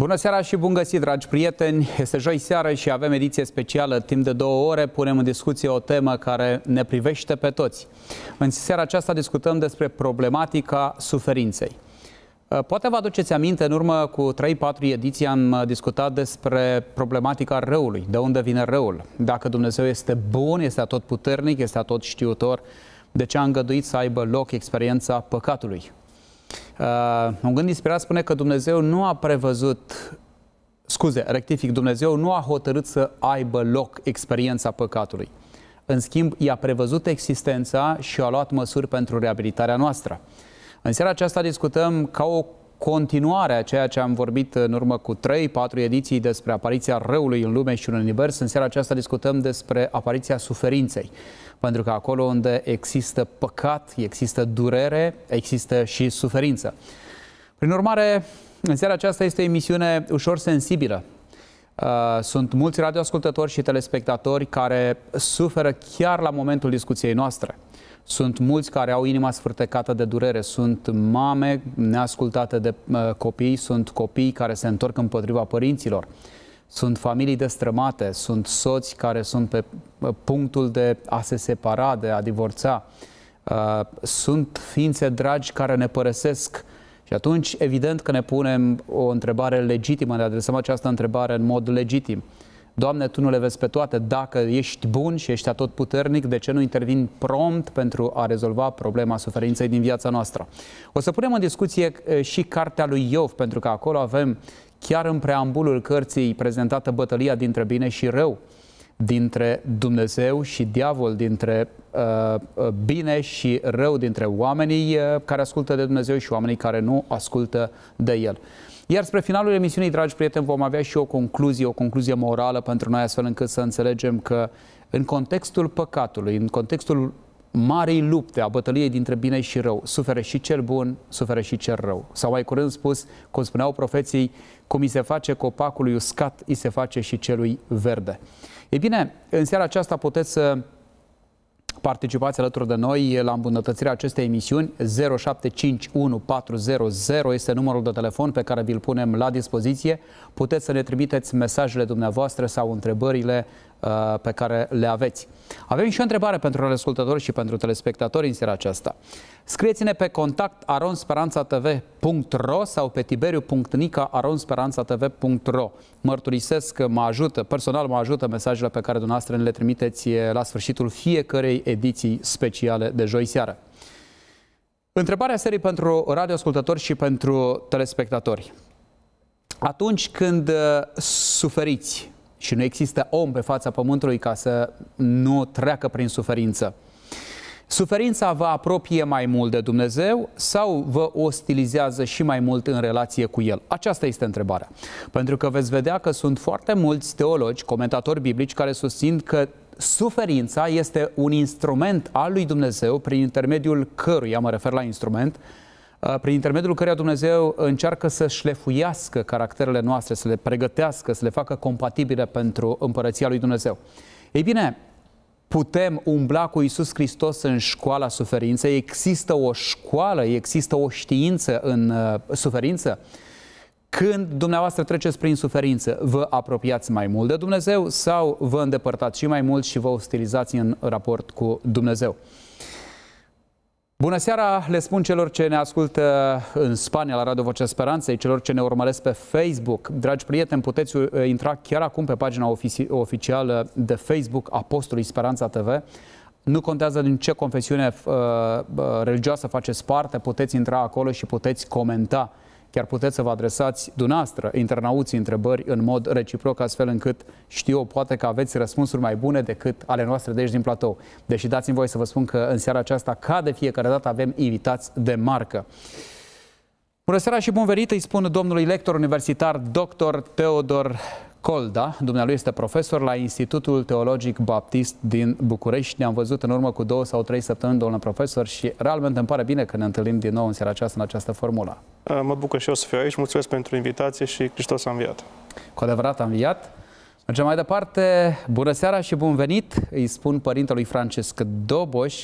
Bună seara și bun găsit, dragi prieteni! Este joi seară și avem ediție specială. Timp de 2 ore punem în discuție o temă care ne privește pe toți. În seara aceasta discutăm despre problematica suferinței. Poate vă aduceți aminte, în urmă cu 3-4 ediții am discutat despre problematica răului. De unde vine răul? Dacă Dumnezeu este bun, este atotputernic, este atotștiutor, de ce a îngăduit să aibă loc experiența păcatului? Un gând inspirat spune că Dumnezeu nu a prevăzut, Dumnezeu nu a hotărât să aibă loc experiența păcatului. În schimb, i-a prevăzut existența și a luat măsuri pentru reabilitarea noastră. În seara aceasta discutăm ca o continuare a ceea ce am vorbit în urmă cu 3-4 ediții despre apariția răului în lume și în univers. În seara aceasta discutăm despre apariția suferinței. Pentru că acolo unde există păcat, există durere, există și suferință. Prin urmare, în seara aceasta este o emisiune ușor sensibilă. Sunt mulți radioascultători și telespectatori care suferă chiar la momentul discuției noastre. Sunt mulți care au inima sfârtecată de durere, sunt mame neascultate de copii, sunt copii care se întorc împotriva părinților. Sunt familii destrămate, sunt soți care sunt pe punctul de a se separa, de a divorța. Sunt ființe dragi care ne părăsesc și atunci evident că ne punem o întrebare legitimă, ne adresăm această întrebare în mod legitim. Doamne, Tu nu le vezi pe toate, dacă ești bun și ești atotputernic, de ce nu intervin prompt pentru a rezolva problema suferinței din viața noastră? O să punem în discuție și cartea lui Iov, pentru că acolo avem chiar în preambulul cărții prezentată bătălia dintre bine și rău, dintre Dumnezeu și diavol, dintre bine și rău, dintre oamenii care ascultă de Dumnezeu și oamenii care nu ascultă de El. Iar spre finalul emisiunii, dragi prieteni, vom avea și o concluzie morală pentru noi, astfel încât să înțelegem că în contextul păcatului, în contextul marei lupte a bătăliei dintre bine și rău, suferă și cel bun, suferă și cel rău. Sau mai curând spus, cum spuneau profeții, cum îi se face copacului uscat, îi se face și celui verde. Ei bine, în seara aceasta puteți să participați alături de noi la îmbunătățirea acestei emisiuni. 0751400 este numărul de telefon pe care vi-l punem la dispoziție. Puteți să ne trimiteți mesajele dumneavoastră sau întrebările pe care le aveți. Avem și o întrebare pentru ascultători și pentru telespectatori în seara aceasta. Scrieți-ne pe contact@speranțatv.ro sau pe tiberiu.nica@speranțatv.ro. Mărturisesc că personal mă ajută mesajele pe care dumneavoastră ne le trimiteți la sfârșitul fiecărei ediții speciale de joi seară. Întrebarea serii pentru radioascultători și pentru telespectatori. Atunci când suferiți și nu există om pe fața pământului ca să nu treacă prin suferință, suferința vă apropie mai mult de Dumnezeu sau vă ostilizează și mai mult în relație cu El? Aceasta este întrebarea. Pentru că veți vedea că sunt foarte mulți teologi, comentatori biblici, care susțin că suferința este un instrument al lui Dumnezeu, prin intermediul căruia, mă refer la instrument, prin intermediul căruia Dumnezeu încearcă să șlefuiască caracterele noastre, să le pregătească, să le facă compatibile pentru împărăția lui Dumnezeu. Ei bine, putem umbla cu Iisus Hristos în școala suferinței? Există o școală, există o știință în suferință? Când dumneavoastră treceți prin suferință, vă apropiați mai mult de Dumnezeu sau vă îndepărtați și mai mult și vă ostilizați în raport cu Dumnezeu? Bună seara, le spun celor ce ne ascultă în Spania la Radio Vocea Speranței, celor ce ne urmăresc pe Facebook. Dragi prieteni, puteți intra chiar acum pe pagina oficială de Facebook Apostolului Speranța TV. Nu contează din ce confesiune religioasă faceți parte, puteți intra acolo și puteți comenta. Chiar puteți să vă adresați dumneavoastră, internauții, întrebări în mod reciproc, astfel încât știu, poate că aveți răspunsuri mai bune decât ale noastre de aici din platou. Deși dați-mi voie să vă spun că în seara aceasta, ca de fiecare dată, avem invitați de marcă. Bună seara și bun venit, îi spun domnului lector universitar dr. Teodor Colda. Dumnealui este profesor la Institutul Teologic Baptist din București. Ne-am văzut în urmă cu 2 sau 3 săptămâni, domnule profesor, și realmente îmi pare bine că ne întâlnim din nou în seara aceasta, în această formulă. Mă bucur și eu să fiu aici. Mulțumesc pentru invitație și Hristos a înviat. Cu adevărat a înviat. Mergem mai departe. Bună seara și bun venit, îi spun părintelui Francesc Doboș,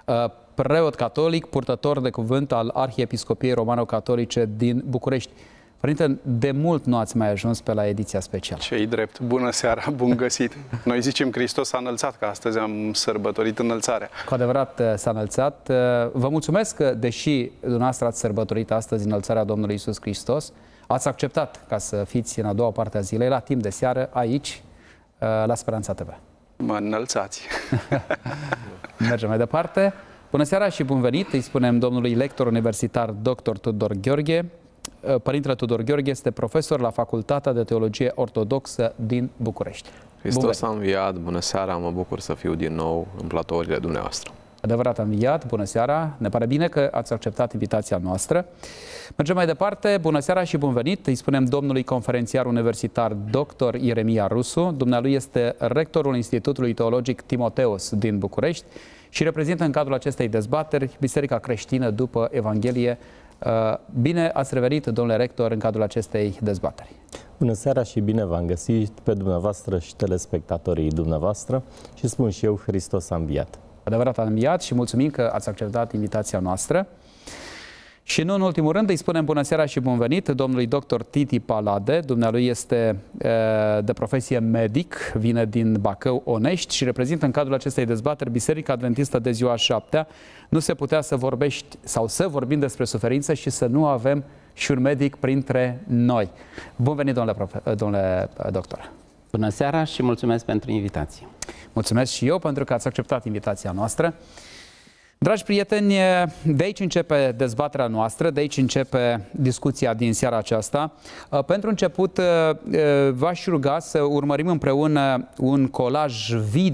preot catolic, purtător de cuvânt al Arhiepiscopiei Romano-Catolice din București. Părinte, de mult nu ați mai ajuns pe la ediția specială. Ce-i drept. Bună seara, bun găsit. Noi zicem Hristos s-a înălțat, că astăzi am sărbătorit înălțarea. Cu adevărat s-a înălțat. Vă mulțumesc că, deși dumneavoastră ați sărbătorit astăzi înălțarea Domnului Iisus Hristos, ați acceptat ca să fiți în a doua parte a zilei, la timp de seară, aici, la Speranța TV. Mă înălțați. Mergem mai departe. Bună seara și bun venit, îi spunem domnului lector universitar dr. Tudor Gheorghe. Părintele Tudor Gheorghe este profesor la Facultatea de Teologie Ortodoxă din București. Hristos a înviat, bună seara, mă bucur să fiu din nou în platourile dumneavoastră. Adevărat a înviat, bună seara, ne pare bine că ați acceptat invitația noastră. Mergem mai departe, bună seara și bun venit, îi spunem domnului conferențiar universitar dr. Ieremia Rusu. Dumnealui este rectorul Institutului Teologic Timoteos din București și reprezintă în cadrul acestei dezbateri Biserica Creștină după Evanghelie. Bine ați revenit, domnule rector, în cadrul acestei dezbateri. Bună seara și bine v-am găsit pe dumneavoastră și telespectatorii dumneavoastră și spun și eu, Hristos a înviat. Adevărat a înviat și mulțumim că ați acceptat invitația noastră. Și nu în ultimul rând îi spunem bună seara și bun venit domnului dr. Titi Palade. Dumnealui este de profesie medic, vine din Bacău, Onești și reprezintă în cadrul acestei dezbateri Biserica Adventistă de ziua 7-a. Nu se putea să vorbești sau să vorbim despre suferință și să nu avem și un medic printre noi. Bun venit, domnule doctor! Bună seara și mulțumesc pentru invitație! Mulțumesc și eu pentru că ați acceptat invitația noastră. Dragi prieteni, de aici începe dezbaterea noastră, de aici începe discuția din seara aceasta. Pentru început, v-aș ruga să urmărim împreună un colaj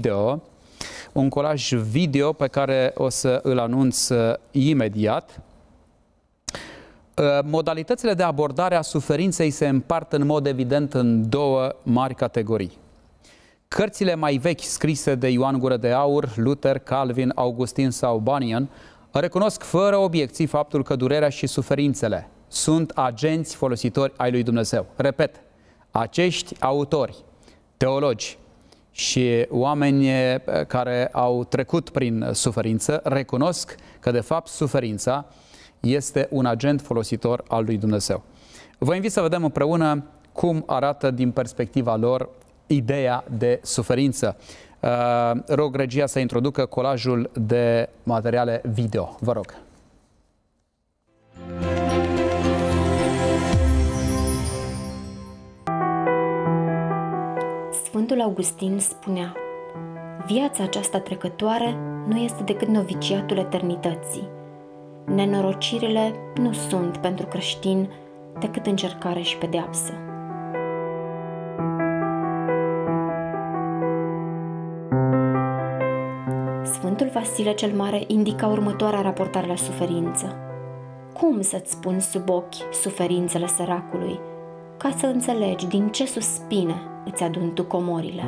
video pe care o să îl anunț imediat. Modalitățile de abordare a suferinței se împart în mod evident în două mari categorii. Cărțile mai vechi scrise de Ioan Gură de Aur, Luther, Calvin, Augustin sau Bunyan recunosc fără obiecții faptul că durerea și suferințele sunt agenți folositori ai lui Dumnezeu. Repet, acești autori, teologi și oameni care au trecut prin suferință recunosc că de fapt suferința este un agent folositor al lui Dumnezeu. Vă invit să vedem împreună cum arată din perspectiva lor ideea de suferință. Rog regia să introducă colajul de materiale video. Vă rog. Sfântul Augustin spunea: viața aceasta trecătoare nu este decât noviciatul eternității. Nenorocirile nu sunt pentru creștin decât încercare și pedeapsă. Sfântul Vasile cel Mare indica următoarea raportare la suferință. Cum să-ți spun sub ochi suferințele săracului, ca să înțelegi din ce suspine îți adun tu comorile?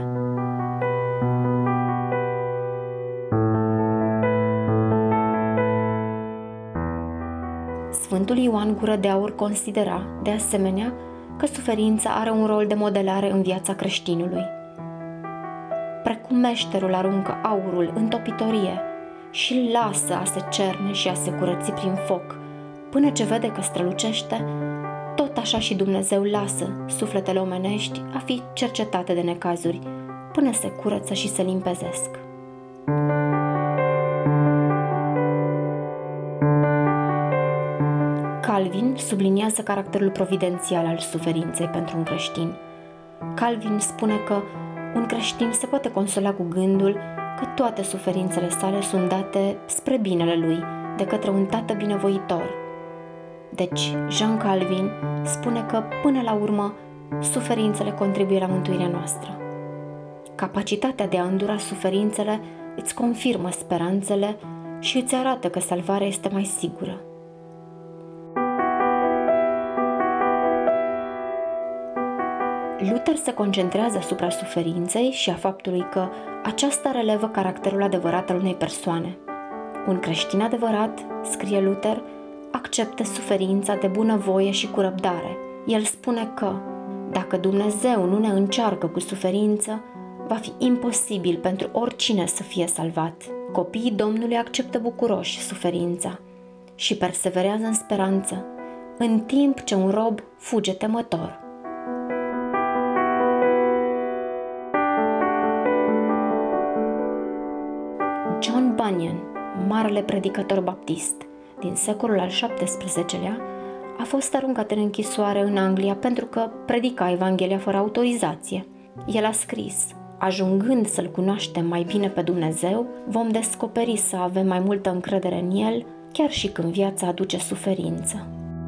Sfântul Ioan Gură de Aur considera, de asemenea, că suferința are un rol de modelare în viața creștinului. Precum meșterul aruncă aurul în topitorie și îl lasă a se cerne și a se curăți prin foc, până ce vede că strălucește, tot așa și Dumnezeu lasă sufletele omenești a fi cercetate de necazuri, până se curăță și se limpezesc. Calvin subliniază caracterul providențial al suferinței pentru un creștin. Calvin spune că un creștin se poate consola cu gândul că toate suferințele sale sunt date spre binele lui, de către un tată binevoitor. Deci, Jean Calvin spune că, până la urmă, suferințele contribuie la mântuirea noastră. Capacitatea de a îndura suferințele îți confirmă speranțele și îți arată că salvarea este mai sigură. Luther se concentrează asupra suferinței și a faptului că aceasta relevă caracterul adevărat al unei persoane. Un creștin adevărat, scrie Luther, acceptă suferința de bunăvoie și cu răbdare. El spune că, dacă Dumnezeu nu ne încearcă cu suferință, va fi imposibil pentru oricine să fie salvat. Copiii Domnului acceptă bucuroși suferința și perseverează în speranță, în timp ce un rob fuge temător. John Bunyan, marele predicător baptist din secolul al XVII-lea, a fost aruncat în închisoare în Anglia pentru că predica Evanghelia fără autorizație. El a scris: ajungând să-L cunoaștem mai bine pe Dumnezeu, vom descoperi să avem mai multă încredere în El, chiar și când viața aduce suferință.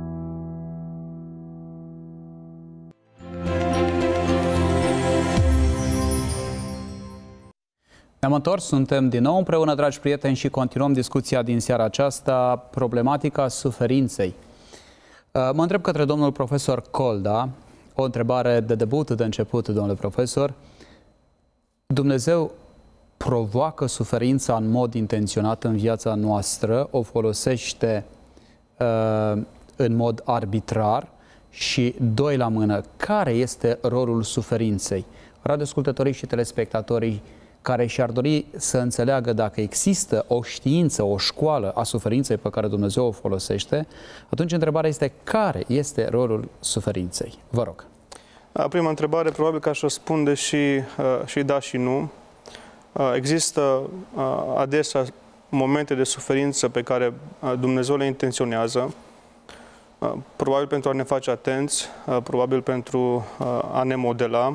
Ne-am întors, suntem din nou împreună, dragi prieteni, și continuăm discuția din seara aceasta, problematica suferinței. Mă întreb către domnul profesor Colda, o întrebare de debut, de început, domnule profesor. Dumnezeu provoacă suferința în mod intenționat în viața noastră, o folosește în mod arbitrar și, doi la mână, care este rolul suferinței? Radioascultătorii și telespectatorii care și-ar dori să înțeleagă dacă există o știință, o școală a suferinței pe care Dumnezeu o folosește, atunci întrebarea este: care este rolul suferinței? Vă rog. Prima întrebare, probabil că aș răspunde și da și nu. Există adesea momente de suferință pe care Dumnezeu le intenționează, probabil pentru a ne face atenți, probabil pentru a ne modela,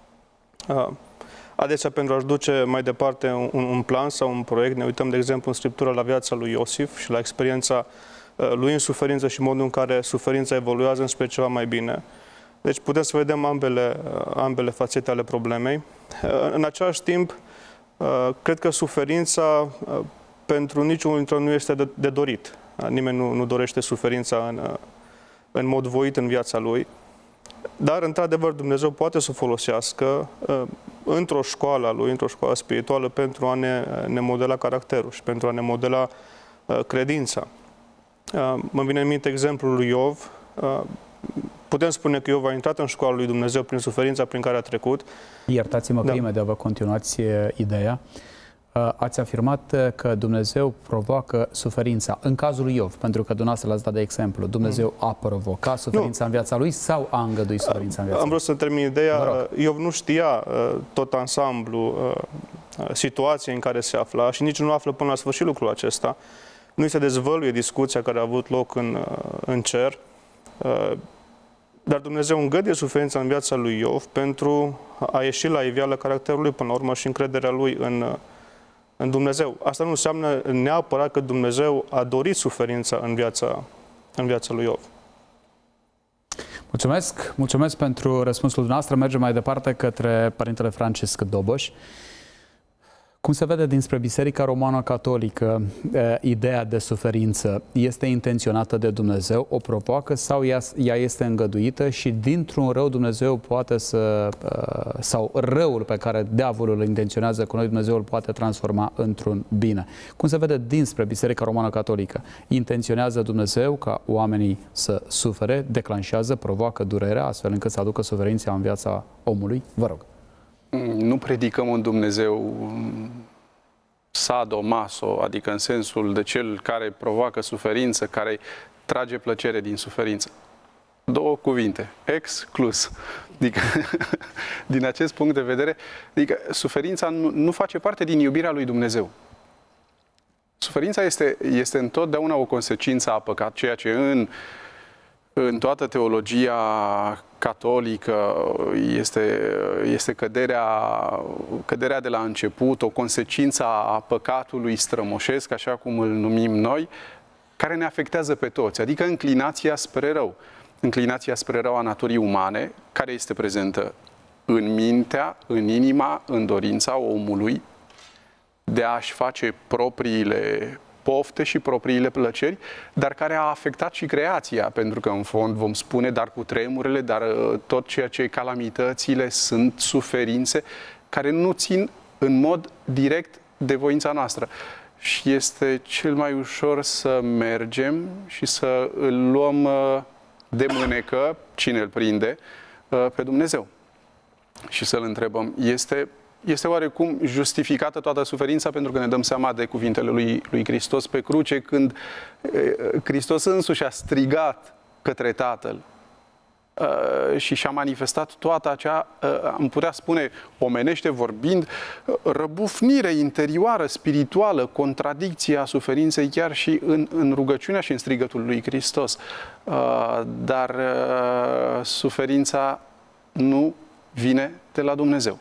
adesea pentru a-și duce mai departe un plan sau un proiect. Ne uităm, de exemplu, în Scriptură la viața lui Iosif și la experiența lui în suferință și modul în care suferința evoluează înspre ceva mai bine. Deci putem să vedem ambele fațete ale problemei. În același timp, cred că suferința pentru niciunul dintre noi nu este de dorit. Nimeni nu dorește suferința în mod voit în viața lui. Dar, într-adevăr, Dumnezeu poate să o folosească într-o școală a Lui, într-o școală spirituală, pentru a ne modela caracterul și pentru a ne modela credința. Mă vine în minte exemplul lui Iov. Putem spune că Iov a intrat în școala lui Dumnezeu prin suferința prin care a trecut. Iertați-mă că imediat vă continuați ideea. Ați afirmat că Dumnezeu provoacă suferința. În cazul lui Iov, pentru că dumneavoastră l-ați dat de exemplu, Dumnezeu a provocat suferința în viața lui sau a îngăduit suferința în viața lui? Am vrut să termin ideea. Iov nu știa tot ansamblu situației în care se afla și nici nu află până la sfârșit lucrul acesta. Nu se dezvăluie discuția care a avut loc în cer. Dar Dumnezeu îngăduie suferința în viața lui Iov pentru a ieși la iveală caracterul lui până la urmă și încrederea lui în Dumnezeu. Asta nu înseamnă neapărat că Dumnezeu a dorit suferința în viața lui Iov. Mulțumesc pentru răspunsul dumneavoastră. Mergem mai departe către Părintele Francisc Doboș. Cum se vede dinspre Biserica Romano-Catolică, ideea de suferință este intenționată de Dumnezeu, o provoacă sau ea este îngăduită și dintr-un rău Dumnezeu poate sau răul pe care diavolul îl intenționează cu noi, Dumnezeu îl poate transforma într-un bine? Cum se vede dinspre Biserica Romano-Catolică? Intenționează Dumnezeu ca oamenii să sufere, declanșează, provoacă durerea, astfel încât să aducă suferința în viața omului? Vă rog. Nu predicăm un Dumnezeu sadomaso, adică în sensul de cel care provoacă suferință, care trage plăcere din suferință. Două cuvinte, exclus. Adică, din acest punct de vedere, adică suferința nu face parte din iubirea lui Dumnezeu. Suferința este întotdeauna o consecință a păcatului, ceea ce în toată teologia catolică este căderea de la început, o consecință a păcatului strămoșesc, așa cum îl numim noi, care ne afectează pe toți, adică înclinația spre rău. Înclinația spre rău a naturii umane, care este prezentă în mintea, în inima, în dorința omului de a-și face propriile pofte și propriile plăceri, dar care a afectat și creația, pentru că în fond vom spune, dar cu tremurele, dar tot ceea ce calamitățile sunt suferințe care nu țin în mod direct de voința noastră. Și este cel mai ușor să mergem și să îl luăm de mânecă, cine îl prinde, pe Dumnezeu. Și să-L întrebăm, este oarecum justificată toată suferința, pentru că ne dăm seama de cuvintele lui Hristos pe cruce, când Hristos însuși a strigat către Tatăl și și-a manifestat toată acea, am putea spune, omenește vorbind, răbufnire interioară, spirituală, contradicția suferinței chiar și în rugăciunea și în strigătul lui Hristos. Dar suferința nu vine de la Dumnezeu.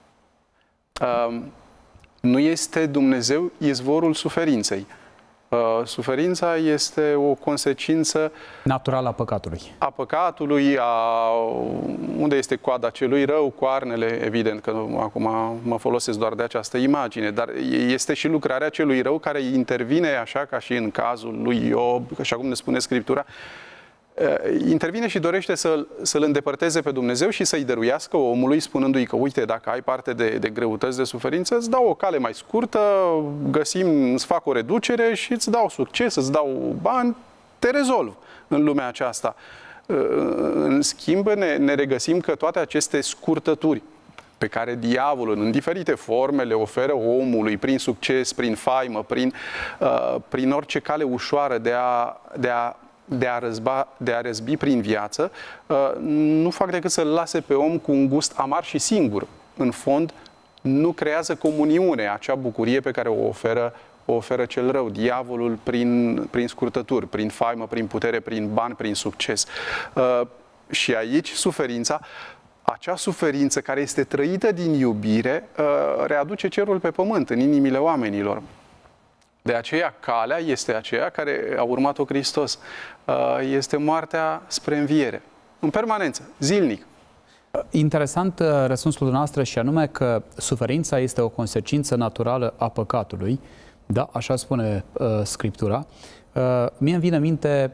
Nu este Dumnezeu izvorul suferinței. Suferința este o consecință naturală a păcatului. A păcatului, unde este coada celui rău, coarnele, evident că acum mă folosesc doar de această imagine, dar este și lucrarea celui rău care intervine, așa ca și în cazul lui Iov, așa cum ne spune Scriptura, intervine și dorește să-l îndepărteze pe Dumnezeu și să-i dăruiască omului, spunându-i că, uite, dacă ai parte de greutăți, de suferință, îți dau o cale mai scurtă, îți fac o reducere și îți dau succes, îți dau bani, te rezolv în lumea aceasta. În schimb, ne regăsim că toate aceste scurtături pe care diavolul, în diferite forme, le oferă omului, prin succes, prin faimă, prin orice cale ușoară de a răzbi prin viață, nu fac decât să-l lase pe om cu un gust amar și singur. În fond, nu creează comuniune, acea bucurie pe care o oferă cel rău, diavolul prin scurtături, prin faimă, prin putere, prin bani, prin succes. Și aici suferința, acea suferință care este trăită din iubire, readuce cerul pe pământ, în inimile oamenilor. De aceea, calea este aceea care a urmat-o Hristos. Este moartea spre înviere. În permanență, zilnic. Interesant răspunsul dumneavoastră și anume că suferința este o consecință naturală a păcatului. Da, așa spune Scriptura. Mie îmi vin în minte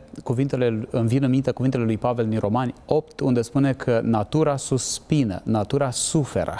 cuvintele lui Pavel din Romani 8, unde spune că natura suspină, natura suferă.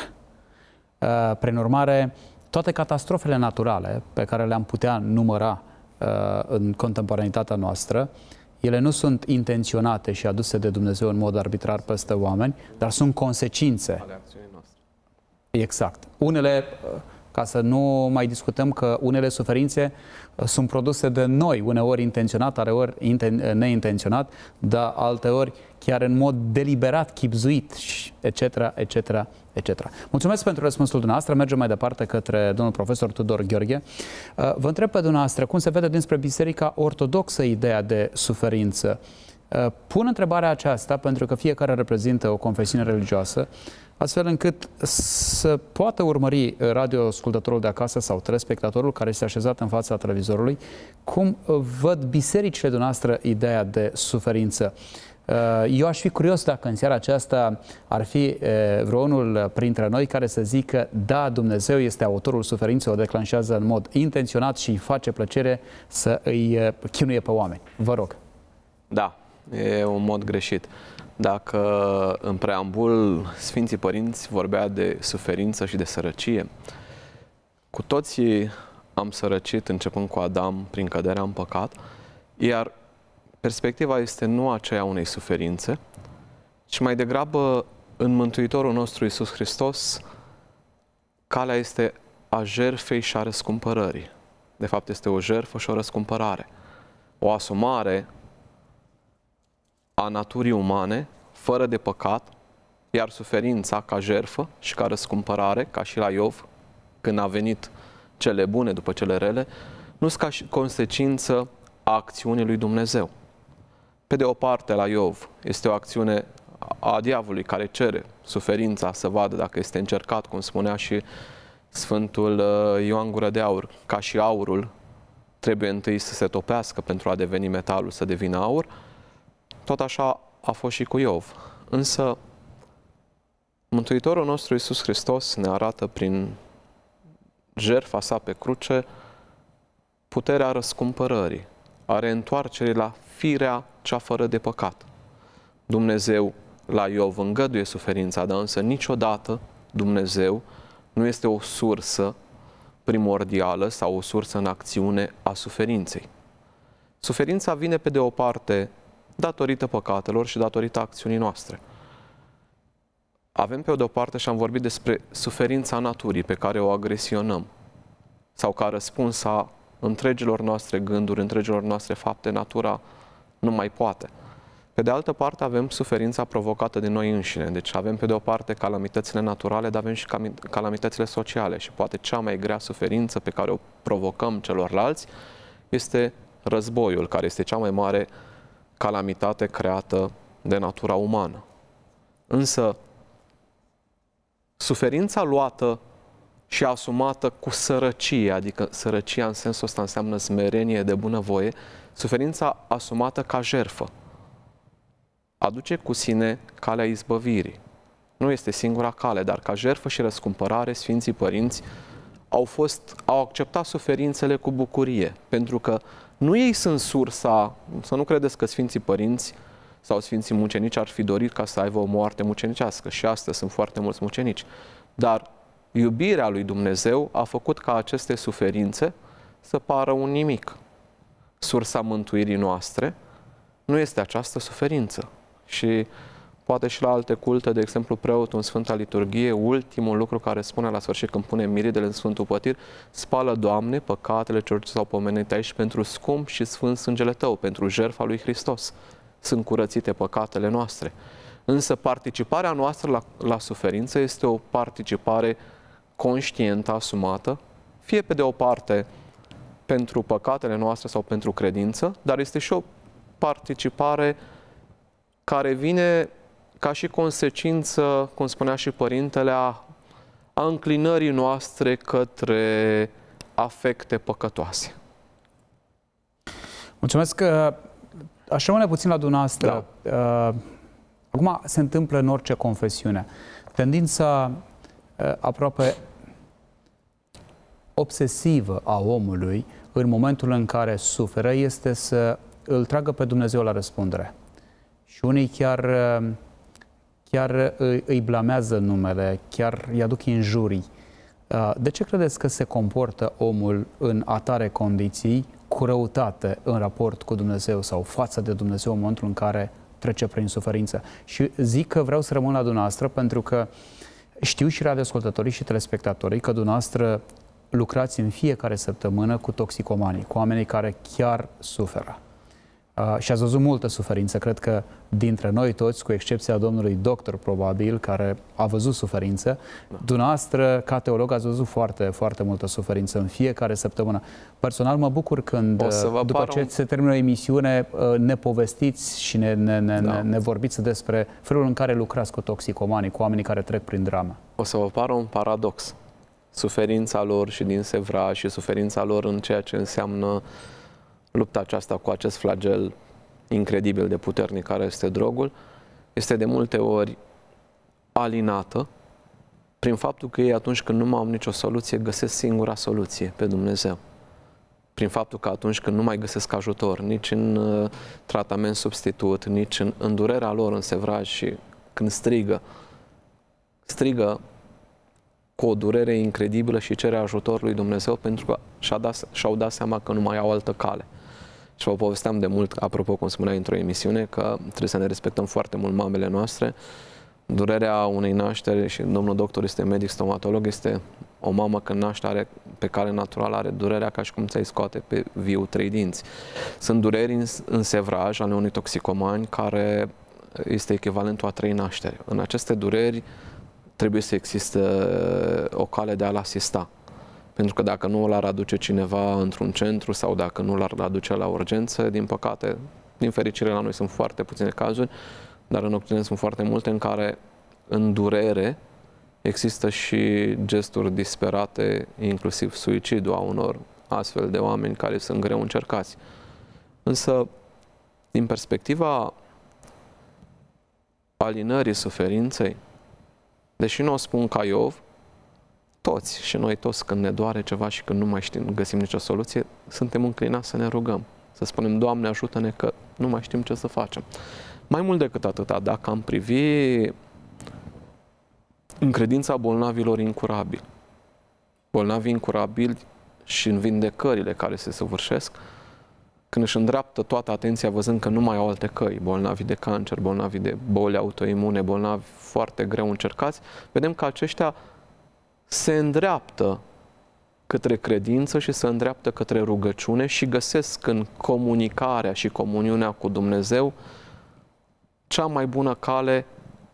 Prin urmare, toate catastrofele naturale pe care le-am putea număra în contemporanitatea noastră, ele nu sunt intenționate și aduse de Dumnezeu în mod arbitrar peste oameni, dar sunt consecințe ale acțiunii noastre. Exact. Unele, ca să nu mai discutăm că unele suferințe sunt produse de noi, uneori intenționat, alteori neintenționat, dar alteori chiar în mod deliberat, chibzuit, etc., etc., etc. Mulțumesc pentru răspunsul dumneavoastră. Mergem mai departe către domnul profesor Tudor Gheorghe. Vă întreb pe dumneavoastră, cum se vede dinspre Biserica Ortodoxă ideea de suferință? Pun întrebarea aceasta pentru că fiecare reprezintă o confesiune religioasă, astfel încât să poată urmări radioascultătorul de acasă sau telespectatorul care este așezat în fața televizorului cum văd bisericile dumneavoastră ideea de suferință. Eu aș fi curios dacă în seara aceasta ar fi vreunul printre noi care să zică da, Dumnezeu este autorul suferinței, o declanșează în mod intenționat și îi face plăcere să îi chinuie pe oameni. Vă rog. Da, e un mod greșit. Dacă în preambul Sfinții Părinți vorbea de suferință și de sărăcie, cu toții am sărăcit începând cu Adam prin căderea în păcat, iar perspectiva este nu aceea unei suferințe, ci mai degrabă în Mântuitorul nostru Iisus Hristos, calea este a jertfei și a răscumpărării. De fapt, este o jertfă și o răscumpărare. O asumare a naturii umane, fără de păcat, iar suferința ca jertfă și ca răscumpărare, ca și la Iov, când a venit cele bune după cele rele, nu sunt ca și consecință a acțiunii lui Dumnezeu. Pe de o parte, la Iov, este o acțiune a diavolului care cere suferința să vadă dacă este încercat, cum spunea și Sfântul Ioan Gură de Aur, ca și aurul trebuie întâi să se topească pentru a deveni metalul, să devină aur. Tot așa a fost și cu Iov. Însă, Mântuitorul nostru Iisus Hristos ne arată prin jertfa sa pe cruce puterea răscumpărării, a reîntoarcerii la firea cea fără de păcat. Dumnezeu la Iov îngăduie suferința, dar însă niciodată Dumnezeu nu este o sursă primordială sau o sursă în acțiune a suferinței. Suferința vine pe de o parte datorită păcatelor și datorită acțiunii noastre. Avem pe de o parte, și am vorbit despre suferința naturii pe care o agresionăm sau ca răspuns a întregilor noastre gânduri, întregilor noastre fapte, natura nu mai poate. Pe de altă parte avem suferința provocată de noi înșine. Deci avem pe de o parte calamitățile naturale, dar avem și calamitățile sociale. Și poate cea mai grea suferință pe care o provocăm celorlalți este războiul, care este cea mai mare calamitate creată de natura umană. Însă, suferința luată și asumată cu sărăcie, adică sărăcia în sensul ăsta înseamnă smerenie de bunăvoie, suferința asumată ca jertfă aduce cu sine calea izbăvirii. Nu este singura cale, dar ca jertfă și răscumpărare, Sfinții Părinți au acceptat suferințele cu bucurie, pentru că nu ei sunt sursa, să nu credeți că Sfinții Părinți sau Sfinții Mucenici ar fi dorit ca să aibă o moarte mucenicească, și astăzi sunt foarte mulți mucenici, dar iubirea lui Dumnezeu a făcut ca aceste suferințe să pară un nimic. Sursa mântuirii noastre nu este această suferință. Și poate și la alte culte, de exemplu, preotul în Sfânta Liturghie, ultimul lucru care spune la sfârșit când pune miridele în Sfântul Pătir: spală, Doamne, păcatele celor ce s-au pomenit aici pentru scump și sfânt sângele Tău, pentru jertfa lui Hristos. Sunt curățite păcatele noastre. Însă participarea noastră la suferință este o participare conștientă, asumată, fie pe de o parte pentru păcatele noastre sau pentru credință, dar este și o participare care vine ca și consecință, cum spunea și Părintele, a înclinării noastre către afecte păcătoase. Mulțumesc. Aș rămâne puțin la dumneavoastră. Da. Acum se întâmplă în orice confesiune. Tendința aproape obsesivă a omului în momentul în care suferă este să îl tragă pe Dumnezeu la răspundere. Și unii chiar îi blamează numele, chiar îi aduc injurii. De ce credeți că se comportă omul în atare condiții cu răutate în raport cu Dumnezeu sau față de Dumnezeu în momentul în care trece prin suferință? Și zic că vreau să rămân la dumneavoastră pentru că știu și radioascultătorii și telespectatorii că dumneavoastră lucrați în fiecare săptămână cu toxicomanii, cu oamenii care chiar suferă. Și ați văzut multă suferință, cred că dintre noi toți, cu excepția domnului doctor, probabil, care a văzut suferință, dumneavoastră, ca teolog, ați văzut foarte, foarte multă suferință în fiecare săptămână. Personal mă bucur când, după ce se termină o emisiune, ne povestiți și ne vorbiți despre felul în care lucrați cu toxicomanii, cu oamenii care trec prin dramă. O să vă pară un paradox. Suferința lor și din sevraj și suferința lor în ceea ce înseamnă lupta aceasta cu acest flagel incredibil de puternic care este drogul, este de multe ori alinată prin faptul că ei, atunci când nu mai au nicio soluție, găsesc singura soluție pe Dumnezeu. Prin faptul că atunci când nu mai găsesc ajutor, nici în tratament substitut, nici în durerea lor, în sevraj, și când strigă cu o durere incredibilă și cere ajutorul lui Dumnezeu pentru că și-au dat seama că nu mai au altă cale. Și vă povesteam de mult, apropo, cum spuneai într-o emisiune, că trebuie să ne respectăm foarte mult mamele noastre. Durerea unei nașteri, și domnul doctor este medic stomatolog, este o mamă când naște pe cale naturală are durerea ca și cum ți-ai scoate pe viu 3 dinți. Sunt dureri în sevraj ale unui toxicoman care este echivalentul a 3 nașteri. În aceste dureri trebuie să existe o cale de a-l asista. Pentru că dacă nu l-ar aduce cineva într-un centru sau dacă nu l-ar aduce la urgență, din păcate, din fericire la noi sunt foarte puține cazuri, dar în Occident sunt foarte multe în care în durere există și gesturi disperate, inclusiv suicidul a unor astfel de oameni care sunt greu încercați. Însă, din perspectiva alinării suferinței, deși nu o spun ca Iov, toți și noi toți când ne doare ceva și când nu mai găsim nicio soluție, suntem înclinați să ne rugăm, să spunem: Doamne, ajută-ne că nu mai știm ce să facem. Mai mult decât atâta, dacă am privi în credința bolnavilor incurabili, bolnavii incurabili și în vindecările care se săvârșesc, când își îndreaptă toată atenția văzând că nu mai au alte căi, bolnavi de cancer, bolnavi de boli autoimune, bolnavi foarte greu încercați, vedem că aceștia se îndreaptă către credință și se îndreaptă către rugăciune și găsesc în comunicarea și comuniunea cu Dumnezeu cea mai bună cale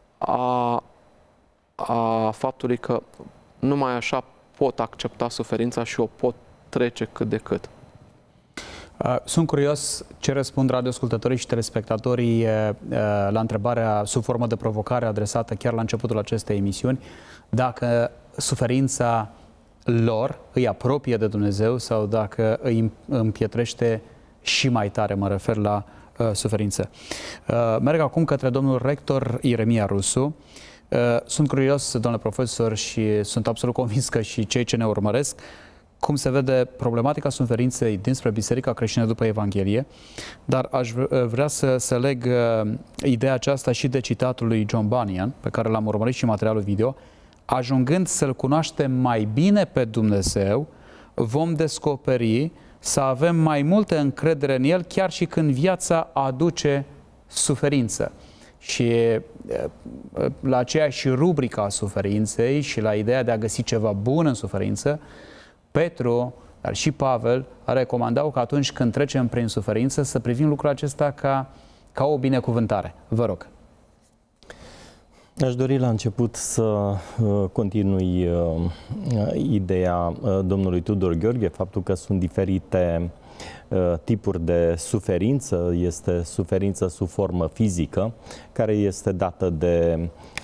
a faptului că numai așa pot accepta suferința și o pot trece cât de cât. Sunt curios ce răspund radioascultătorii și telespectatorii la întrebarea sub formă de provocare adresată chiar la începutul acestei emisiuni, dacă suferința lor îi apropie de Dumnezeu sau dacă îi împietrește și mai tare, mă refer la suferință. Merg acum către domnul rector Ieremia Rusu. Sunt curios, domnule profesor, și sunt absolut convins că și cei ce ne urmăresc, cum se vede problematica suferinței dinspre Biserica Creștină după Evanghelie, dar aș vrea să leg ideea aceasta și de citatul lui John Bunyan, pe care l-am urmărit și în materialul video. Ajungând să-L cunoaștem mai bine pe Dumnezeu, vom descoperi să avem mai multă încredere în El, chiar și când viața aduce suferință. Și la aceeași rubrică a suferinței și la ideea de a găsi ceva bun în suferință, Petru, dar și Pavel recomandau că atunci când trecem prin suferință să privim lucrul acesta ca o binecuvântare. Vă rog. Aș dori la început să continui ideea domnului Tudor Gheorghe, faptul că sunt diferite tipuri de suferință. Este suferință sub formă fizică, care este dată de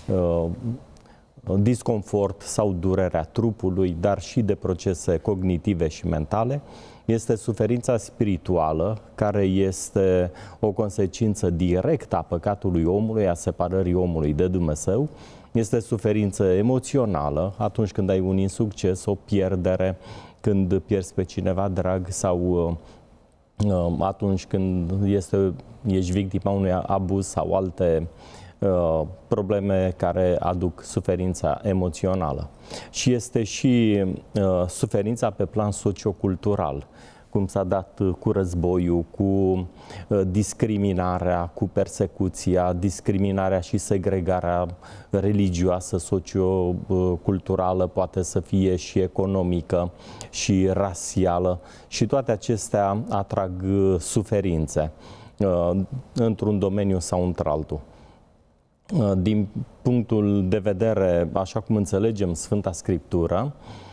disconfort sau durerea trupului, dar și de procese cognitive și mentale. Este suferința spirituală, care este o consecință directă a păcatului omului, a separării omului de Dumnezeu. Este suferință emoțională, atunci când ai un insucces, o pierdere, când pierzi pe cineva drag sau atunci când ești victima unui abuz sau alte probleme care aduc suferința emoțională. Și este și suferința pe plan sociocultural, cum s-a dat cu războiul, cu discriminarea, cu persecuția, discriminarea și segregarea religioasă, socioculturală, poate să fie și economică și rasială, și toate acestea atrag suferințe într-un domeniu sau într-altul. Din punctul de vedere, așa cum înțelegem Sfânta Scriptură,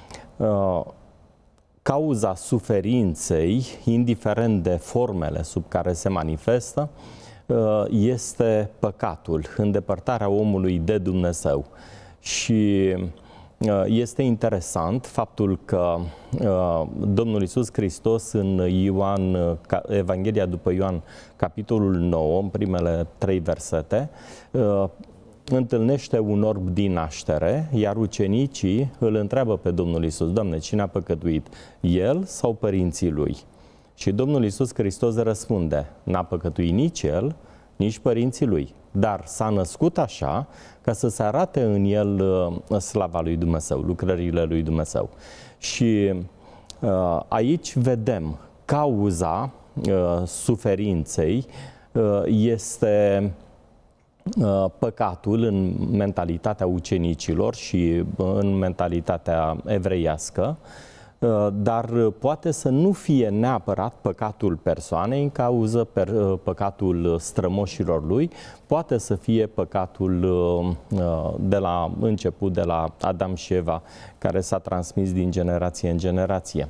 cauza suferinței, indiferent de formele sub care se manifestă, este păcatul, îndepărtarea omului de Dumnezeu. Și este interesant faptul că Domnul Iisus Hristos în Evanghelia după Ioan, capitolul 9, în primele 3 versete, întâlnește un orb din naștere, iar ucenicii îl întreabă pe Domnul Iisus: Doamne, cine a păcătuit, el sau părinții lui? Și Domnul Iisus Hristos răspunde: n-a păcătuit nici el, nici părinții lui, dar s-a născut așa ca să se arate în el slava lui Dumnezeu, lucrările lui Dumnezeu. Și aici vedem cauza suferinței este păcatul în mentalitatea ucenicilor și în mentalitatea evreiască, dar poate să nu fie neapărat păcatul persoanei în cauză, păcatul strămoșilor lui, poate să fie păcatul de la început, de la Adam și Eva, care s-a transmis din generație în generație.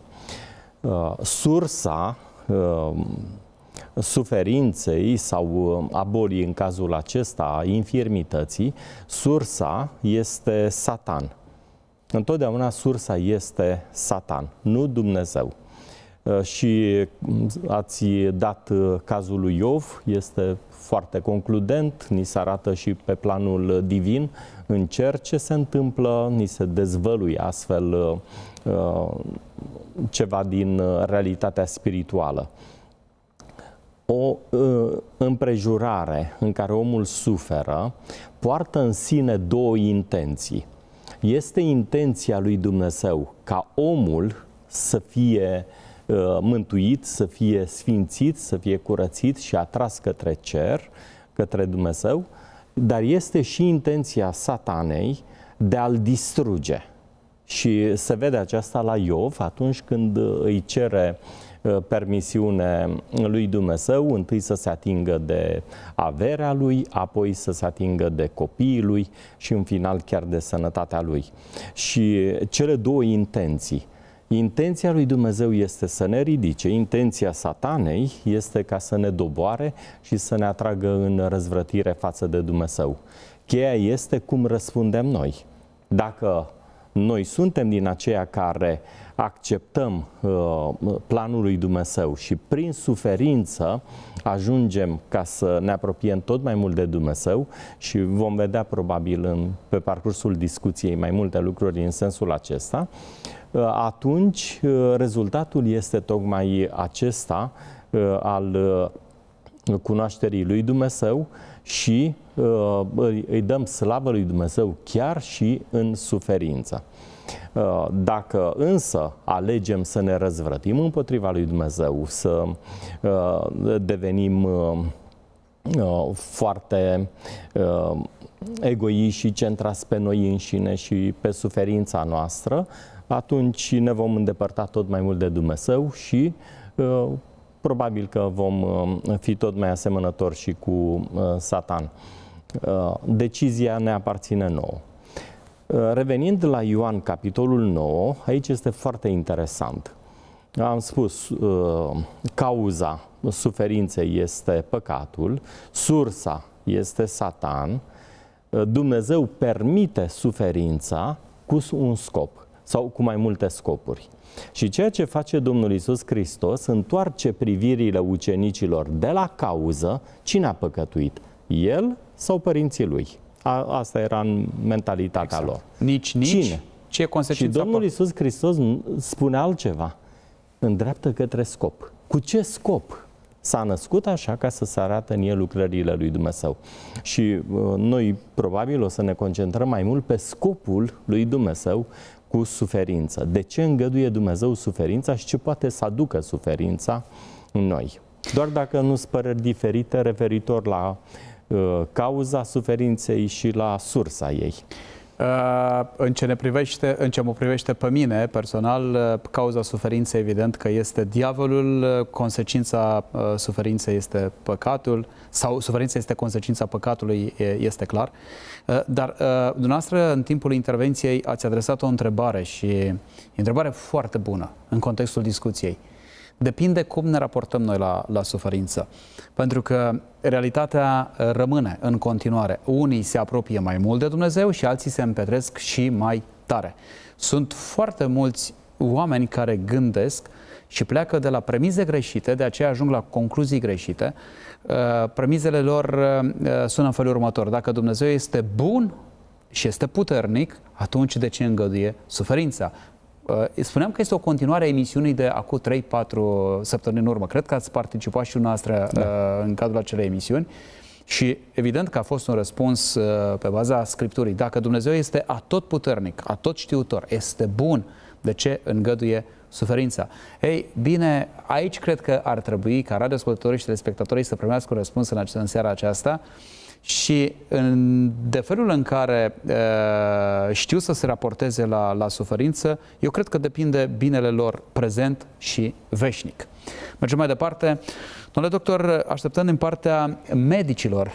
Sursa suferinței sau a bolii în cazul acesta, a infirmității, sursa este Satan. Întotdeauna sursa este Satan, nu Dumnezeu. Și ați dat cazul lui Iov, este foarte concludent, ni se arată și pe planul divin în cer ce se întâmplă, ni se dezvăluie astfel ceva din realitatea spirituală. O împrejurare în care omul suferă poartă în sine două intenții. Este intenția lui Dumnezeu ca omul să fie mântuit, să fie sfințit, să fie curățit și atras către cer, către Dumnezeu, dar este și intenția Satanei de a-l distruge. Și se vede aceasta la Iov atunci când îi cere permisiune lui Dumnezeu, întâi să se atingă de averea lui, apoi să se atingă de copiii lui și în final chiar de sănătatea lui. Și cele două intenții. Intenția lui Dumnezeu este să ne ridice, intenția Satanei este ca să ne doboare și să ne atragă în răzvrătire față de Dumnezeu. Cheia este cum răspundem noi. Dacă noi suntem din aceia care acceptăm planul lui Dumnezeu și prin suferință ajungem ca să ne apropiem tot mai mult de Dumnezeu și vom vedea probabil pe parcursul discuției mai multe lucruri în sensul acesta, atunci rezultatul este tocmai acesta al cunoașterii lui Dumnezeu și îi dăm slavă lui Dumnezeu chiar și în suferință. Dacă însă alegem să ne răzvrătim împotriva lui Dumnezeu, să devenim foarte egoiști și centrați pe noi înșine și pe suferința noastră, atunci ne vom îndepărta tot mai mult de Dumnezeu și probabil că vom fi tot mai asemănători și cu Satan. Decizia ne aparține nouă. Revenind la Ioan, capitolul 9, aici este foarte interesant. Am spus, cauza suferinței este păcatul, sursa este Satan, Dumnezeu permite suferința cu un scop sau cu mai multe scopuri. Și ceea ce face Domnul Iisus Hristos, întoarce privirile ucenicilor de la cauză, cine a păcătuit? El sau părinții lui? Asta era în mentalitatea lor. Nici. Cine? Ce e consecința? Și Domnul Iisus Hristos spune altceva. Îndreaptă către scop. Cu ce scop? S-a născut așa ca să se arate în el lucrările lui Dumnezeu. Și noi probabil o să ne concentrăm mai mult pe scopul lui Dumnezeu cu suferință. De ce îngăduie Dumnezeu suferința și ce poate să aducă suferința în noi? Doar dacă nu sunt păreri diferite referitor la cauza suferinței și la sursa ei. În ce mă privește pe mine, personal, cauza suferinței evident că este diavolul, consecința suferinței este păcatul, sau suferința este consecința păcatului, este clar. Dar dumneavoastră, în timpul intervenției, ați adresat o întrebare și e o întrebare foarte bună în contextul discuției. Depinde cum ne raportăm noi la suferință. Pentru că realitatea rămâne în continuare. Unii se apropie mai mult de Dumnezeu și alții se împetresc și mai tare. Sunt foarte mulți oameni care gândesc și pleacă de la premize greșite, de aceea ajung la concluzii greșite. Premizele lor sună în felul următor. Dacă Dumnezeu este bun și este puternic, atunci de ce îngăduie suferința? Spuneam că este o continuare a emisiunii de acum 3-4 săptămâni în urmă. Cred că ați participat și dumneavoastră în cadrul acelei emisiuni și evident că a fost un răspuns pe baza Scripturii. Dacă Dumnezeu este atotputernic, atotștiutor, este bun, de ce îngăduie suferința? Ei, bine, aici cred că ar trebui ca radioascultătorii și telespectatorii să primească un răspuns în seara aceasta. Și de felul în care știu să se raporteze la suferință, eu cred că depinde binele lor prezent și veșnic. Mergem mai departe. Domnule doctor, așteptăm din partea medicilor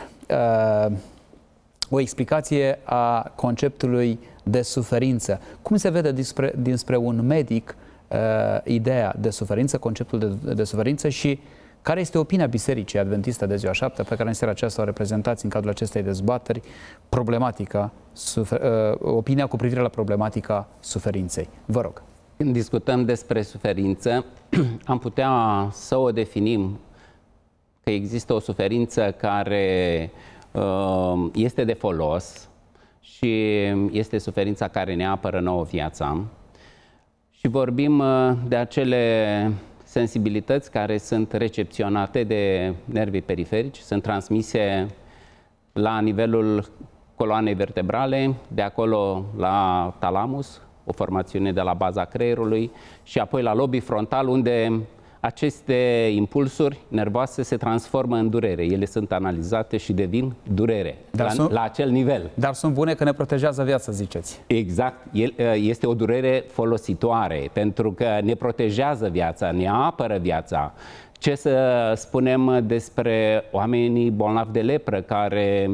o explicație a conceptului de suferință. Cum se vede dinspre un medic ideea de suferință, conceptul de suferință și care este opinia Bisericii Adventiste de Ziua Șaptea, pe care în seara aceasta o reprezentați în cadrul acestei dezbateri, opinia cu privire la problematica suferinței? Vă rog. Când discutăm despre suferință, am putea să o definim că există o suferință care este de folos și este suferința care ne apără nouă viața. Și vorbim de acele sensibilități care sunt recepționate de nervii periferici, sunt transmise la nivelul coloanei vertebrale, de acolo la talamus, o formațiune de la baza creierului, și apoi la lobii frontal, unde aceste impulsuri nervoase se transformă în durere. Ele sunt analizate și devin durere la acel nivel. Dar sunt bune că ne protejează viața, ziceți. Exact. Este o durere folositoare, pentru că ne protejează viața, ne apără viața. Ce să spunem despre oamenii bolnavi de lepră care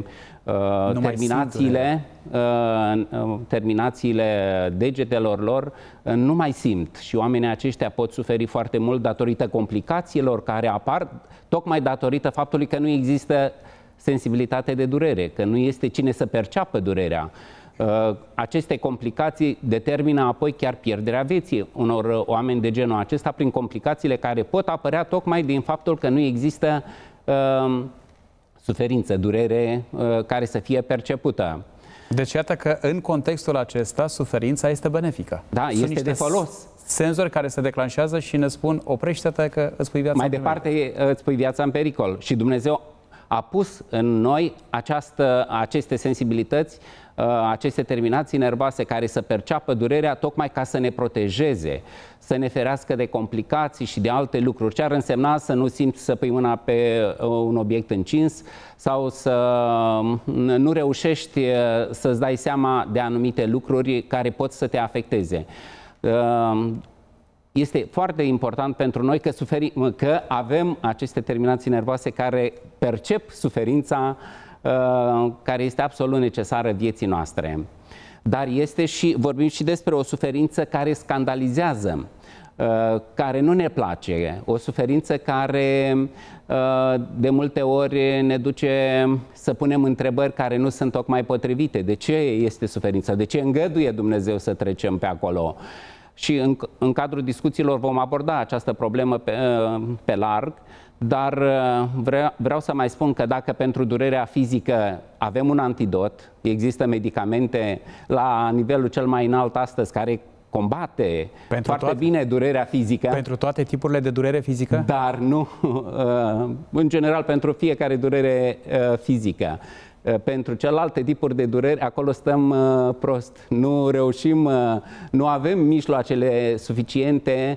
terminațiile degetelor lor nu mai simt, și oamenii aceștia pot suferi foarte mult datorită complicațiilor care apar tocmai datorită faptului că nu există sensibilitate de durere, că nu este cine să perceapă durerea. Aceste complicații determină apoi chiar pierderea vieții unor oameni de genul acesta prin complicațiile care pot apărea tocmai din faptul că nu există suferință, durere care să fie percepută. Deci iată că în contextul acesta suferința este benefică. Da, este de folos. Senzori care se declanșează și ne spun oprește-te că îți pui viața mai departe îți pui viața în pericol. Și Dumnezeu a pus în noi aceste sensibilități, aceste terminații nervoase care să perceapă durerea tocmai ca să ne protejeze, să ne ferească de complicații și de alte lucruri. Ce ar însemna să nu simți să pui mâna pe un obiect încins sau să nu reușești să-ți dai seama de anumite lucruri care pot să te afecteze. Este foarte important pentru noi că avem aceste terminații nervoase care percep suferința care este absolut necesară vieții noastre. Dar vorbim și despre o suferință care scandalizează, care nu ne place, o suferință care de multe ori ne duce să punem întrebări care nu sunt tocmai potrivite. De ce este suferința? De ce îngăduie Dumnezeu să trecem pe acolo? Și în cadrul discuțiilor vom aborda această problemă pe larg, dar vreau să mai spun că dacă pentru durerea fizică avem un antidot, există medicamente la nivelul cel mai înalt astăzi care combate foarte bine durerea fizică. Pentru toate tipurile de durere fizică? Dar nu, în general, pentru fiecare durere fizică. Pentru celelalte tipuri de dureri, acolo stăm prost. Nu reușim, nu avem mijloacele suficiente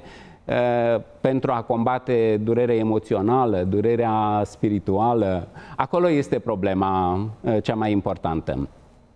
pentru a combate durerea emoțională, durerea spirituală. Acolo este problema cea mai importantă.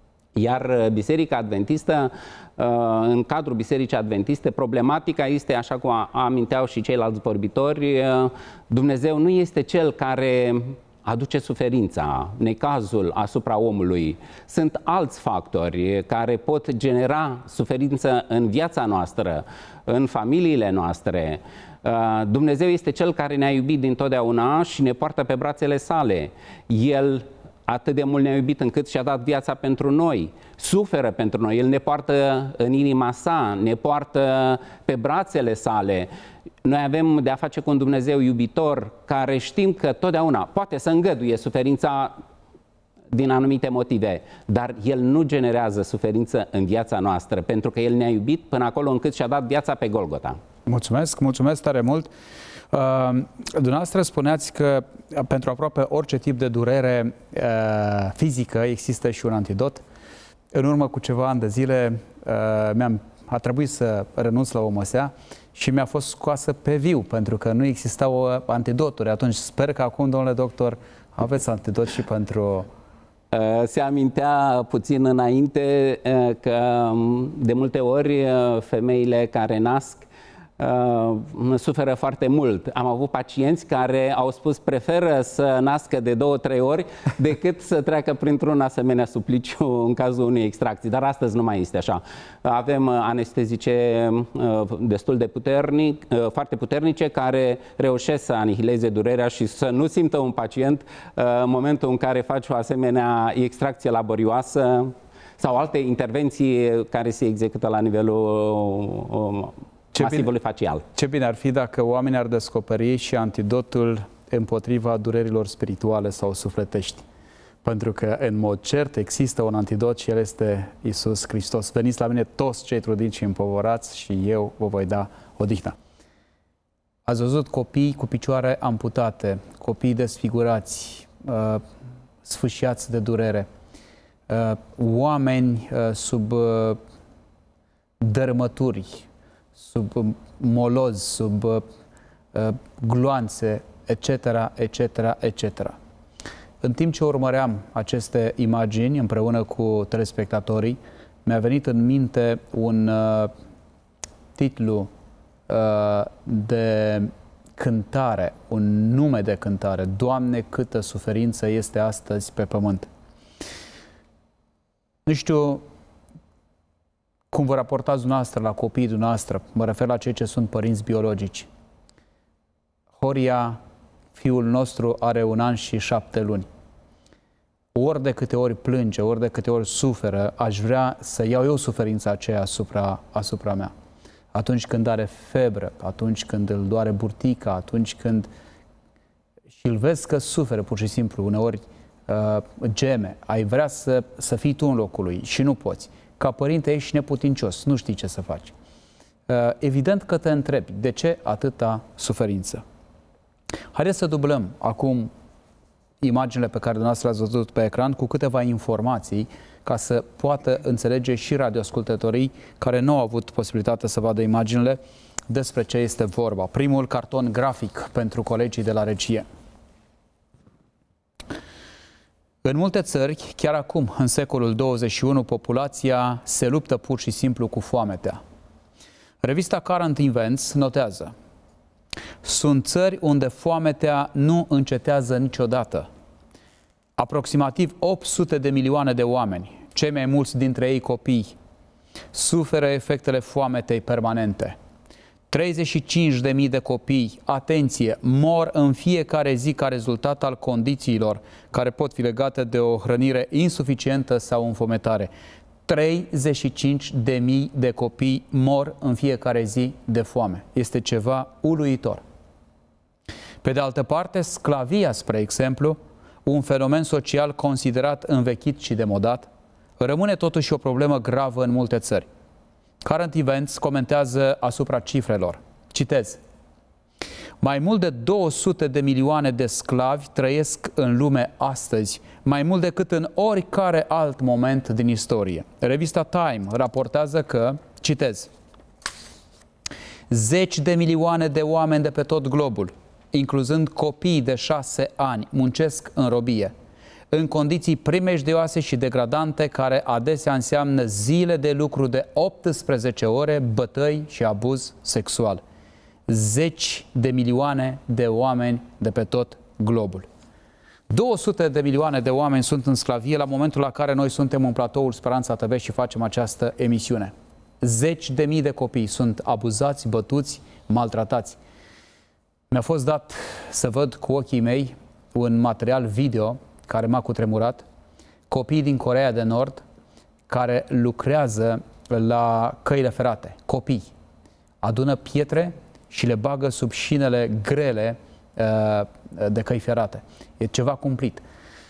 Iar Biserica Adventistă, în cadrul Bisericii Adventiste, problematica este, așa cum aminteau și ceilalți vorbitori, Dumnezeu nu este Cel care aduce suferința, necazul asupra omului. Sunt alți factori care pot genera suferință în viața noastră, în familiile noastre. Dumnezeu este Cel care ne-a iubit dintotdeauna și ne poartă pe brațele sale. El atât de mult ne-a iubit încât și-a dat viața pentru noi, suferă pentru noi, El ne poartă în inima sa, ne poartă pe brațele sale. Noi avem de a face cu un Dumnezeu iubitor care știm că totdeauna poate să îngăduie suferința din anumite motive, dar El nu generează suferință în viața noastră, pentru că El ne-a iubit până acolo încât și-a dat viața pe Golgota. Mulțumesc tare mult! Dumneavoastră spuneați că pentru aproape orice tip de durere fizică există și un antidot. În urmă cu ceva ani de zile a trebuit să renunț la o măsea și mi-a fost scoasă pe viu, pentru că nu existau antidoturi. Atunci sper că acum, domnule doctor, aveți antidot și pentru... Se amintea puțin înainte că de multe ori femeile care nasc suferă foarte mult. Am avut pacienți care au spus preferă să nască de 2-3 ori decât să treacă printr-un asemenea supliciu în cazul unei extracții. Dar astăzi nu mai este așa. Avem anestezice destul de foarte puternice care reușesc să anihileze durerea și să nu simtă un pacient în momentul în care faci o asemenea extracție laborioasă sau alte intervenții care se execută la nivelul masivului facial. Ce bine ar fi dacă oamenii ar descoperi și antidotul împotriva durerilor spirituale sau sufletești. Pentru că, în mod cert, există un antidot și El este Iisus Hristos. Veniți la mine toți cei trudiți și împovărați și eu vă voi da odihnă. Ați văzut copii cu picioare amputate, copii desfigurați, sfâșiați de durere, oameni sub dărâmături, sub moloz, sub gloanțe, etc., etc., etc. În timp ce urmăream aceste imagini împreună cu telespectatorii, mi-a venit în minte un titlu de cântare, un nume de cântare. Doamne, câtă suferință este astăzi pe pământ. Nu știu cum vă raportați dumneavoastră la copiii dumneavoastră, mă refer la cei ce sunt părinți biologici. Horia, fiul nostru, are 1 an și 7 luni. Ori de câte ori plânge, ori de câte ori suferă, aș vrea să iau eu suferința aceea asupra mea. Atunci când are febră, atunci când îl doare burtica, atunci când și îl vezi că suferă pur și simplu, uneori geme, ai vrea să fii tu în locul lui și nu poți. Ca părinte ești neputincios, nu știi ce să faci. Evident că te întrebi, de ce atâta suferință? Haideți să dublăm acum imaginile pe care dumneavoastră le-ați văzut pe ecran cu câteva informații ca să poată înțelege și radioascultătorii care nu au avut posibilitatea să vadă imaginile despre ce este vorba. Primul carton grafic pentru colegii de la regie. În multe țări, chiar acum, în secolul 21, populația se luptă pur și simplu cu foametea. Revista Current Events notează: sunt țări unde foametea nu încetează niciodată. Aproximativ 800 de milioane de oameni, cei mai mulți dintre ei copii, suferă efectele foametei permanente. 35.000 de copii, atenție, mor în fiecare zi ca rezultat al condițiilor care pot fi legate de o hrănire insuficientă sau înfometare. 35.000 de copii mor în fiecare zi de foame. Este ceva uluitor. Pe de altă parte, sclavia, spre exemplu, un fenomen social considerat învechit și demodat, rămâne totuși o problemă gravă în multe țări. Current Events comentează asupra cifrelor. Citez: mai mult de 200 de milioane de sclavi trăiesc în lume astăzi, mai mult decât în oricare alt moment din istorie. Revista Time raportează că, citez, 10 de milioane de oameni de pe tot globul, incluzând copii de 6 ani, muncesc în robie, în condiții primejdioase și degradante, care adesea înseamnă zile de lucru de 18 ore, bătăi și abuz sexual. 10 de milioane de oameni de pe tot globul. 200 de milioane de oameni sunt în sclavie la momentul la care noi suntem în platoul Speranța TV și facem această emisiune. 10.000 de copii sunt abuzați, bătuți, maltratați. Mi-a fost dat să văd cu ochii mei un material video care m-a cutremurat. Copii din Coreea de Nord care lucrează la căile ferate. Copii adună pietre și le bagă sub șinele grele de căi ferate. E ceva cumplit.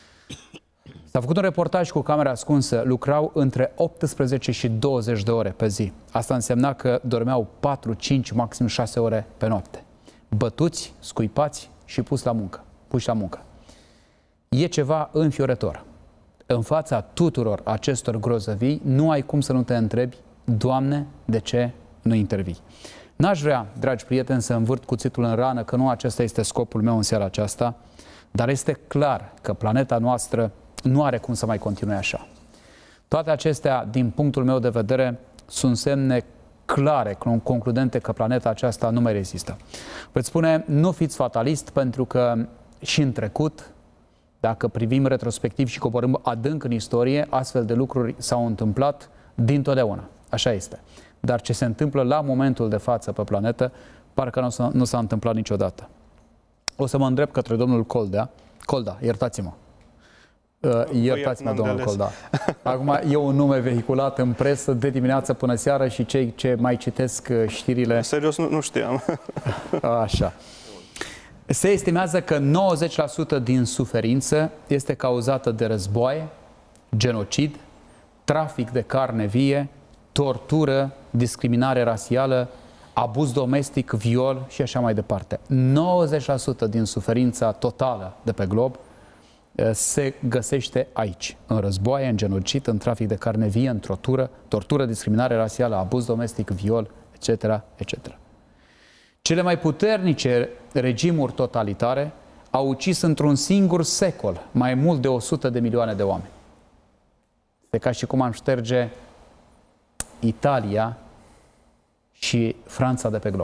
S-a făcut un reportaj cu camera ascunsă. Lucrau între 18 și 20 de ore pe zi. Asta însemna că dormeau 4, 5, maxim 6 ore pe noapte. Bătuți, scuipați și puși la muncă. E ceva înfiorător. În fața tuturor acestor grozăvii, nu ai cum să nu te întrebi: Doamne, de ce nu intervii? N-aș vrea, dragi prieteni, să învârt cuțitul în rană, că nu acesta este scopul meu în seara aceasta, dar este clar că planeta noastră nu are cum să mai continue așa. Toate acestea, din punctul meu de vedere, sunt semne clare, concludente că planeta aceasta nu mai rezistă. Veți spune, nu fiți fatalist, pentru că și în trecut, dacă privim retrospectiv și coborâm adânc în istorie, astfel de lucruri s-au întâmplat dintotdeauna. Așa este. Dar ce se întâmplă la momentul de față pe planetă, parcă nu s-a întâmplat niciodată. O să mă îndrept către domnul Colda, iertați-mă. Iertați-mă, domnul Colda. Acum e un nume vehiculat în presă de dimineață până seară și cei ce mai citesc știrile... Serios, nu știam. Așa. Se estimează că 90% din suferință este cauzată de războaie, genocid, trafic de carne vie, tortură, discriminare rasială, abuz domestic, viol și așa mai departe. 90% din suferința totală de pe glob se găsește aici, în războaie, în genocid, în trafic de carne vie, în tortură, discriminare rasială, abuz domestic, viol, etc., etc. Cele mai puternice regimuri totalitare au ucis într-un singur secol mai mult de 100 de milioane de oameni. Este ca și cum am șterge Italia și Franța de pe glob.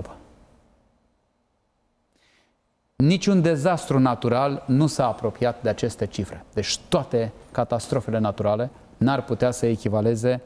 Niciun dezastru natural nu s-a apropiat de aceste cifre. Deci toate catastrofele naturale n-ar putea să echivaleze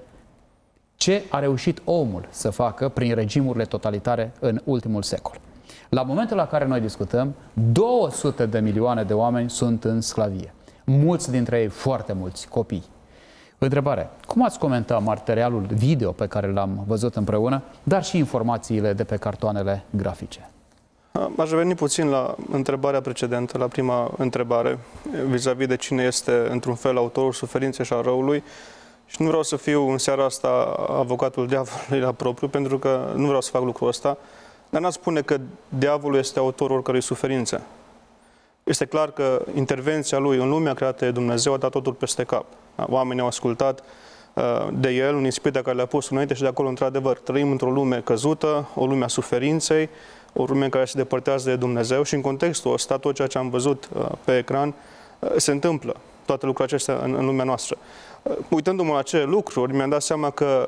ce a reușit omul să facă prin regimurile totalitare în ultimul secol. La momentul la care noi discutăm, 200 de milioane de oameni sunt în sclavie. Mulți dintre ei, foarte mulți, copii. Întrebare, cum ați comentat materialul video pe care l-am văzut împreună, dar și informațiile de pe cartoanele grafice? Aș reveni puțin la întrebarea precedentă, la prima întrebare, vis-a-vis de cine este, într-un fel, autorul suferinței și a răului. Și nu vreau să fiu în seara asta avocatul diavolului la propriu, pentru că nu vreau să fac lucrul ăsta, dar n-aș spune că diavolul este autorul oricărei suferințe. Este clar că intervenția lui în lumea creată de Dumnezeu a dat totul peste cap. Oamenii au ascultat de el, un ispit pe care le-a pus înainte și de acolo, într-adevăr, trăim într-o lume căzută, o lume a suferinței, o lume care se depărtează de Dumnezeu și în contextul ăsta, tot ceea ce am văzut pe ecran se întâmplă, toate lucrurile acestea în lumea noastră. Uitându-mă la acele lucruri, mi-am dat seama că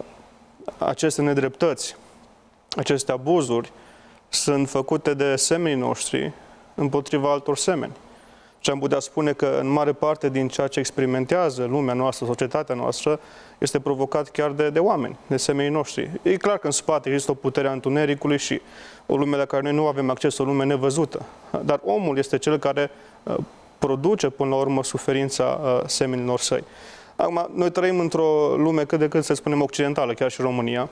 aceste nedreptăți, aceste abuzuri sunt făcute de semenii noștri împotriva altor semeni. Și am putea spune că în mare parte din ceea ce experimentează lumea noastră, societatea noastră, este provocat chiar de oameni, de semenii noștri. E clar că în spate există o putere a întunericului și o lume la care noi nu avem acces, o lume nevăzută. Dar omul este cel care produce până la urmă suferința semenilor săi. Acum, noi trăim într-o lume cât de cât, să spunem, occidentală, chiar și România.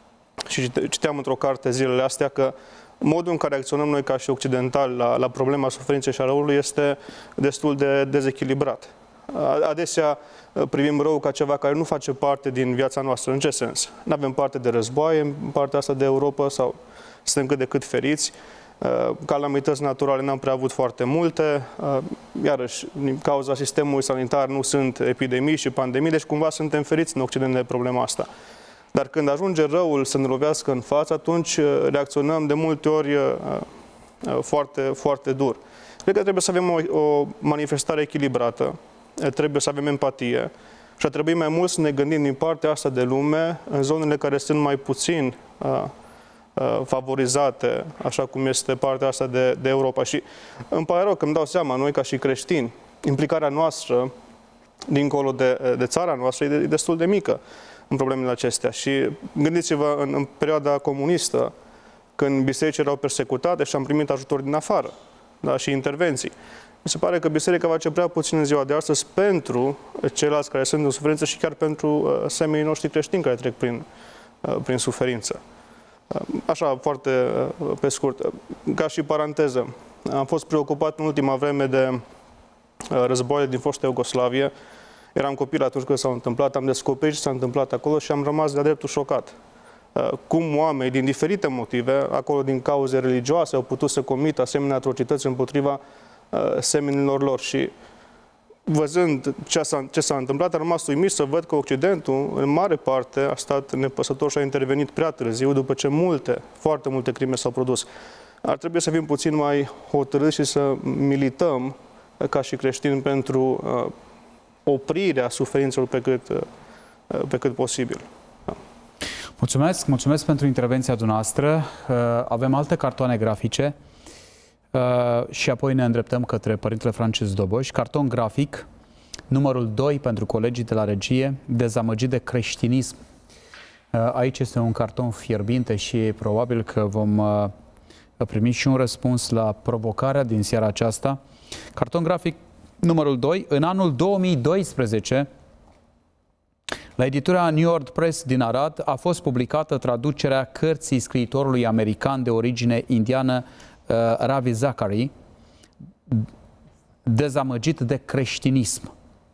Și citeam într-o carte zilele astea că modul în care acționăm noi ca și occidentali la problema suferinței și a răului este destul de dezechilibrat. Adesea privim răul ca ceva care nu face parte din viața noastră. În ce sens? Nu avem parte de războaie în partea asta de Europa sau suntem cât de cât feriți. Calamități naturale n-am prea avut foarte multe. Iarăși, din cauza sistemului sanitar nu sunt epidemii și pandemii, deci cumva suntem feriți în Occident de problema asta. Dar când ajunge răul să ne lovească în față, atunci reacționăm de multe ori foarte, foarte dur. Cred că trebuie să avem o manifestare echilibrată, trebuie să avem empatie și ar trebui mai mult să ne gândim din partea asta de lume în zonele care sunt mai puțin favorizate, așa cum este partea asta de Europa. Și îmi pare rău că îmi dau seama, noi ca și creștini, implicarea noastră dincolo de țara noastră e destul de mică în problemele acestea. Și gândiți-vă în perioada comunistă, când bisericile erau persecutate și am primit ajutor din afară, da, și intervenții. Mi se pare că biserica face prea puțin în ziua de astăzi pentru ceilalți care sunt în suferință și chiar pentru semenii noștri creștini care trec prin suferință. Așa, foarte pe scurt, ca și paranteză, am fost preocupat în ultima vreme de războaiele din fosta Iugoslavie. Eram copil atunci când s-au întâmplat, am descoperit ce s-a întâmplat acolo și am rămas de-a dreptul șocat. Cum oameni, din diferite motive, acolo din cauze religioase, au putut să comită asemenea atrocități împotriva semenilor lor. Și văzând ce s-a întâmplat, am rămas uimit să văd că Occidentul, în mare parte, a stat nepăsător și a intervenit prea târziu, după ce foarte multe crime s-au produs. Ar trebui să fim puțin mai hotărâți și să milităm ca și creștini pentru oprirea suferințelor pe cât posibil. Da. Mulțumesc pentru intervenția dumneavoastră. Avem alte cartoane grafice și apoi ne îndreptăm către Părintele Francis Doboș. Carton grafic, numărul 2 pentru colegii de la regie, dezamăgit de creștinism. Aici este un carton fierbinte și probabil că vom primi și un răspuns la provocarea din seara aceasta. Carton grafic numărul 2. În anul 2012, la editura New York Press din Arad, a fost publicată traducerea cărții scriitorului american de origine indiană Ravi Zachary, Dezamăgit de creștinism.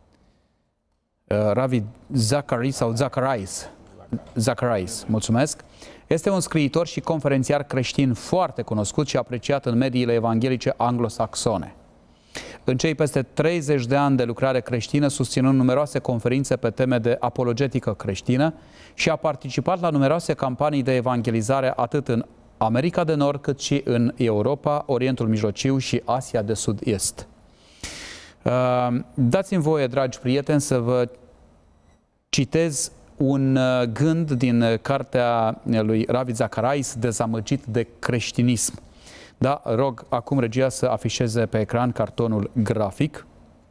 Ravi Zachary sau Zacharias, mulțumesc. Este un scriitor și conferențiar creștin foarte cunoscut și apreciat în mediile evanghelice anglosaxone. În cei peste 30 de ani de lucrare creștină, susținând numeroase conferințe pe teme de apologetică creștină și a participat la numeroase campanii de evangelizare atât în America de Nord, cât și în Europa, Orientul Mijlociu și Asia de Sud-Est. Dați-mi voie, dragi prieteni, să vă citez un gând din cartea lui Ravi Zacharias, Dezamăgit de creștinism. Da, rog acum regia să afișeze pe ecran cartonul grafic.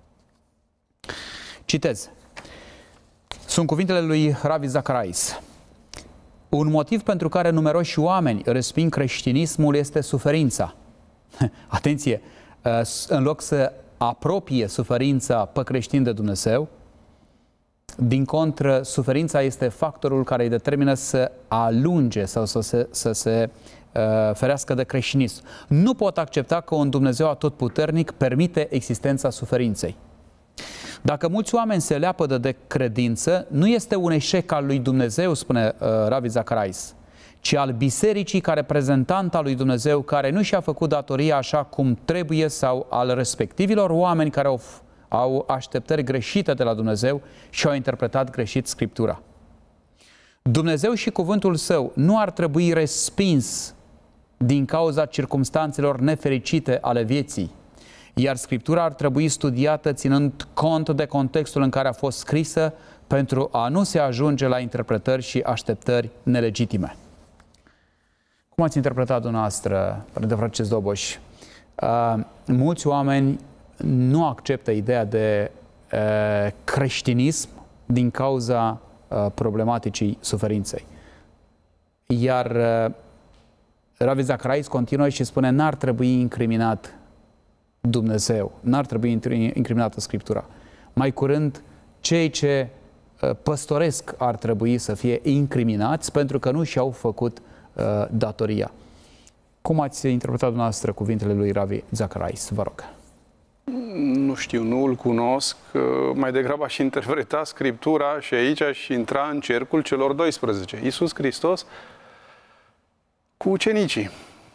Citez. Sunt cuvintele lui Ravi Zacharias. Un motiv pentru care numeroși oameni resping creștinismul este suferința. Atenție! În loc să apropie suferința pe creștin de Dumnezeu, din contră, suferința este factorul care îi determină să alunge sau să se ferească de creștinism. Nu pot accepta că un Dumnezeu atotputernic permite existența suferinței. Dacă mulți oameni se leapădă de credință, nu este un eșec al lui Dumnezeu, spune Ravi Zacharias, ci al bisericii ca reprezentant al lui Dumnezeu, care nu și-a făcut datoria așa cum trebuie, sau al respectivilor oameni care au așteptări greșite de la Dumnezeu și au interpretat greșit Scriptura. Dumnezeu și cuvântul Său nu ar trebui respins din cauza circumstanțelor nefericite ale vieții, iar Scriptura ar trebui studiată ținând cont de contextul în care a fost scrisă, pentru a nu se ajunge la interpretări și așteptări nelegitime. Cum ați interpretat dumneavoastră, Părinte Francesc Doboș? Mulți oameni nu acceptă ideea de creștinism din cauza problematicii suferinței. Iar Ravi Zacharias continuă și spune: n-ar trebui incriminat Dumnezeu, n-ar trebui incriminată Scriptura. Mai curând, cei ce păstoresc ar trebui să fie incriminați pentru că nu și-au făcut datoria. Cum ați interpretat dumneavoastră cuvintele lui Ravi Zacharias? Vă rog. Nu știu, nu îl cunosc. Mai degrabă aș interpreta Scriptura și aici aș intra în cercul celor 12. Iisus Hristos cu ucenicii.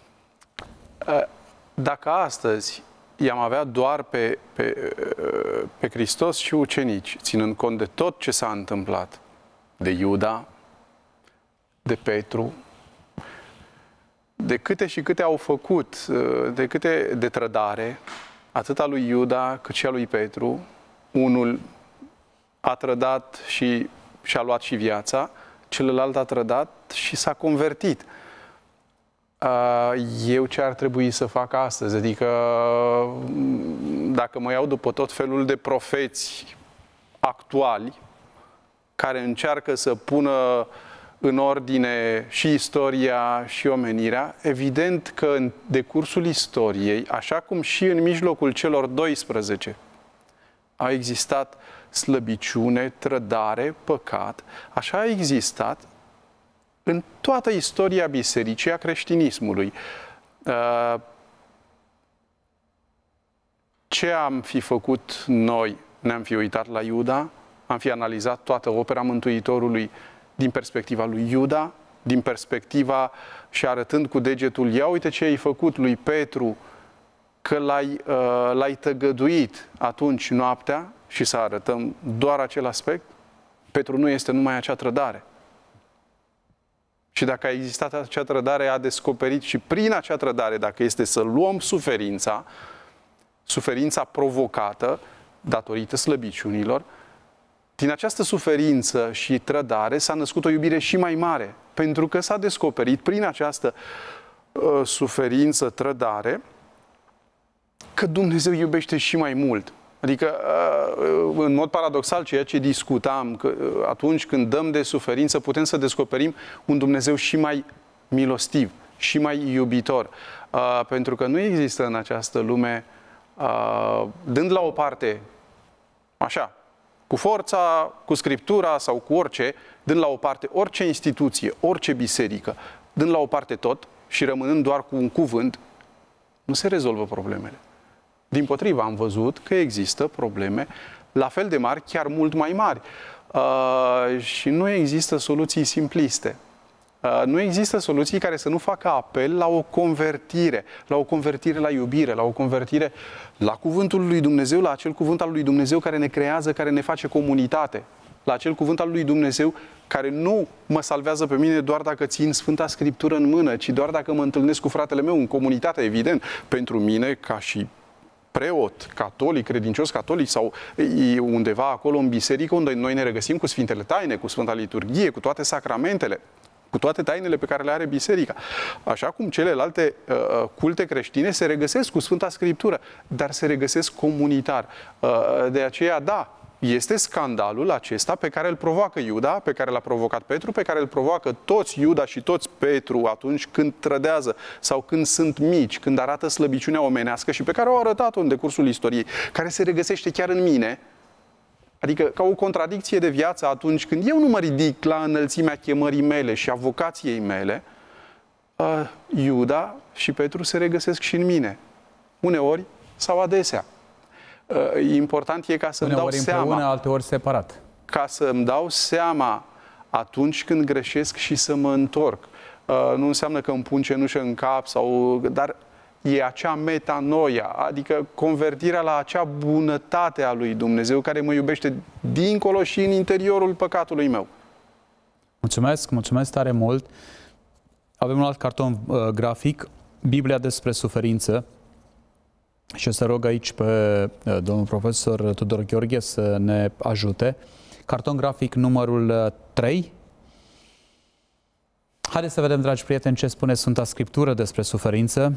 Dacă astăzi i-am avea doar pe Hristos și ucenici, ținând cont de tot ce s-a întâmplat, de Iuda, de Petru, de câte și câte au făcut, de câte de trădare, atât a lui Iuda cât și a lui Petru, unul a trădat și și-a luat și viața, celălalt a trădat și s-a convertit. Eu ce ar trebui să fac astăzi? Adică dacă mă iau după tot felul de profeți actuali care încearcă să pună în ordine și istoria și omenirea, evident că în decursul istoriei, așa cum și în mijlocul celor 12 a existat slăbiciune, trădare, păcat, așa a existat în toată istoria bisericii, a creștinismului. Ce am fi făcut noi? Ne-am fi uitat la Iuda? Am fi analizat toată opera Mântuitorului din perspectiva lui Iuda, din perspectiva și arătând cu degetul: ia uite ce ai făcut lui Petru, că l-ai tăgăduit atunci noaptea, și să arătăm doar acel aspect? Petru nu este numai acea trădare. Și dacă a existat acea trădare, a descoperit și prin acea trădare, dacă este să luăm suferința provocată datorită slăbiciunilor, din această suferință și trădare s-a născut o iubire și mai mare, pentru că s-a descoperit prin această suferință, trădare, că Dumnezeu iubește și mai mult. Adică, în mod paradoxal, ceea ce discutam, că atunci când dăm de suferință, putem să descoperim un Dumnezeu și mai milostiv, și mai iubitor. Pentru că nu există în această lume, dând la o parte, așa, cu forța, cu Scriptura sau cu orice, dând la o parte orice instituție, orice biserică, dând la o parte tot și rămânând doar cu un cuvânt, nu se rezolvă problemele. Dimpotrivă, am văzut că există probleme la fel de mari, chiar mult mai mari. Și nu există soluții simpliste. Nu există soluții care să nu facă apel la o convertire la iubire, la o convertire la cuvântul lui Dumnezeu, la acel cuvânt al lui Dumnezeu care ne creează, care ne face comunitate, la acel cuvânt al lui Dumnezeu care nu mă salvează pe mine doar dacă țin Sfânta Scriptură în mână, ci doar dacă mă întâlnesc cu fratele meu în comunitate, evident, pentru mine ca și preot catolic, credincios catolic sau undeva acolo în biserică unde noi ne regăsim cu Sfintele Taine, cu Sfânta Liturghie, cu toate sacramentele, cu toate tainele pe care le are biserica. Așa cum celelalte culte creștine se regăsesc cu Sfânta Scriptură, dar se regăsesc comunitar. De aceea, da, este scandalul acesta pe care îl provoacă Iuda, pe care l-a provocat Petru, pe care îl provoacă toți Iuda și toți Petru atunci când trădează sau când sunt mici, când arată slăbiciunea omenească și pe care au arătat-o în decursul istoriei, care se regăsește chiar în mine, adică ca o contradicție de viață atunci când eu nu mă ridic la înălțimea chemării mele și a vocației mele, Iuda și Petru se regăsesc și în mine, uneori sau adesea. Important e ca să-mi dau seama. Împreună, alteori separat. Ca să-mi dau seama atunci când greșesc și să mă întorc. Nu înseamnă că îmi pun cenușă în cap, dar e acea metanoia, adică convertirea la acea bunătate a lui Dumnezeu care mă iubește dincolo și în interiorul păcatului meu. Mulțumesc tare mult. Avem un alt carton grafic, Biblia despre suferință. Și o să rog aici pe domnul profesor Tudor Gheorghe să ne ajute. Carton grafic numărul 3. Haideți să vedem, dragi prieteni, ce spune Sfânta Scriptură despre suferință.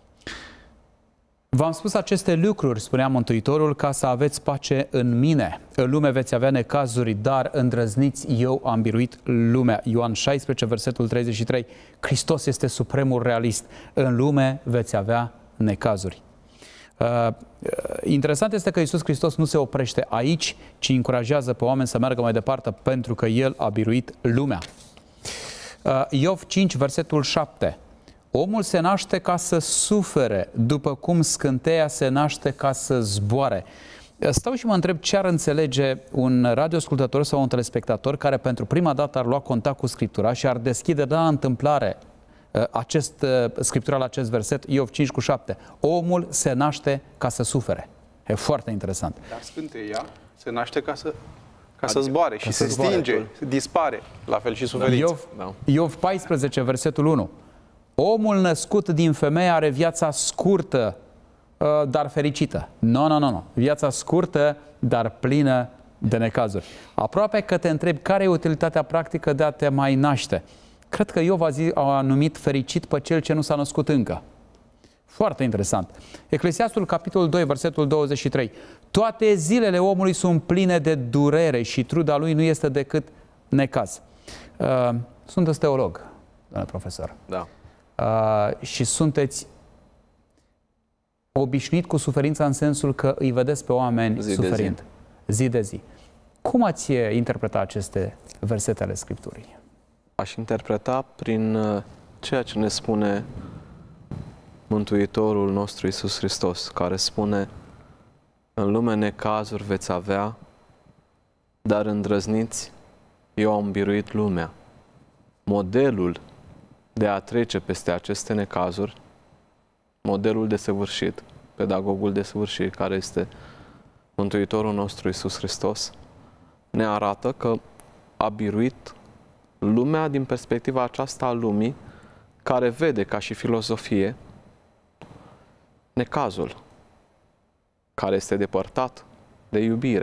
V-am spus aceste lucruri, spunea Mântuitorul, ca să aveți pace în mine. În lume veți avea necazuri, dar îndrăzniți, eu am biruit lumea. Ioan 16, versetul 33. Hristos este supremul realist. În lume veți avea necazuri. Interesant este că Iisus Hristos nu se oprește aici, ci încurajează pe oameni să meargă mai departe pentru că El a biruit lumea. Iov 5, versetul 7. Omul se naște ca să sufere, după cum scânteia se naște ca să zboare. Stau și mă întreb ce ar înțelege un radioascultător sau un telespectator care pentru prima dată ar lua contact cu Scriptura și ar deschide la întâmplare scriptural acest verset, Iov 5 cu 7. Omul se naște ca să sufere. E foarte interesant. Dar scânteia se naște ca să zboare și se stinge, dispare. La fel și suferința. Iov 14, versetul 1. Omul născut din femeie are viața scurtă, dar fericită. Nu. Viața scurtă, dar plină de necazuri. Aproape că te întrebi care e utilitatea practică de a te mai naște. Cred că Iov a numit fericit pe cel ce nu s-a născut încă. Foarte interesant. Eclesiastul, capitolul 2, versetul 23. Toate zilele omului sunt pline de durere și truda lui nu este decât necaz. Sunteți teolog, domnule profesor. Da. Și sunteți obișnuit cu suferința în sensul că îi vedeți pe oameni suferind. Zi de zi. Cum ați interpretat aceste versete ale Scripturii? Aș interpreta prin ceea ce ne spune Mântuitorul nostru Iisus Hristos, care spune: în lume necazuri veți avea, dar îndrăzniți, eu am biruit lumea. Modelul de a trece peste aceste necazuri, modelul desăvârșit, pedagogul desăvârșit, care este Mântuitorul nostru Iisus Hristos, ne arată că a biruit lumea din perspectiva aceasta a lumii, care vede ca și filozofie necazul, care este depărtat de iubire.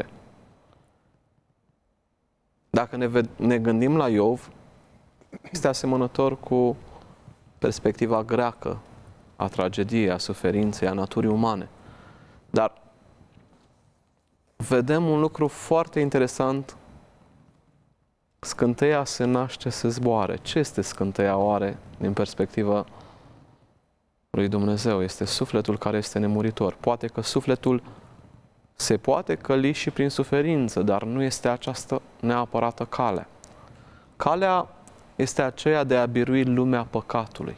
Dacă ne gândim la Iov, este asemănător cu perspectiva greacă a tragediei, a suferinței, a naturii umane. Dar vedem un lucru foarte interesant. Scânteia se naște să zboare. Ce este scânteia oare din perspectiva lui Dumnezeu? Este sufletul care este nemuritor. Poate că sufletul se poate căli și prin suferință, dar nu este această neapărată cale. Calea este aceea de a birui lumea păcatului.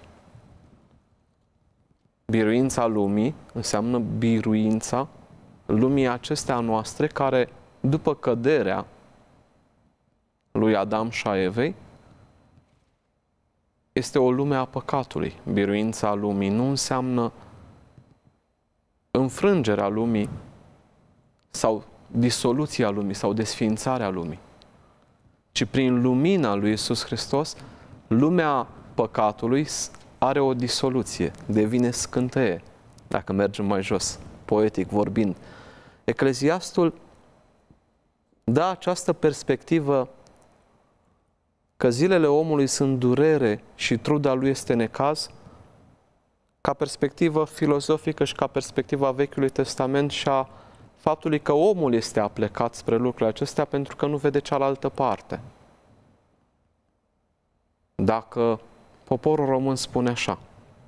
Biruința lumii înseamnă biruința lumii acestea noastre care, după căderea lui Adam și a Evei, este o lume a păcatului. Biruința lumii nu înseamnă înfrângerea lumii sau disoluția lumii sau desființarea lumii. ci prin lumina lui Iisus Hristos, lumea păcatului are o disoluție, devine scânteie, dacă mergem mai jos, poetic vorbind. Ecleziastul dă această perspectivă că zilele omului sunt durere și truda lui este necaz, ca perspectivă filozofică și ca perspectiva Vechiului Testament și a faptului că omul este aplecat spre lucrurile acestea pentru că nu vede cealaltă parte. Dacă poporul român spune așa: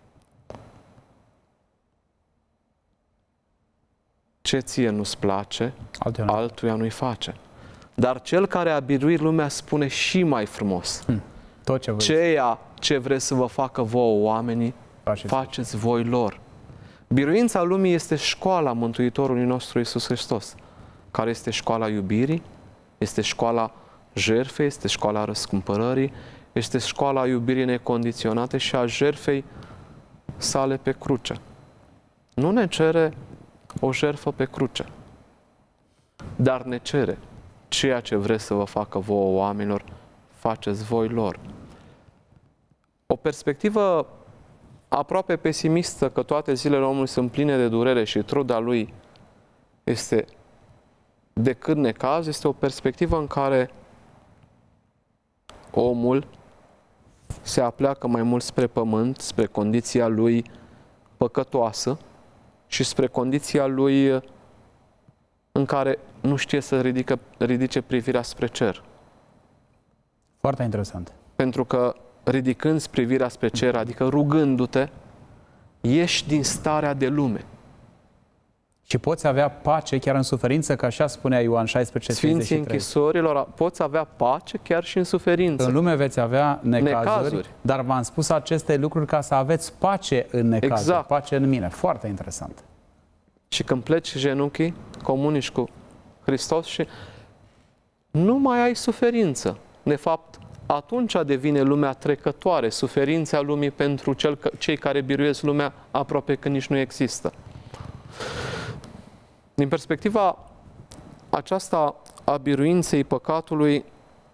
ce ție nu-ți place, altuia nu-i face. Dar cel care a biruit lumea spune și mai frumos: tot ce ceea ce vreți să vă facă vouă oamenii, faceți voi lor. Biruința lumii este școala Mântuitorului nostru Iisus Hristos, care este școala iubirii, este școala jertfei, este școala răscumpărării, este școala iubirii necondiționate și a jertfei sale pe cruce. Nu ne cere o jertfă pe cruce, dar ne cere: ceea ce vreți să vă facă vouă oamenilor, faceți voi lor. O perspectivă aproape pesimistă că toate zilele omului sunt pline de durere și truda lui este decât necaz, este o perspectivă în care omul se apleacă mai mult spre pământ, spre condiția lui păcătoasă și spre condiția lui în care nu știe să ridice privirea spre cer. Foarte interesant. Pentru că ridicând privirea spre cer, adică rugându-te, ieși din starea de lume. Și poți avea pace chiar în suferință, că așa spunea Ioan 16:33. Sfinții închisorilor, poți avea pace chiar și în suferință. În lume veți avea necazuri, dar v-am spus aceste lucruri ca să aveți pace în necazuri, exact. Pace în mine. Foarte interesant. Și când pleci genunchii, comunici cu Hristos și nu mai ai suferință. De fapt, atunci devine lumea trecătoare, suferința lumii pentru cei care biruiesc lumea aproape că nici nu există. Din perspectiva aceasta a biruinței păcatului,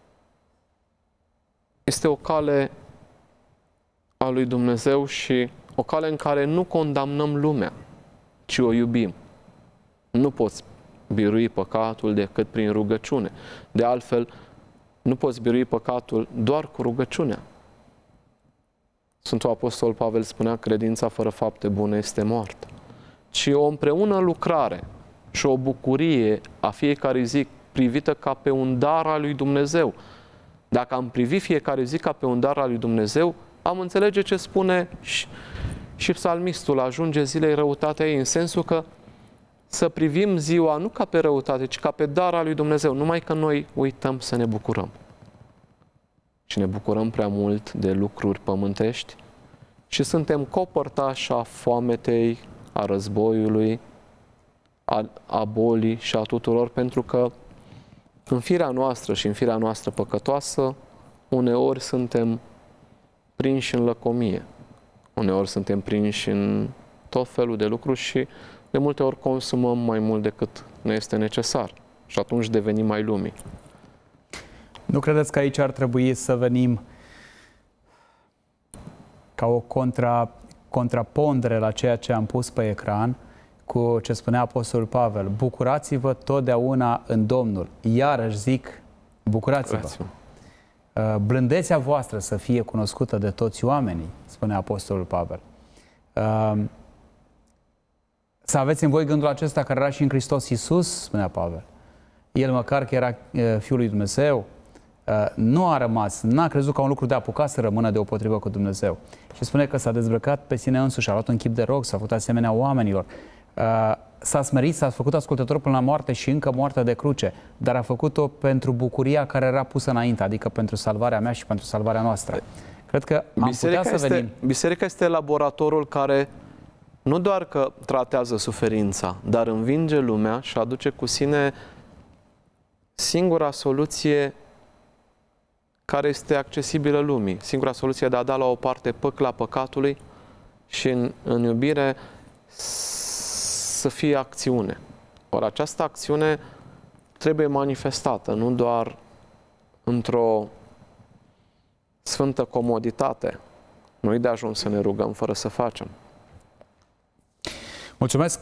este o cale a lui Dumnezeu și o cale în care nu condamnăm lumea, ci o iubim. Nu poți birui păcatul decât prin rugăciune. De altfel, nu poți birui păcatul doar cu rugăciunea. Sfântul Apostol Pavel spunea: credința fără fapte bune este moartă. Ci o împreună lucrare și o bucurie a fiecare zi privită ca pe un dar al lui Dumnezeu. Dacă am privit fiecare zi ca pe un dar al lui Dumnezeu, am înțelege ce spune și psalmistul: ajunge zilei răutatea ei, în sensul că să privim ziua nu ca pe răutate, ci ca pe dar al lui Dumnezeu, numai că noi uităm să ne bucurăm. Și ne bucurăm prea mult de lucruri pământești și suntem copărtași a foametei, a războiului, a bolii și a tuturor, pentru că în firea noastră și în firea noastră păcătoasă, uneori suntem prinși în lăcomie, uneori suntem prinși în tot felul de lucruri și de multe ori consumăm mai mult decât ne este necesar și atunci devenim mai lumii. Nu credeți că aici ar trebui să venim ca o contrapondere la ceea ce am pus pe ecran cu ce spunea Apostolul Pavel? Bucurați-vă totdeauna în Domnul. Iarăși zic, bucurați-vă. Blândețea voastră să fie cunoscută de toți oamenii, spune Apostolul Pavel. Să aveți în voi gândul acesta care era și în Hristos Iisus, spunea Pavel. El, măcar că era Fiul lui Dumnezeu, nu a rămas, n-a crezut ca un lucru de apucat să rămână deopotrivă cu Dumnezeu. Și spune că s-a dezbrăcat pe sine însuși, a luat un chip de rog, s-a făcut asemenea oamenilor. S-a smerit, s-a făcut ascultător până la moarte și încă moartea de cruce, dar a făcut-o pentru bucuria care era pusă înainte, adică pentru salvarea mea și pentru salvarea noastră. Cred că am putea să venim. Biserica este laboratorul care nu doar că tratează suferința, dar învinge lumea și aduce cu sine singura soluție care este accesibilă lumii. Singura soluție de a da la o parte păcla păcatului și în iubire să fie acțiune. Ori această acțiune trebuie manifestată, nu doar într-o sfântă comoditate. Nu-i de ajuns să ne rugăm fără să facem. Mulțumesc!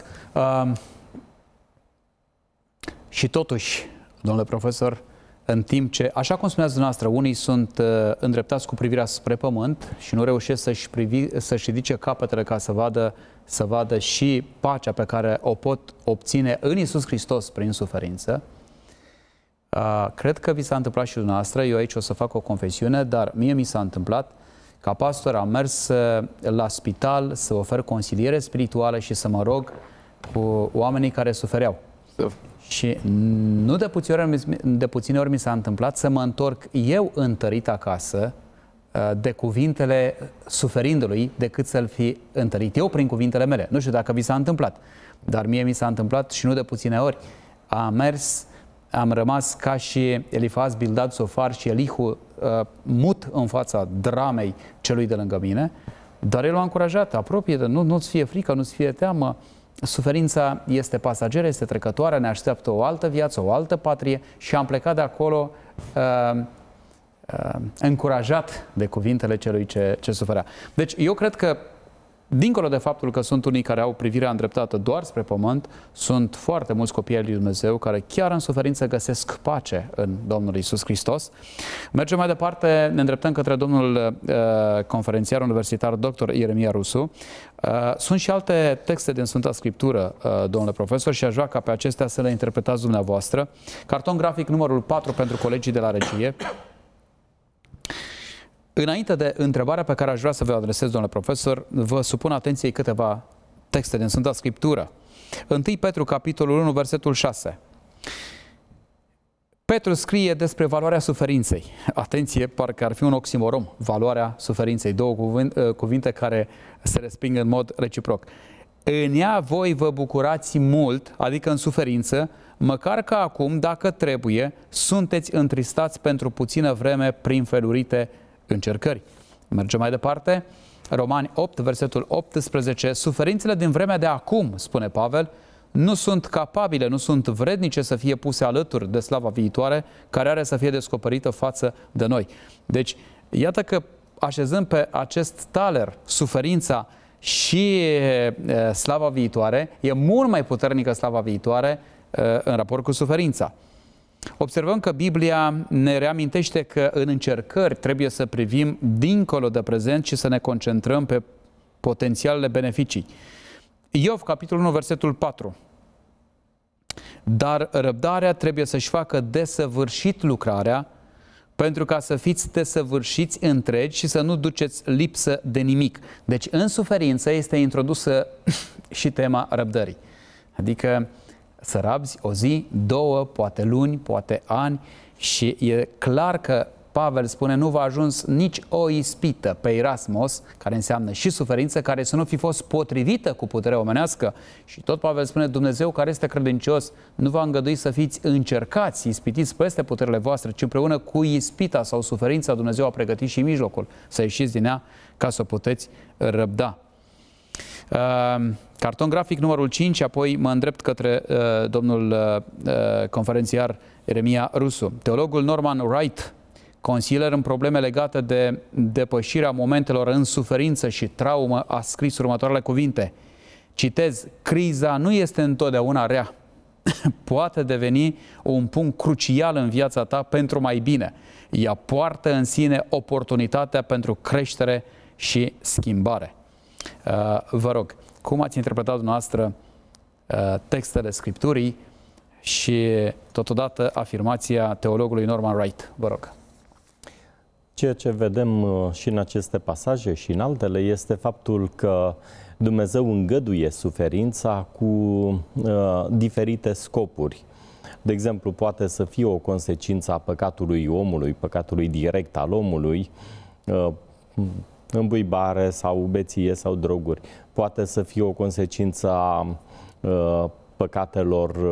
Și totuși, domnule profesor, în timp ce, așa cum spuneați dumneavoastră, unii sunt îndreptați cu privirea spre pământ și nu reușesc să-și ridice capetele ca să vadă și pacea pe care o pot obține în Iisus Hristos prin suferință, cred că vi s-a întâmplat și dumneavoastră, eu aici o să fac o confesiune, dar mie mi s-a întâmplat, ca pastor am mers la spital să ofer consiliere spirituală și să mă rog cu oamenii care sufereau. Și nu de puține ori mi s-a întâmplat să mă întorc eu întărit acasă de cuvintele suferindului, decât să-l fi întărit eu prin cuvintele mele. Nu știu dacă vi s-a întâmplat, dar mie mi s-a întâmplat și nu de puține ori. Am rămas ca și Elifaz, Bildad, Sofar și Elihu mut în fața dramei celui de lângă mine, dar el m-a încurajat, apropie-te, nu-ți fie frică, nu-ți fie teamă. Suferința este pasageră, este trecătoare, ne așteaptă o altă viață, o altă patrie și am plecat de acolo încurajat de cuvintele celui ce suferea. Deci eu cred că, dincolo de faptul că sunt unii care au privirea îndreptată doar spre pământ, sunt foarte mulți copii ai lui Dumnezeu care chiar în suferință găsesc pace în Domnul Iisus Hristos. Mergem mai departe, ne îndreptăm către domnul conferențiar universitar dr. Ieremia Rusu. Sunt și alte texte din Sfânta Scriptură, domnule profesor, și aș vrea ca pe acestea să le interpretați dumneavoastră. Carton grafic numărul 4 pentru colegii de la regie. Înainte de întrebarea pe care aș vrea să vă adresez, domnule profesor, vă supun atenției câteva texte din Sfânta Scriptură. 1 Petru, capitolul 1, versetul 6. Petru scrie despre valoarea suferinței. Atenție, parcă ar fi un oximoron, valoarea suferinței. Două cuvinte care se resping în mod reciproc. În ea voi vă bucurați mult, adică în suferință, măcar că acum, dacă trebuie, sunteți întristați pentru puțină vreme prin felurite încercări. Mergem mai departe. Romani 8, versetul 18. Suferințele din vremea de acum, spune Pavel, nu sunt capabile, nu sunt vrednice să fie puse alături de slava viitoare, care are să fie descoperită față de noi. Deci, iată că așezând pe acest taler suferința și slava viitoare, e mult mai puternică slava viitoare în raport cu suferința. Observăm că Biblia ne reamintește că în încercări trebuie să privim dincolo de prezent și să ne concentrăm pe potențialele beneficii. Iov, capitolul 1, versetul 4. Dar răbdarea trebuie să-și facă desăvârșit lucrarea, pentru ca să fiți desăvârșiți întregi și să nu duceți lipsă de nimic. Deci în suferință este introdusă și tema răbdării. Adică să rabzi o zi, două, poate luni, poate ani, și e clar că Pavel spune nu v-a ajuns nici o ispită pe Erasmos, care înseamnă și suferință, care să nu fi fost potrivită cu puterea omenească. Și tot Pavel spune, Dumnezeu care este credincios nu va îngădui să fiți încercați, ispitiți peste puterile voastre, ci împreună cu ispita sau suferința Dumnezeu a pregătit și mijlocul să ieșiți din ea ca să o puteți răbda. Carton grafic numărul 5, apoi mă îndrept către domnul conferențiar Ieremia Rusu. Teologul Norman Wright, consilier în probleme legate de depășirea momentelor în suferință și traumă, a scris următoarele cuvinte. Citez, criza nu este întotdeauna rea. Poate deveni un punct crucial în viața ta pentru mai bine. Ea poartă în sine oportunitatea pentru creștere și schimbare. Vă rog, cum ați interpretat dumneavoastră textele Scripturii și totodată afirmația teologului Norman Wright? Vă rog. Ceea ce vedem și în aceste pasaje și în altele este faptul că Dumnezeu îngăduie suferința cu diferite scopuri. De exemplu, poate să fie o consecință a păcatului omului, păcatului direct al omului, îmbuibare sau beție sau droguri. Poate să fie o consecință a păcatelor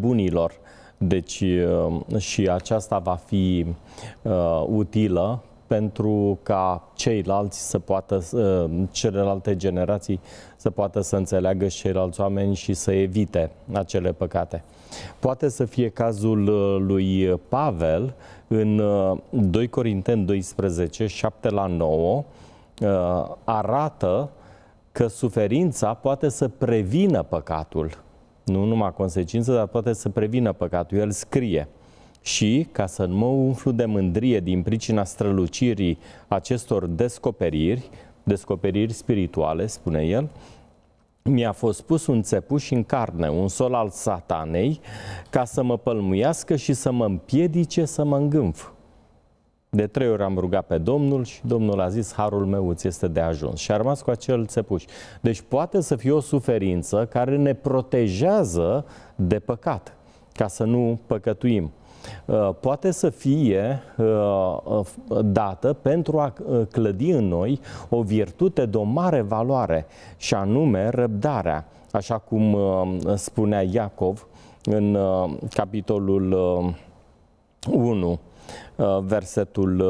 străbunilor. Deci și aceasta va fi utilă pentru ca ceilalți să poată, celelalte generații să poată să înțeleagă și ceilalți oameni și să evite acele păcate. Poate să fie cazul lui Pavel în 2 Corinteni 12, 7-9, arată că suferința poate să prevină păcatul. Nu numai consecință, dar poate să prevină păcatul. El scrie: și, ca să nu mă umflu de mândrie din pricina strălucirii acestor descoperiri spirituale, spune el, mi-a fost pus un țepuș în carne, un sol al satanei, ca să mă pălmuiască și să mă împiedice să mă îngânf. De 3 ori am rugat pe Domnul și Domnul a zis: harul meu îți este de ajuns. Și a rămas cu acel țepuș. Deci poate să fie o suferință care ne protejează de păcat, ca să nu păcătuim. Poate să fie dată pentru a clădi în noi o virtute de o mare valoare, și anume răbdarea. Așa cum spunea Iacov în capitolul 1, versetul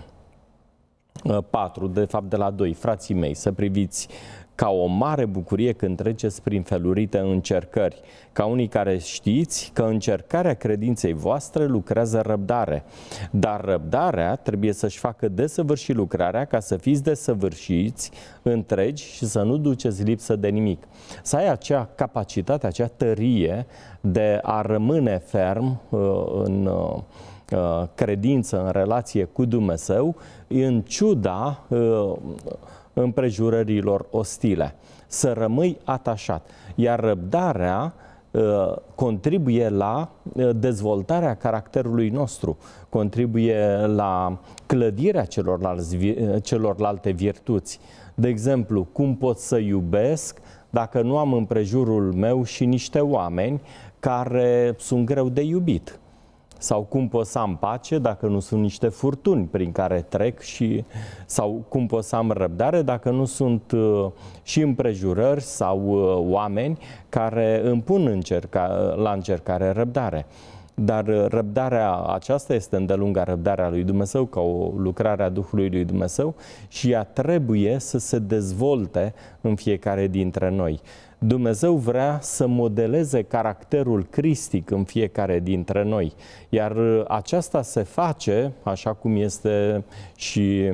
4, de fapt de la 2, frații mei, să priviți ca o mare bucurie când treceți prin felurite încercări, ca unii care știți că încercarea credinței voastre lucrează răbdare. Dar răbdarea trebuie să-și facă desăvârșit lucrarea, ca să fiți desăvârșiți, întregi și să nu duceți lipsă de nimic. Să ai acea capacitate, acea tărie de a rămâne ferm în credință, în relație cu Dumnezeu, în ciuda împrejurărilor ostile. Să rămâi atașat. Iar răbdarea contribuie la dezvoltarea caracterului nostru, contribuie la clădirea celorlalte virtuți. De exemplu, cum pot să iubesc dacă nu am împrejurul meu și niște oameni care sunt greu de iubit? Sau cum pot să am pace dacă nu sunt niște furtuni prin care trec, sau cum pot să am răbdare dacă nu sunt și împrejurări sau oameni care îmi pun la încercare răbdare. Dar răbdarea aceasta este îndelunga răbdarea lui Dumnezeu, ca o lucrare a Duhului lui Dumnezeu, și ea trebuie să se dezvolte în fiecare dintre noi. Dumnezeu vrea să modeleze caracterul cristic în fiecare dintre noi, iar aceasta se face, așa cum este și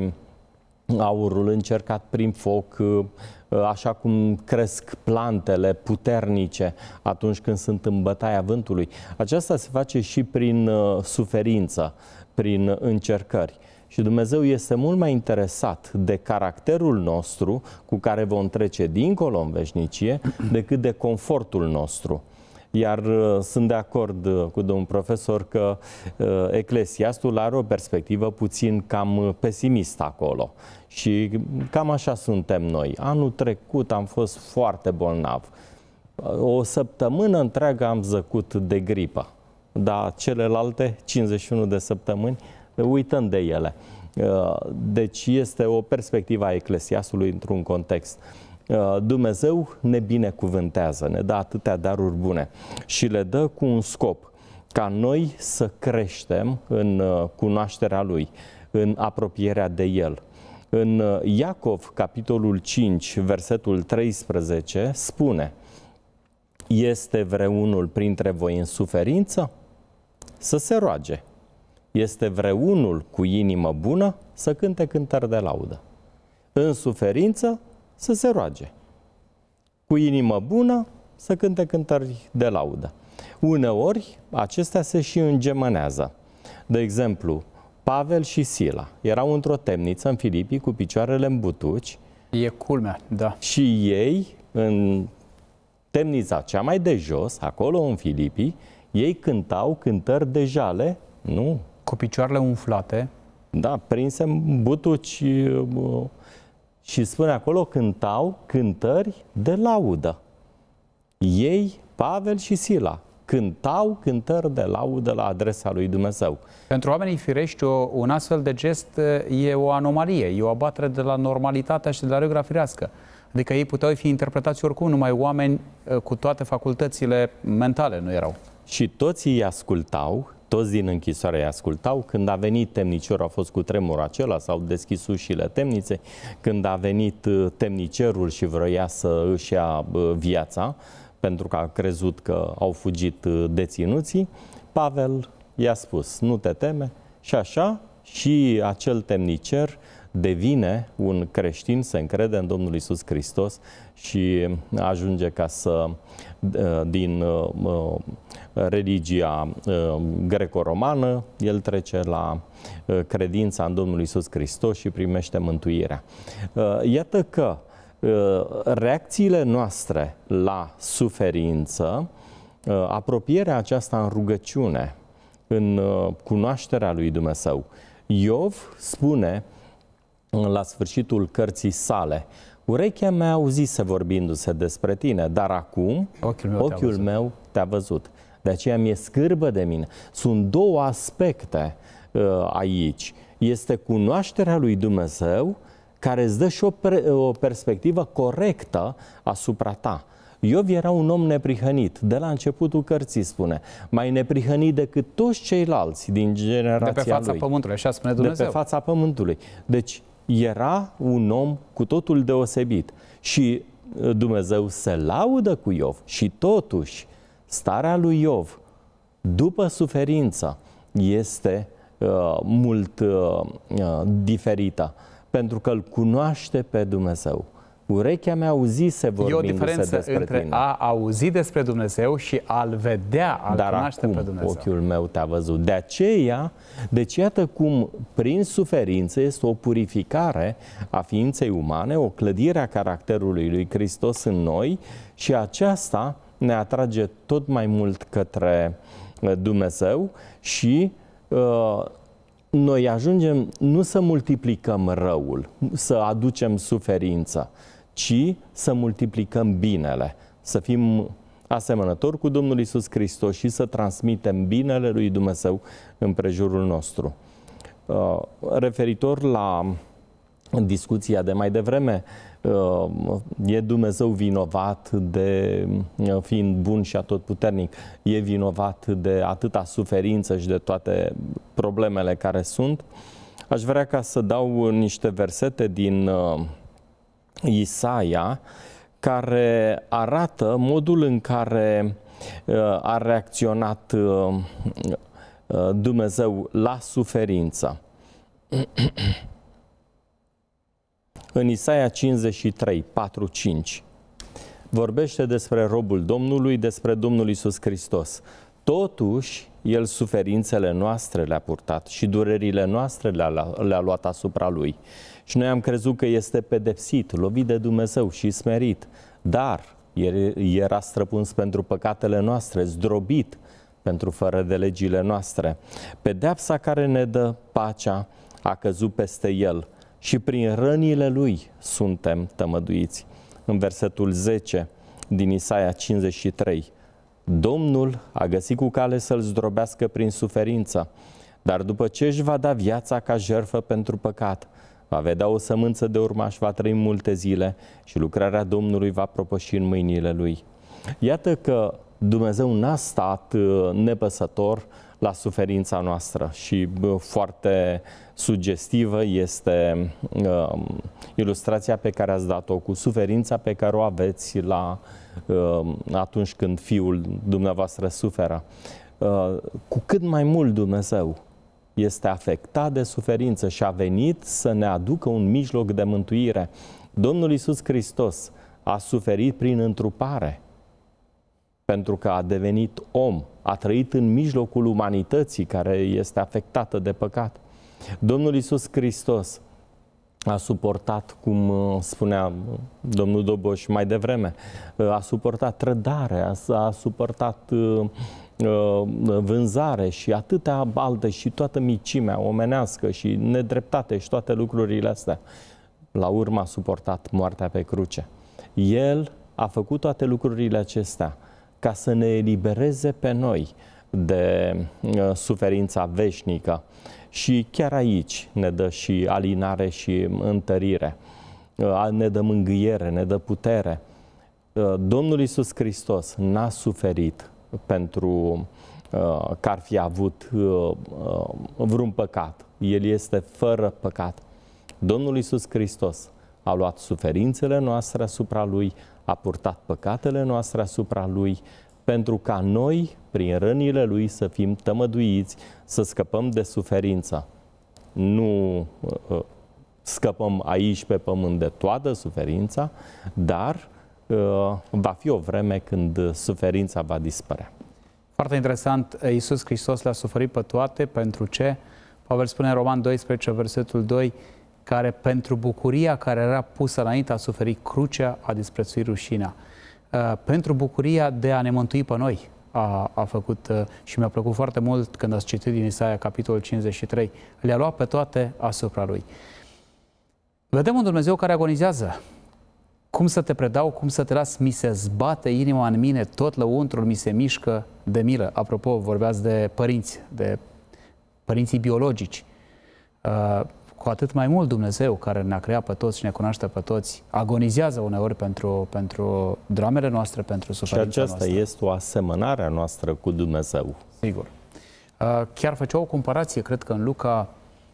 aurul încercat prin foc, așa cum cresc plantele puternice atunci când sunt în bătaia vântului. Aceasta se face și prin suferință, prin încercări. Și Dumnezeu este mult mai interesat de caracterul nostru, cu care vom trece dincolo în veșnicie, decât de confortul nostru. Iar sunt de acord cu domnul profesor că Eclesiastul are o perspectivă puțin cam pesimistă acolo. Și cam așa suntem noi. Anul trecut am fost foarte bolnav. O săptămână întreagă am zăcut de gripă. Dar celelalte 51 de săptămâni uităm de ele. Deci este o perspectivă a Eclesiastului într-un context. Dumnezeu ne binecuvântează, ne dă atâtea daruri bune și le dă cu un scop, ca noi să creștem în cunoașterea Lui, în apropierea de El. În Iacov, capitolul 5, versetul 13, spune: este vreunul printre voi în suferință? Să se roage. Este vreunul cu inimă bună? Să cânte cântări de laudă. În suferință? Să se roage. Cu inimă bună? Să cânte cântări de laudă. Uneori, acestea se și îngemânează. De exemplu, Pavel și Sila erau într-o temniță în Filipii cu picioarele în butuci. E culmea, da. Și ei, în temnița cea mai de jos, acolo în Filipii, ei cântau cântări de jale, nu? Cu picioarele umflate. Da, prinse în butuci și spune acolo, cântau cântări de laudă. Ei, Pavel și Sila, cântau cântări de laudă la adresa lui Dumnezeu. Pentru oamenii firești, un astfel de gest e o anomalie, e o abatere de la normalitatea și de la regula firească. Adică ei puteau fi interpretați oricum, numai oameni cu toate facultățile mentale nu erau. Și toți îi ascultau Toți din închisoare îi ascultau. Când a venit temnicerul, a fost cu tremurul acela, s-au deschis ușile temniței. Când a venit temnicerul și vroia să își ia viața, pentru că a crezut că au fugit deținuții, Pavel i-a spus, nu te teme, și așa, și acel temnicer devine un creștin, se încrede în Domnul Iisus Hristos și ajunge ca să, din religia greco-romană, el trece la credința în Domnul Iisus Hristos și primește mântuirea. Iată că reacțiile noastre la suferință, apropierea aceasta în rugăciune, în cunoașterea lui Dumnezeu. Iov spune la sfârșitul cărții sale, urechea mea auzise vorbindu-se despre tine, dar acum ochiul meu te-a văzut. De aceea mi-e scârbă de mine. Sunt două aspecte aici. Este cunoașterea lui Dumnezeu care îți dă și o perspectivă corectă asupra ta. Iov era un om neprihănit. De la începutul cărții spune, mai neprihănit decât toți ceilalți din generația lui. De pe fața pământului, așa spune Dumnezeu. De pe fața pământului. Deci era un om cu totul deosebit. Și Dumnezeu se laudă cu Iov. Și totuși, starea lui Iov, după suferință, este mult diferită. Pentru că îl cunoaște pe Dumnezeu. Urechea mea auzise vorbindu-se despre tine. E o diferență între a auzi despre Dumnezeu și a-L vedea, a-L cunoaște pe Dumnezeu. Ochiul meu te-a văzut. De aceea, deci iată cum prin suferință este o purificare a ființei umane, o clădire a caracterului lui Hristos în noi și aceasta ne atrage tot mai mult către Dumnezeu și noi ajungem nu să multiplicăm răul, să aducem suferință, ci să multiplicăm binele, să fim asemănători cu Domnul Iisus Hristos și să transmitem binele lui Dumnezeu împrejurul nostru. Referitor la discuția de mai devreme, e Dumnezeu vinovat de, fiind bun și atotputernic, e vinovat de atâta suferință și de toate problemele care sunt. Aș vrea ca să dau niște versete din Isaia care arată modul în care a reacționat Dumnezeu la suferință. În Isaia 53, 4-5, vorbește despre robul Domnului, despre Domnul Iisus Hristos. Totuși, El suferințele noastre le-a purtat și durerile noastre le-a luat asupra Lui. Și noi am crezut că este pedepsit, lovit de Dumnezeu și smerit, dar era străpuns pentru păcatele noastre, zdrobit pentru fără de legile noastre. Pedeapsa care ne dă pacea a căzut peste El și prin rănile Lui suntem tămăduiți. În versetul 10 din Isaia 53, Domnul a găsit cu cale să-L zdrobească prin suferință, dar după ce își va da viața ca jertfă pentru păcat, va vedea o sămânță de urmaș, va trăi multe zile și lucrarea Domnului va propăși în mâinile Lui. Iată că Dumnezeu n-a stat nepăsător la suferința noastră și foarte sugestivă este ilustrația pe care ați dat-o cu suferința pe care o aveți atunci când fiul dumneavoastră suferă. Cu cât mai mult Dumnezeu este afectat de suferință și a venit să ne aducă un mijloc de mântuire. Domnul Iisus Hristos a suferit prin întrupare, pentru că a devenit om, a trăit în mijlocul umanității care este afectată de păcat. Domnul Iisus Hristos a suportat, cum spunea domnul Doboș mai devreme, a suportat trădare, a suportat vânzare și atâtea alte și toată micimea omenească și nedreptate și toate lucrurile astea. La urmă a suportat moartea pe cruce. El a făcut toate lucrurile acestea ca să ne elibereze pe noi de suferința veșnică. Și chiar aici ne dă și alinare și întărire, ne dă mângâiere, ne dă putere. Domnul Iisus Hristos n-a suferit pentru că ar fi avut vreun păcat. El este fără păcat. Domnul Iisus Hristos a luat suferințele noastre asupra Lui, a purtat păcatele noastre asupra Lui, pentru ca noi, prin rănile Lui, să fim tămăduiți, să scăpăm de suferință. Nu scăpăm aici pe pământ de toată suferința, dar va fi o vreme când suferința va dispărea. Foarte interesant, Iisus Hristos le-a suferit pe toate, pentru ce? Pavel spune în Roman 12, versetul 2, care pentru bucuria care era pusă înainte a suferit crucea, a disprețuit rușinea. Pentru bucuria de a ne mântui pe noi a făcut, și mi-a plăcut foarte mult când ați citit din Isaia, capitolul 53, le-a luat pe toate asupra Lui. Vedem un Dumnezeu care agonizează. Cum să te predau, cum să te las, mi se zbate inima în mine, tot lăuntrul mi se mișcă de milă. Apropo, vorbeați de părinți, de părinții biologici. Cu atât mai mult Dumnezeu, care ne-a creat pe toți și ne cunoaște pe toți, agonizează uneori pentru dramele noastre, pentru suferința noastră. Și aceasta este o asemănare a noastră cu Dumnezeu. Sigur. Chiar făcea o comparație, cred că în Luca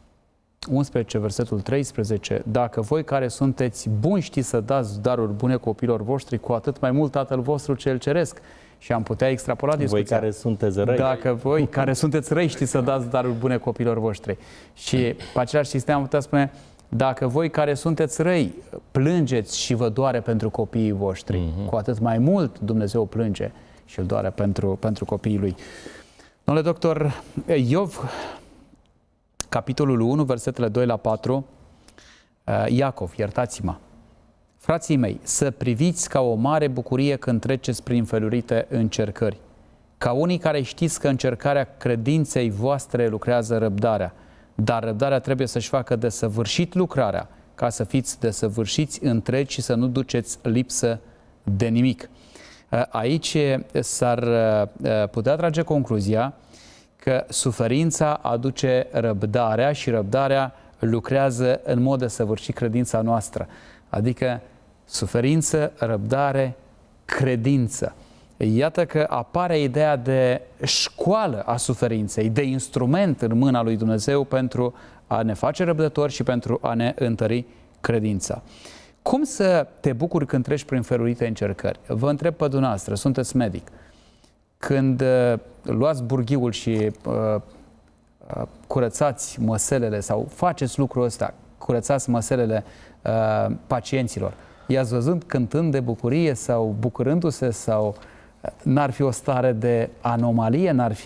11, versetul 13, dacă voi care sunteți buni știți să dați daruri bune copiilor voștri, cu atât mai mult Tatăl vostru cel ceresc. Și am putea extrapola discuția. Voi care sunteți răi. Dacă voi care sunteți răi știți să dați daruri bune copiilor voștri. Și pe același sistem am putea spune, dacă voi care sunteți răi plângeți și vă doare pentru copiii voștri, cu atât mai mult Dumnezeu plânge și îl doare pentru copiii Lui. Domnule doctor, Iov, capitolul 1, versetele 2 la 4, Iacov, iertați-mă. Frații mei, să priviți ca o mare bucurie când treceți prin felurite încercări. Ca unii care știți că încercarea credinței voastre lucrează răbdarea, dar răbdarea trebuie să-și facă desăvârșit lucrarea, ca să fiți desăvârșiți întregi și să nu duceți lipsă de nimic. Aici s-ar putea trage concluzia că suferința aduce răbdarea și răbdarea lucrează în mod desăvârșit credința noastră. Adică suferință, răbdare, credință. Iată că apare ideea de școală a suferinței, de instrument în mâna lui Dumnezeu pentru a ne face răbdători și pentru a ne întări credința. Cum să te bucuri când treci prin felurite încercări? Vă întreb pe dumneavoastră, sunteți medic. Când luați burghiul și curățați măselele sau faceți lucrul ăsta, curățați măselele pacienților, i-ați văzut cântând de bucurie sau bucurându-se, sau n-ar fi o stare de anomalie,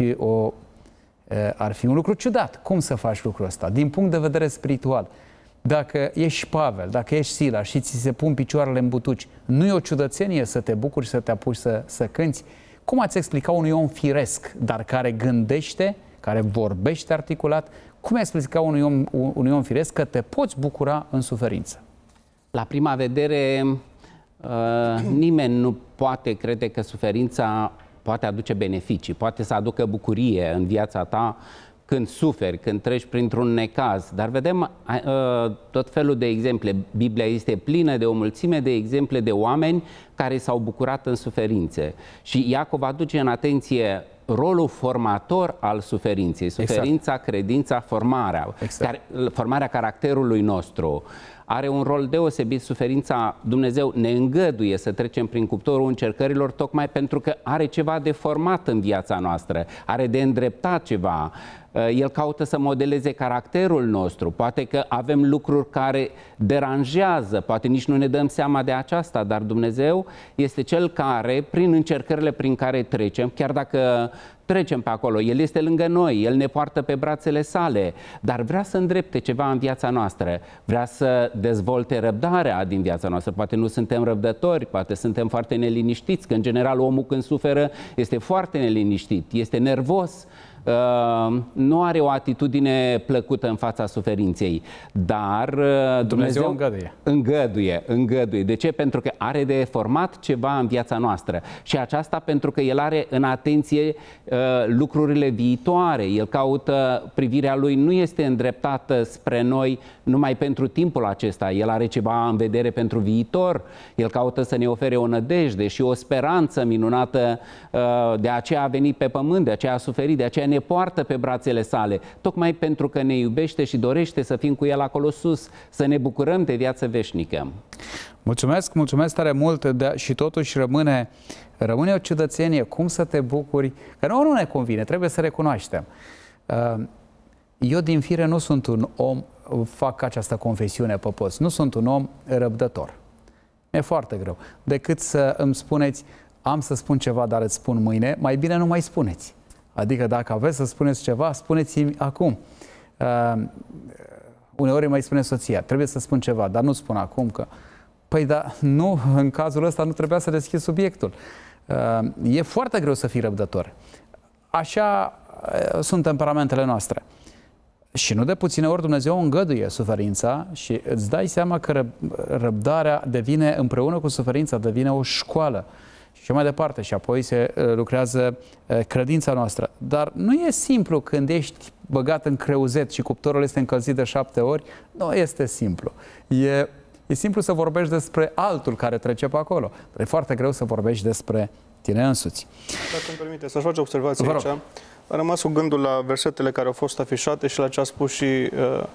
ar fi un lucru ciudat? Cum să faci lucrul ăsta? Din punct de vedere spiritual, dacă ești Pavel, dacă ești Sila și ți se pun picioarele în butuci, nu e o ciudățenie să te bucuri, să te apuci să cânți? Cum ați explica unui om firesc, dar care gândește, care vorbește articulat, cum ați explica unui om firesc că te poți bucura în suferință? La prima vedere, nimeni nu poate crede că suferința poate aduce beneficii, poate să aducă bucurie în viața ta când suferi, când treci printr-un necaz. Dar vedem tot felul de exemple. Biblia este plină de o mulțime de exemple de oameni care s-au bucurat în suferințe. Și Iacov aduce în atenție rolul formator al suferinței. Suferința, exact. Credința, formarea. Exact. Formarea caracterului nostru. Are un rol deosebit. Suferința, Dumnezeu ne îngăduie să trecem prin cuptorul încercărilor tocmai pentru că are ceva de format în viața noastră, are de îndreptat ceva. El caută să modeleze caracterul nostru. Poate că avem lucruri care deranjează, poate nici nu ne dăm seama de aceasta, dar Dumnezeu este Cel care, prin încercările prin care trecem, chiar dacă trecem pe acolo, El este lângă noi, El ne poartă pe brațele sale, dar vrea să îndrepte ceva în viața noastră, vrea să dezvolte răbdarea din viața noastră. Poate nu suntem răbdători, poate suntem foarte neliniștiți, că în general omul când suferă este foarte neliniștit, este nervos. nu are o atitudine plăcută în fața suferinței, dar Dumnezeu îngăduie. De ce? Pentru că are de format ceva în viața noastră și aceasta pentru că El are în atenție lucrurile viitoare. El caută, privirea Lui nu este îndreptată spre noi numai pentru timpul acesta. El are ceva în vedere pentru viitor. El caută să ne ofere o nădejde și o speranță minunată. De aceea a venit pe pământ, de aceea a suferit, de aceea ne poartă pe brațele sale, tocmai pentru că ne iubește și dorește să fim cu El acolo sus, să ne bucurăm de viață veșnică. Mulțumesc tare mult, și totuși rămâne o ciudățenie. Cum să te bucuri? Că nu ne convine, trebuie să recunoaștem. Eu din fire nu sunt un om, fac această confesiune pe post, nu sunt un om răbdător. E foarte greu. Decât să îmi spuneți, am să spun ceva, dar îți spun mâine, mai bine nu mai spuneți. Adică dacă aveți să spuneți ceva, spuneți-mi acum. Uneori mai spune soția, trebuie să spun ceva, dar nu spun acum că... Păi da, nu, în cazul ăsta nu trebuia să deschid subiectul. E foarte greu să fii răbdător. Așa sunt temperamentele noastre. Și nu de puține ori Dumnezeu îngăduie suferința și îți dai seama că răbdarea devine, împreună cu suferința, devine o școală. Și mai departe, și apoi se lucrează credința noastră. Dar nu e simplu când ești băgat în creuzet și cuptorul este încălzit de 7 ori. Nu este simplu. E simplu să vorbești despre altul care trece pe acolo. Dar e foarte greu să vorbești despre tine însuți. Dacă îmi permite să-și fac o observație aici. Am rămas cu gândul la versetele care au fost afișate și la ce a spus și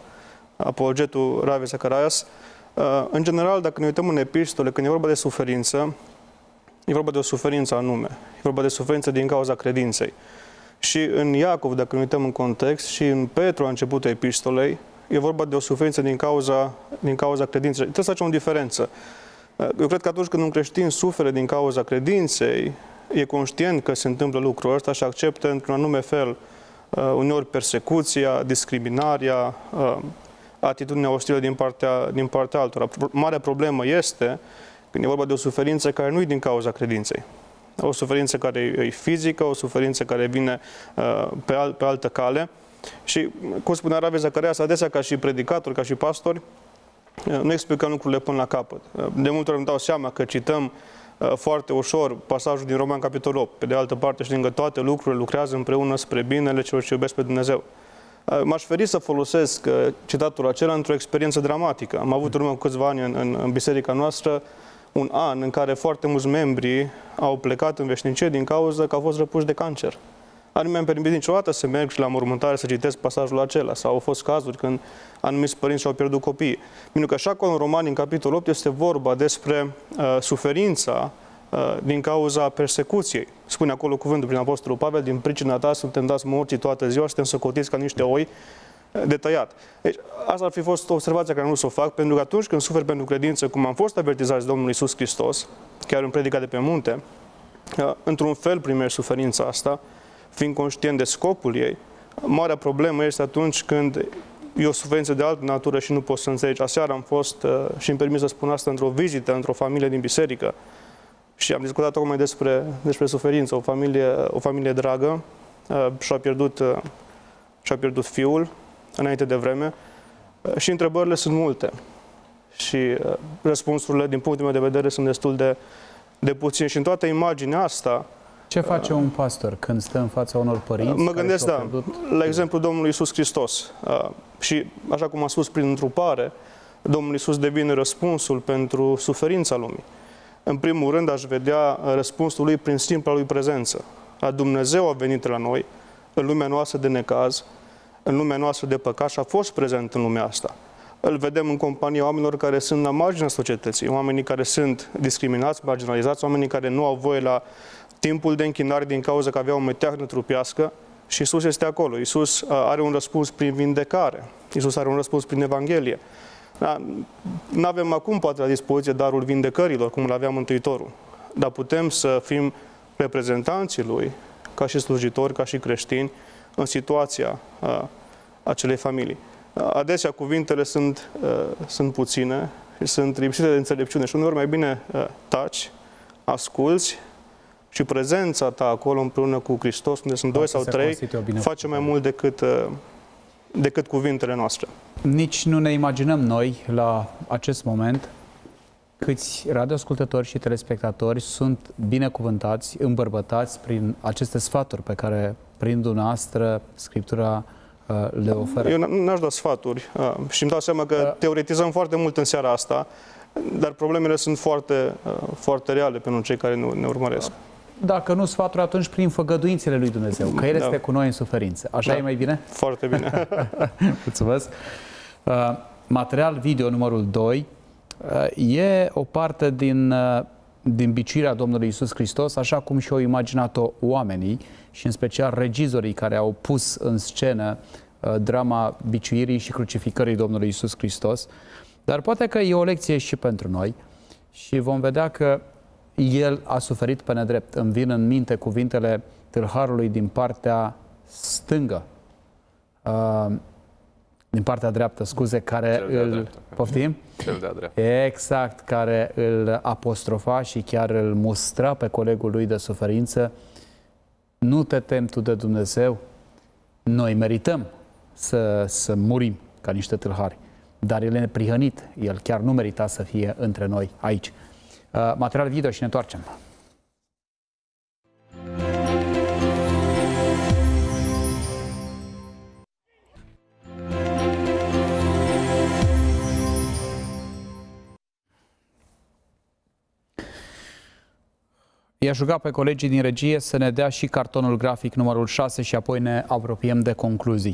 apologetul Ravi Zacharias. În general, dacă ne uităm în epistole, când e vorba de suferință, e vorba de o suferință anume. E vorba de suferință din cauza credinței. Și în Iacov, dacă ne uităm în context, și în Petru, a începutul epistolei, e vorba de o suferință din cauza credinței. Trebuie să facem o diferență. Eu cred că atunci când un creștin suferă din cauza credinței, e conștient că se întâmplă lucrul ăsta și acceptă într-un anume fel uneori persecuția, discriminarea, atitudinea ostilă din partea altora. Marea problemă este când e vorba de o suferință care nu e din cauza credinței. O suferință care e fizică, o suferință care vine pe altă cale. Și, cum spunea Ravi Zacharias, adesea ca și predicatori, ca și pastori, nu explicăm lucrurile până la capăt. De multe ori îmi dau seama că cităm foarte ușor pasajul din Roman, capitolul 8. Pe de altă parte, știm că toate lucrurile lucrează împreună spre binele celor ce iubesc pe Dumnezeu. M-aș feri să folosesc citatul acela într-o experiență dramatică. Am avut în urmă câțiva ani în biserica noastră un an în care foarte mulți membri au plecat în veșnicie din cauza că au fost răpuși de cancer. Nu mi-am permis niciodată să merg și la mormântare să citesc pasajul acela. Sau au fost cazuri când anumiți părinți și-au pierdut copiii. Pentru că așa acolo în Romani, în capitolul 8, este vorba despre suferința din cauza persecuției. Spune acolo cuvântul prin Apostolul Pavel, din pricina ta suntem dați morții toată ziua, suntem socotiți ca niște oi de tăiat. Deci, asta ar fi fost o observație care nu s-o fac, pentru că atunci când suferi pentru credință, cum am fost avertizați de Domnul Iisus Hristos, chiar în predica de pe munte, într-un fel primești suferința asta, fiind conștient de scopul ei. Marea problemă este atunci când e o suferință de altă natură și nu poți să înțelegi. Aseară am fost, și îmi permis să spun asta, într-o vizită, într-o familie din biserică și am discutat tocmai despre suferință. O familie dragă și-a pierdut fiul înainte de vreme și întrebările sunt multe. Și răspunsurile, din punctul meu de vedere, sunt destul de puține. Și în toată imaginea asta, ce face un pastor când stă în fața unor părinți? Mă gândesc, la exemplu Domnului Iisus Hristos. Și, așa cum am spus, prin întrupare, Domnul Iisus devine răspunsul pentru suferința lumii. În primul rând, aș vedea răspunsul lui prin simpla lui prezență. Dumnezeu a venit la noi, în lumea noastră de necaz, în lumea noastră de păcat și a fost prezent în lumea asta. Îl vedem în compania oamenilor care sunt la marginea societății, oamenii care sunt discriminați, marginalizați, oamenii care nu au voie la timpul de închinare din cauza că aveau o meteahnă trupească și Iisus este acolo. Iisus are un răspuns prin vindecare. Iisus are un răspuns prin Evanghelie. Nu avem acum poate la dispoziție darul vindecărilor, cum îl avea Mântuitorul, dar putem să fim reprezentanții Lui, ca și slujitori, ca și creștini, în situația acelei familii. Adesea cuvintele sunt puține și sunt lipsite de înțelepciune și uneori mai bine taci, asculți Și prezența ta acolo împreună cu Hristos, unde sunt doi sau trei, face mai mult decât cuvintele noastre. Nici nu ne imaginăm noi, la acest moment, câți radioascultători și telespectatori sunt binecuvântați, îmbărbătați prin aceste sfaturi pe care, prin dumneavoastră, Scriptura le oferă. Eu n-aș da sfaturi și îmi dau seama că teoretizăm foarte mult în seara asta, dar problemele sunt foarte, foarte reale pentru cei care ne urmăresc. Dacă nu sfaturi, atunci prin făgăduințele lui Dumnezeu, că El este cu noi în suferință. Așa e mai bine? Foarte bine. Mulțumesc. Material video numărul 2 e o parte din biciuirea Domnului Iisus Hristos, așa cum și-au imaginat-o oamenii și în special regizorii care au pus în scenă drama biciuirii și crucificării Domnului Iisus Hristos. Dar poate că e o lecție și pentru noi și vom vedea că El a suferit pe nedrept. Îmi vin în minte cuvintele tâlharului din partea stângă, din partea dreaptă, scuze, care îl... Poftim? Cel de-a dreapta. Exact, care îl apostrofa și chiar îl mustra pe colegul lui de suferință. Nu te temi tu de Dumnezeu? Noi merităm să murim ca niște tâlhari, dar El e neprihănit. El chiar nu merita să fie între noi aici. Material video și ne întoarcem. I-aș ruga pe colegii din regie să ne dea și cartonul grafic numărul 6 și apoi ne apropiem de concluzii.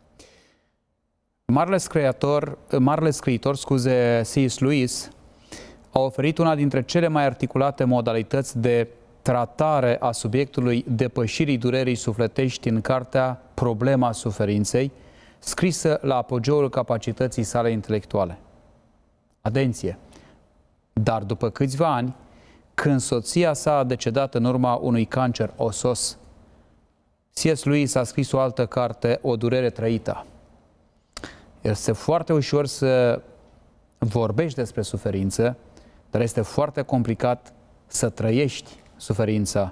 Marele scriitor, C.S. Lewis, a oferit una dintre cele mai articulate modalități de tratare a subiectului depășirii durerii sufletești în cartea Problema suferinței, scrisă la apogeul capacității sale intelectuale. Atenție! Dar după câțiva ani, când soția sa a decedat în urma unui cancer osos, C.S. Lewis a scris o altă carte, O durere trăită. Este foarte ușor să vorbești despre suferință, dar este foarte complicat să trăiești suferința.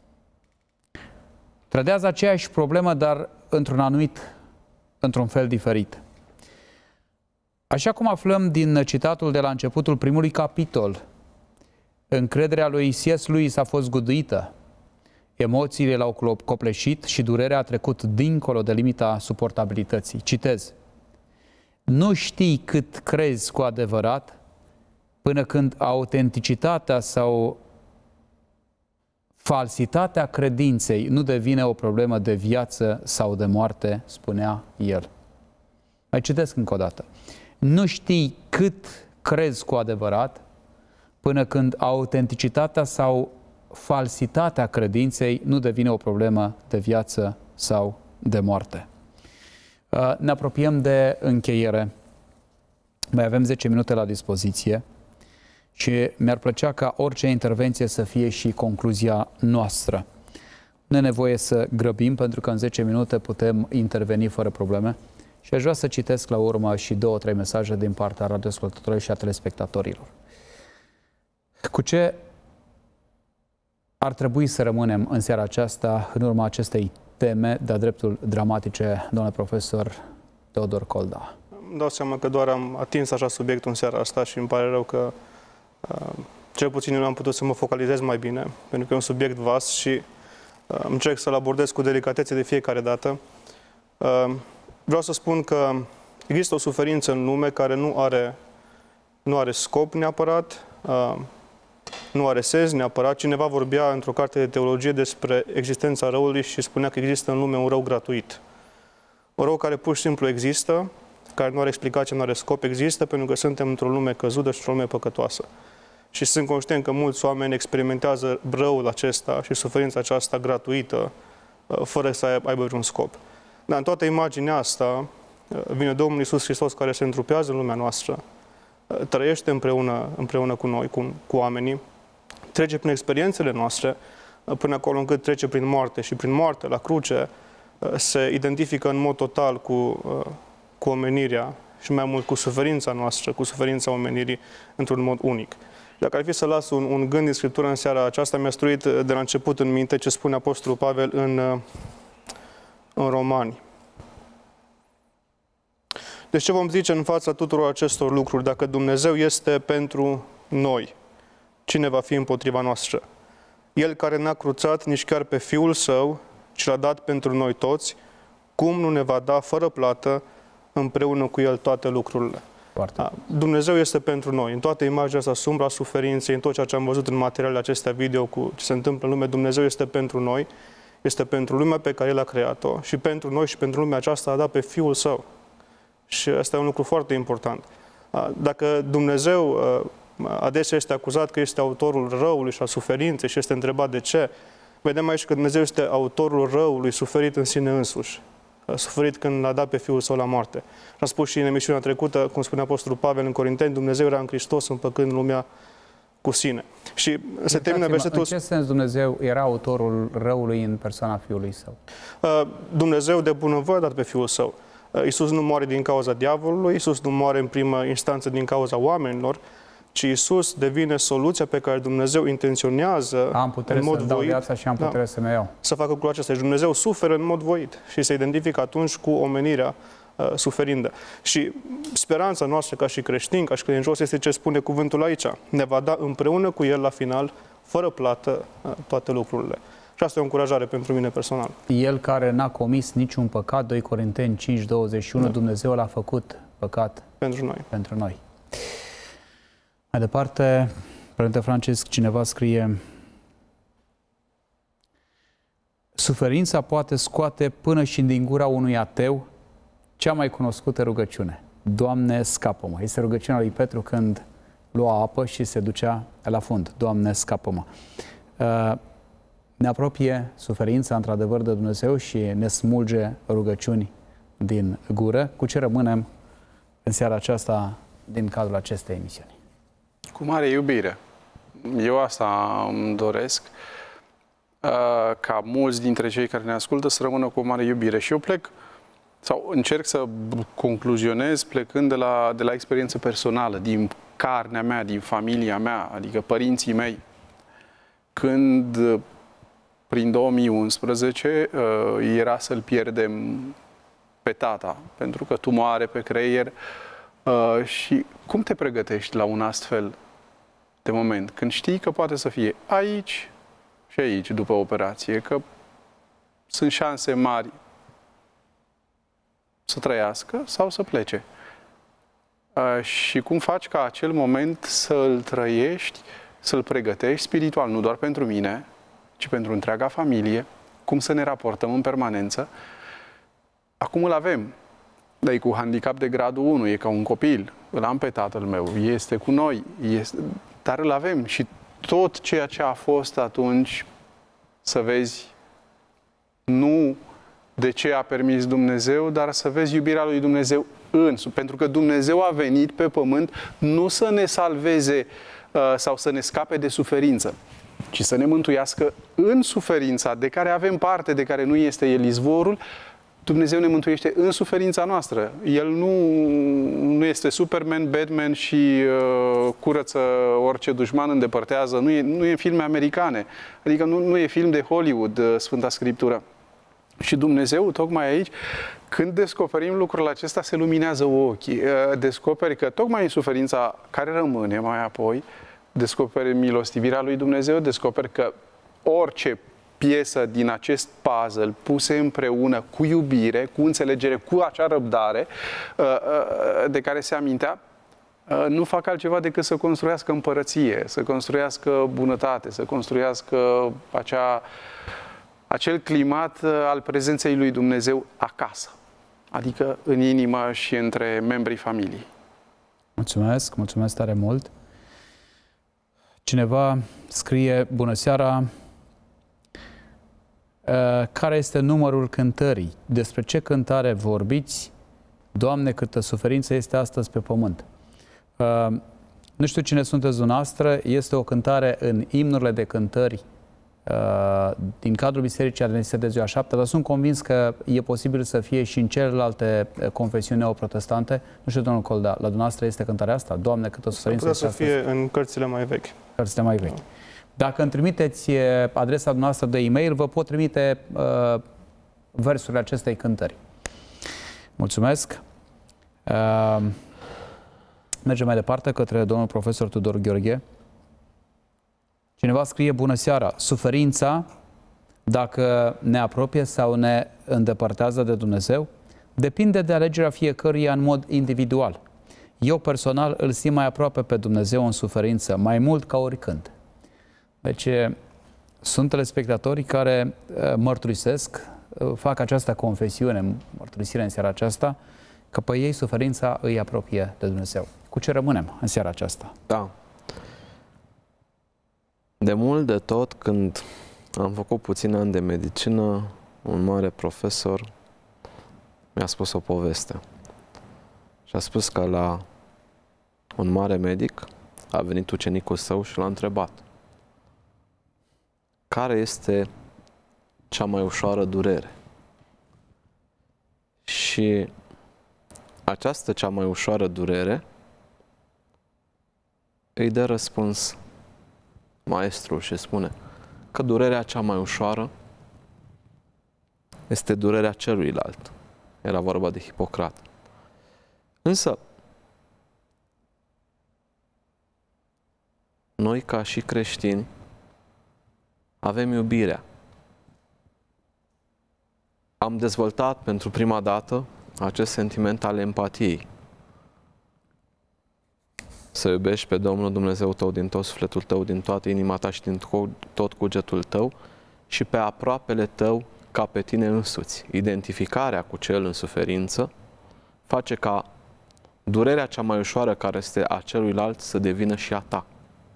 Trădează aceeași problemă, dar într-un fel diferit. Așa cum aflăm din citatul de la începutul primului capitol, încrederea lui C.S. Lewis a fost guduită, emoțiile l-au copleșit și durerea a trecut dincolo de limita suportabilității. Citez: nu știi cât crezi cu adevărat până când autenticitatea sau falsitatea credinței nu devine o problemă de viață sau de moarte, spunea el. Mai citesc încă o dată. Nu știi cât crezi cu adevărat până când autenticitatea sau falsitatea credinței nu devine o problemă de viață sau de moarte. Ne apropiem de încheiere. Mai avem 10 minute la dispoziție și mi-ar plăcea ca orice intervenție să fie și concluzia noastră. Nu e nevoie să grăbim, pentru că în 10 minute putem interveni fără probleme. Și aș vrea să citesc la urmă și 2-3 mesaje din partea radioascultătorilor și a telespectatorilor. Cu ce ar trebui să rămânem în seara aceasta, în urma acestei teme de-a dreptul dramatice, domnule profesor Teodor Colda? Îmi dau seama că doar am atins așa subiectul în seara asta și îmi pare rău că cel puțin eu nu am putut să mă focalizez mai bine, pentru că e un subiect vast și încerc să-l abordez cu delicatețe de fiecare dată. Vreau să spun că există o suferință în lume care nu are scop neapărat, nu are sens neapărat. Cineva vorbea într-o carte de teologie despre existența răului și spunea că există în lume un rău gratuit. Un rău care pur și simplu există, care nu are explicație, nu are scop, există pentru că suntem într-o lume căzută și într-o lume păcătoasă. Și sunt conștient că mulți oameni experimentează răul acesta și suferința aceasta gratuită, fără să aibă vreun scop. Dar în toată imaginea asta vine Domnul Iisus Hristos, care se întrupează în lumea noastră, trăiește împreună cu noi, cu oamenii, trece prin experiențele noastre, până acolo încât trece prin moarte și prin moarte, la cruce, se identifică în mod total cu omenirea și mai mult cu suferința noastră, cu suferința omenirii, într-un mod unic. Dacă ar fi să las un gând din Scriptură în seara aceasta, mi-a struit de la început în minte ce spune Apostolul Pavel în Romani. Deci ce vom zice în fața tuturor acestor lucruri? Dacă Dumnezeu este pentru noi, cine va fi împotriva noastră? El care n-a cruțat nici chiar pe Fiul Său, ci l-a dat pentru noi toți, cum nu ne va da fără plată împreună cu El toate lucrurile? Dumnezeu este pentru noi. În toată imaginea asta sumbră a suferinței, în tot ceea ce am văzut în materialele acestea video cu ce se întâmplă în lume, Dumnezeu este pentru noi, este pentru lumea pe care El a creat-o și pentru noi și pentru lumea aceasta a dat pe Fiul Său. Și asta e un lucru foarte important. Dacă Dumnezeu adesea este acuzat că este autorul răului și a suferinței și este întrebat de ce, vedem aici că Dumnezeu este autorul răului suferit în sine însuși. Suferit când l-a dat pe Fiul Său la moarte. Și am spus și în emisiunea trecută, cum spune Apostolul Pavel în Corinteni, Dumnezeu era în Hristos împăcând lumea cu sine. Și se termină versetul... În ce sens Dumnezeu era autorul răului în persoana Fiului Său? Dumnezeu de bunăvoie a dat pe Fiul Său. Iisus nu moare din cauza diavolului, Iisus nu moare în primă instanță din cauza oamenilor, ci Iisus devine soluția pe care Dumnezeu intenționează în mod voit. Viața și am putere să-mi iau. Să facă lucrul acesta. Și Dumnezeu suferă în mod voit și se identifică atunci cu omenirea suferindă. Și speranța noastră ca și creștini, ca și credincioși, este ce spune cuvântul aici. Ne va da împreună cu El la final, fără plată, toate lucrurile. Și asta e o încurajare pentru mine personal. El care n-a comis niciun păcat, 2 Corinteni 5:21, da. Dumnezeu l-a făcut păcat pentru noi. Mai departe, Părinte Francisc, cineva scrie: suferința poate scoate până și din gura unui ateu cea mai cunoscută rugăciune. Doamne, scapă-mă! Este rugăciunea lui Petru când lua apă și se ducea la fund. Doamne, scapă-mă! Ne apropie suferința, într-adevăr, de Dumnezeu și ne smulge rugăciuni din gură. Cu ce rămânem în seara aceasta din cadrul acestei emisiuni? Cu mare iubire. Eu asta îmi doresc, ca mulți dintre cei care ne ascultă să rămână cu mare iubire. Și eu plec, sau încerc să concluzionez plecând de la experiență personală, din carnea mea, din familia mea, adică părinții mei. Când prin 2011 era să-l pierdem pe tata, pentru că tumoare pe creier. Și cum te pregătești la un astfel de moment, când știi că poate să fie aici și aici după operație, că sunt șanse mari să trăiască sau să plece? Și cum faci ca acel moment să-l trăiești, să-l pregătești spiritual, nu doar pentru mine, ci pentru întreaga familie, cum să ne raportăm în permanență. Acum îl avem, dar e cu handicap de gradul 1, e ca un copil, îl am pe tatăl meu, este cu noi, dar îl avem și tot ceea ce a fost atunci, să vezi, nu de ce a permis Dumnezeu, dar să vezi iubirea lui Dumnezeu însuși. Pentru că Dumnezeu a venit pe pământ nu să ne salveze sau să ne scape de suferință, ci să ne mântuiască în suferința de care avem parte, de care nu este El izvorul. Dumnezeu ne mântuiește în suferința noastră. El nu este Superman, Batman și curăță orice dușman, îndepărtează. Nu e filme americane. Adică nu e film de Hollywood, Sfânta Scriptură. Și Dumnezeu, tocmai aici, când descoperim lucrul acesta, se luminează ochii. Descoperi că tocmai în suferința care rămâne mai apoi, descoperi milostivirea lui Dumnezeu, descoperi că orice piesă din acest puzzle puse împreună cu iubire, cu înțelegere, cu acea răbdare de care se amintea, nu fac altceva decât să construiască împărăție, să construiască bunătate, să construiască acel climat al prezenței lui Dumnezeu acasă, adică în inimă și între membrii familiei. Mulțumesc, mulțumesc tare mult. Cineva scrie: bună seara, care este numărul cântării? Despre ce cântare vorbiți? Doamne, câtă suferință este astăzi pe pământ. Nu știu cine sunteți dumneavoastră, este o cântare în imnurile de cântări din cadrul Bisericii Adventiste de Ziua Șaptea, dar sunt convins că e posibil să fie și în celelalte confesiuni neoprotestante. Nu știu, domnul Coldea, la dumneavoastră este cântarea asta? Doamne, câtă suferință este astăzi? Să fie în cărțile mai vechi. Cărțile mai vechi. Dacă îmi trimiteți adresa noastră de e-mail, vă pot trimite versurile acestei cântări. Mulțumesc. Mergem mai departe către domnul profesor Tudor Gheorghe. Cineva scrie: bună seara, suferința, dacă ne apropie sau ne îndepărtează de Dumnezeu, depinde de alegerea fiecăruia în mod individual. Eu personal îl simt mai aproape pe Dumnezeu în suferință, mai mult ca oricând. Deci sunt telespectatorii care mărturisesc, fac această confesiune, mărturisire în seara aceasta, că pe ei suferința îi apropie de Dumnezeu. Cu ce rămânem în seara aceasta? Da. De mult de tot, când am făcut puțin ani de medicină, un mare profesor mi-a spus o poveste. Și a spus că la un mare medic a venit ucenicul său și l-a întrebat: care este cea mai ușoară durere? Și această cea mai ușoară durere îi dă răspuns maestrul și spune că durerea cea mai ușoară este durerea celuilalt. Era vorba de Hipocrat. Însă, noi ca și creștini avem iubirea. Am dezvoltat pentru prima dată acest sentiment al empatiei. Să iubești pe Domnul Dumnezeu tău din tot sufletul tău, din toată inima ta și din tot cugetul tău și pe aproapele tău ca pe tine însuți. Identificarea cu cel în suferință face ca durerea cea mai ușoară care este a celuilalt să devină și a ta.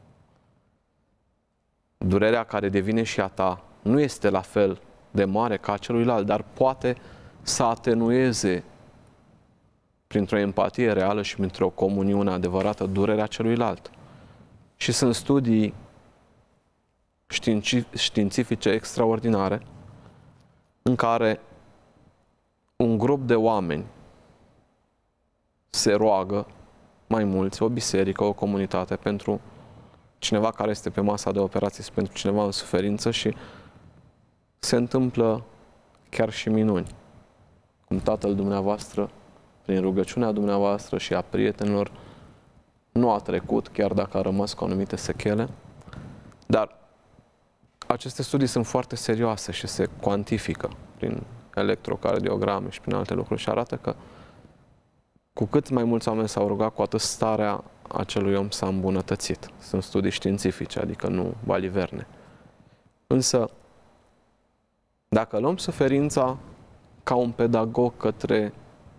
Durerea care devine și a ta nu este la fel de mare ca a celuilalt, dar poate să atenueze printr-o empatie reală și printr-o comuniune adevărată durerea celuilalt. Și sunt studii științifice extraordinare în care un grup de oameni se roagă, mai mulți, o biserică, o comunitate, pentru cineva care este pe masa de operații, pentru cineva în suferință și se întâmplă chiar și minuni. Cum Tatăl dumneavoastră, prin rugăciunea dumneavoastră și a prietenilor, nu a trecut, chiar dacă a rămas cu anumite sechele. Dar aceste studii sunt foarte serioase și se cuantifică prin electrocardiograme și prin alte lucruri și arată că cu cât mai mulți oameni s-au rugat, cu atât starea acelui om s-a îmbunătățit. Sunt studii științifice, adică nu baliverne. Însă, dacă luăm suferința ca un pedagog către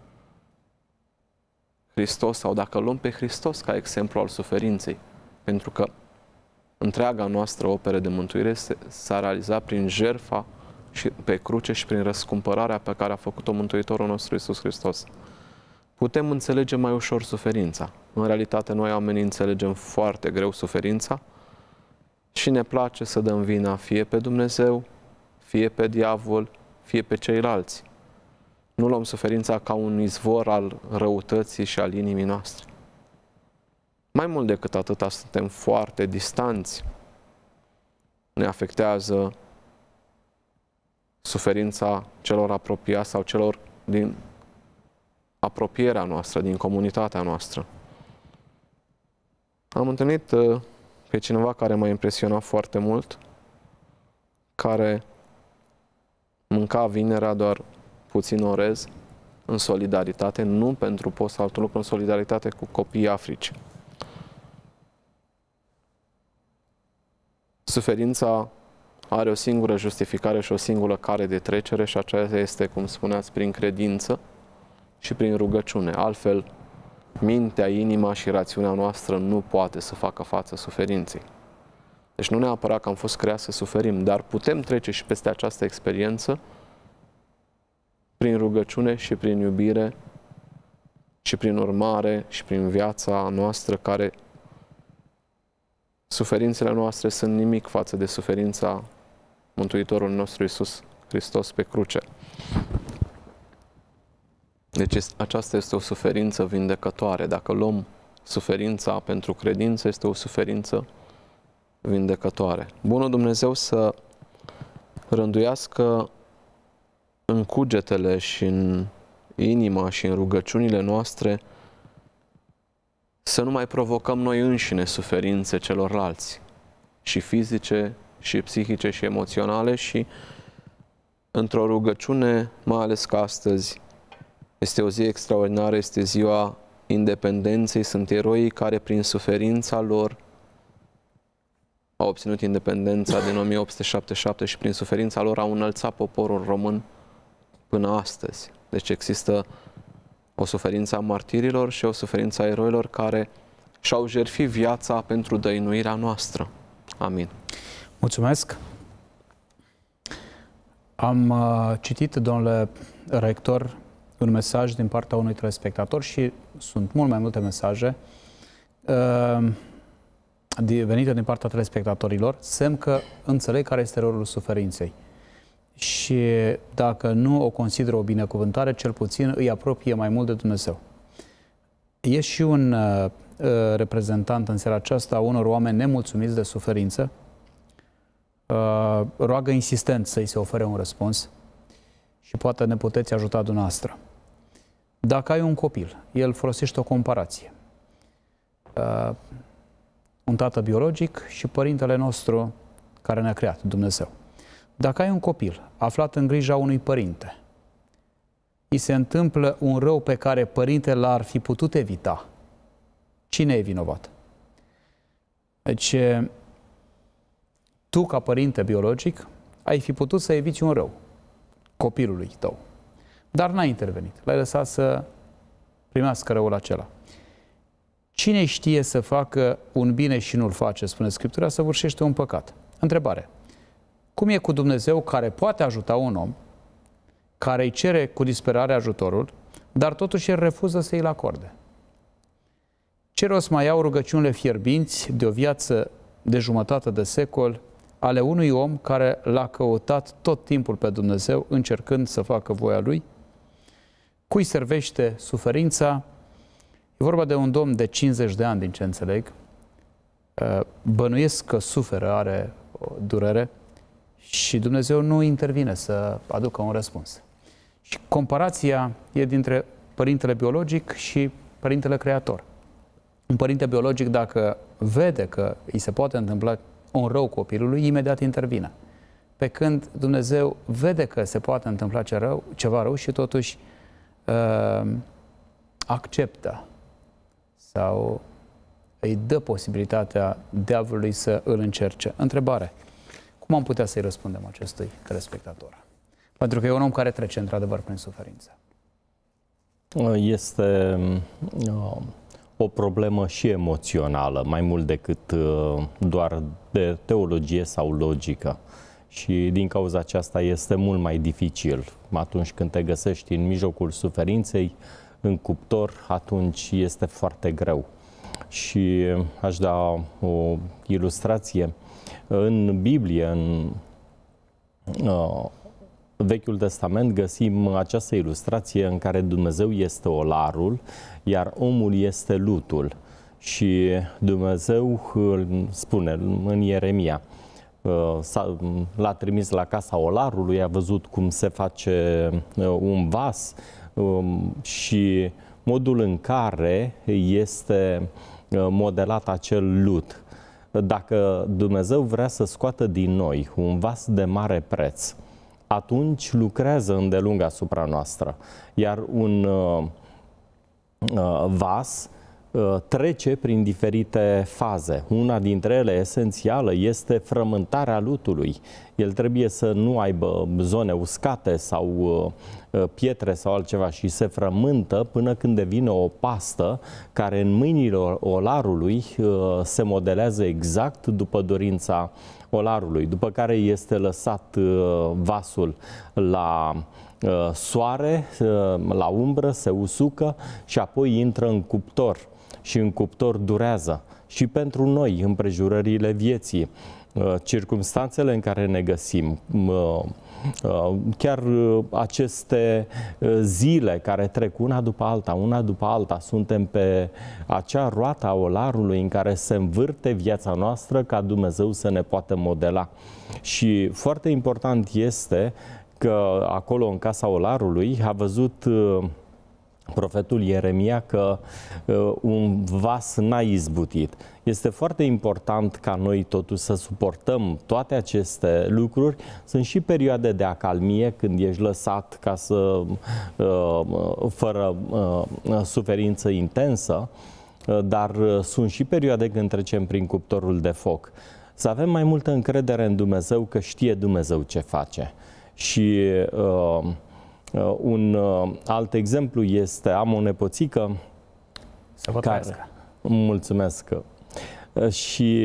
Hristos sau dacă luăm pe Hristos ca exemplu al suferinței, pentru că întreaga noastră operă de mântuire s-a realizat prin jertfa și pe cruce și prin răscumpărarea pe care a făcut-o Mântuitorul nostru Iisus Hristos. Putem înțelege mai ușor suferința. În realitate, noi oamenii înțelegem foarte greu suferința și ne place să dăm vina fie pe Dumnezeu, fie pe diavol, fie pe ceilalți. Nu luăm suferința ca un izvor al răutății și al inimii noastre. Mai mult decât atâta, suntem foarte distanți. Ne afectează suferința celor apropiați sau celor din apropierea noastră, din comunitatea noastră. Am întâlnit pe cineva care m-a impresionat foarte mult, care mânca vinerea doar puțin orez, în solidaritate, nu pentru post sau altul lucru, în solidaritate cu copiii Africii. Suferința are o singură justificare și o singură cale de trecere și aceea este, cum spuneați, prin credință și prin rugăciune. Altfel, mintea, inima și rațiunea noastră nu poate să facă față suferinței. Deci nu neapărat că am fost creați să suferim, dar putem trece și peste această experiență prin rugăciune și prin iubire și prin urmare și prin viața noastră, care suferințele noastre sunt nimic față de suferința Mântuitorul nostru Iisus Hristos pe cruce. Deci aceasta este o suferință vindecătoare. Dacă luăm suferința pentru credință, este o suferință vindecătoare. Bunul Dumnezeu să rânduiască în cugetele și în inima și în rugăciunile noastre să nu mai provocăm noi înșine suferințe celorlalți, și fizice, și psihice, și emoționale, și într-o rugăciune, mai ales că astăzi este o zi extraordinară, este ziua independenței, sunt eroii care prin suferința lor au obținut independența din 1877 și prin suferința lor au înălțat poporul român până astăzi. Deci există o suferință a martirilor și o suferință a eroilor care și-au jertfit viața pentru dăinuirea noastră. Amin. Mulțumesc. Am citit, domnule rector, un mesaj din partea unui telespectator și sunt mult mai multe mesaje venite din partea telespectatorilor, semn că înțeleg care este rolul suferinței. Și dacă nu o consideră o binecuvântare, cel puțin îi apropie mai mult de Dumnezeu. E și un reprezentant în seara aceasta a unor oameni nemulțumiți de suferință, roagă insistent să-i se ofere un răspuns și poate ne puteți ajuta dumneavoastră. Dacă ai un copil, el folosește o comparație. Un tată biologic și părintele nostru care ne-a creat, Dumnezeu. Dacă ai un copil aflat în grija unui părinte, îi se întâmplă un rău pe care părintele l-ar fi putut evita, cine e vinovat? Deci, tu, ca părinte biologic, ai fi putut să eviți un rău copilului tău, dar n-ai intervenit. L-ai lăsat să primească răul acela. Cine știe să facă un bine și nu-l face, spune Scriptura, săvârșește un păcat. Întrebare. Cum e cu Dumnezeu care poate ajuta un om, care îi cere cu disperare ajutorul, dar totuși el refuză să îi-l acorde? Ce rost mai au rugăciunile fierbinți de o viață de jumătate de secol ale unui om care l-a căutat tot timpul pe Dumnezeu, încercând să facă voia Lui? Cui servește suferința? E vorba de un domn de 50 de ani, din ce înțeleg. Bănuiesc că suferă, are o durere și Dumnezeu nu intervine să aducă un răspuns. Și comparația e dintre părintele biologic și părintele creator. Un părinte biologic, dacă vede că îi se poate întâmpla un rău copilului, imediat intervine. Pe când Dumnezeu vede că se poate întâmpla ceva rău și totuși acceptă sau îi dă posibilitatea diavolului să îl încerce. Întrebare. Cum am putea să-i răspundem acestui telespectator? Pentru că e un om care trece într-adevăr prin suferință. Este o problemă și emoțională, mai mult decât doar de teologie sau logică. Și din cauza aceasta este mult mai dificil. Atunci când te găsești în mijlocul suferinței, în cuptor, atunci este foarte greu. Și aș da o ilustrație. În Biblie, în Vechiul Testament, găsim această ilustrație în care Dumnezeu este olarul, iar omul este lutul. Și Dumnezeu spune în Ieremia, l-a trimis la casa olarului, a văzut cum se face un vas și modul în care este modelat acel lut. Dacă Dumnezeu vrea să scoată din noi un vas de mare preț, atunci lucrează îndelung asupra noastră. Iar un vas trece prin diferite faze. Una dintre ele, esențială, este frământarea lutului. El trebuie să nu aibă zone uscate sau pietre sau altceva și se frământă până când devine o pastă care în mâinile olarului se modelează exact după dorința olarului, după care este lăsat vasul la soare, la umbră, se usucă și apoi intră în cuptor. Și în cuptor durează. Și pentru noi, împrejurările vieții, circumstanțele în care ne găsim, chiar aceste zile care trec una după alta, suntem pe acea roată a olarului în care se învârte viața noastră ca Dumnezeu să ne poată modela. Și foarte important este că acolo în casa olarului a văzut profetul Ieremia că un vas n-a izbutit. Este foarte important ca noi totuși să suportăm toate aceste lucruri. Sunt și perioade de acalmie când ești lăsat ca să fără suferință intensă, dar sunt și perioade când trecem prin cuptorul de foc. Să avem mai multă încredere în Dumnezeu că știe Dumnezeu ce face. Și un alt exemplu este, am o nepoțică care, mulțumesc, și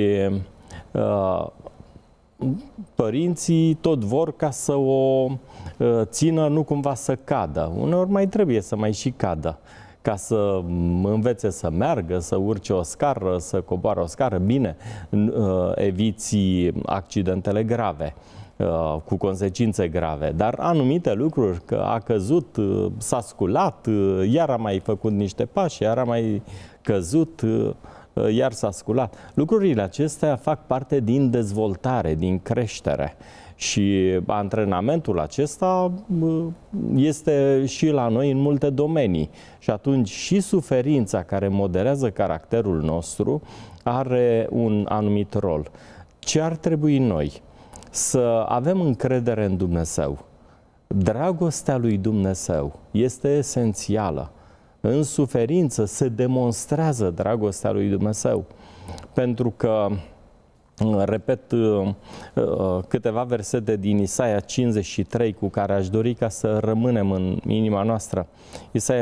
părinții tot vor ca să o țină nu cumva să cadă. Uneori mai trebuie să mai și cadă ca să învețe să meargă, să urce o scară, să coboare o scară. Bine, eviți accidentele grave, cu consecințe grave, dar anumite lucruri, că a căzut, s-a sculat, iar a mai făcut niște pași, iar a mai căzut, iar s-a sculat. Lucrurile acestea fac parte din dezvoltare, din creștere. Și antrenamentul acesta este și la noi în multe domenii. Și atunci și suferința care modelează caracterul nostru are un anumit rol. Ce ar trebui noi? Să avem încredere în Dumnezeu. Dragostea lui Dumnezeu este esențială. În suferință se demonstrează dragostea lui Dumnezeu. Pentru că, repet câteva versete din Isaia 53 cu care aș dori ca să rămânem în inima noastră. Isaia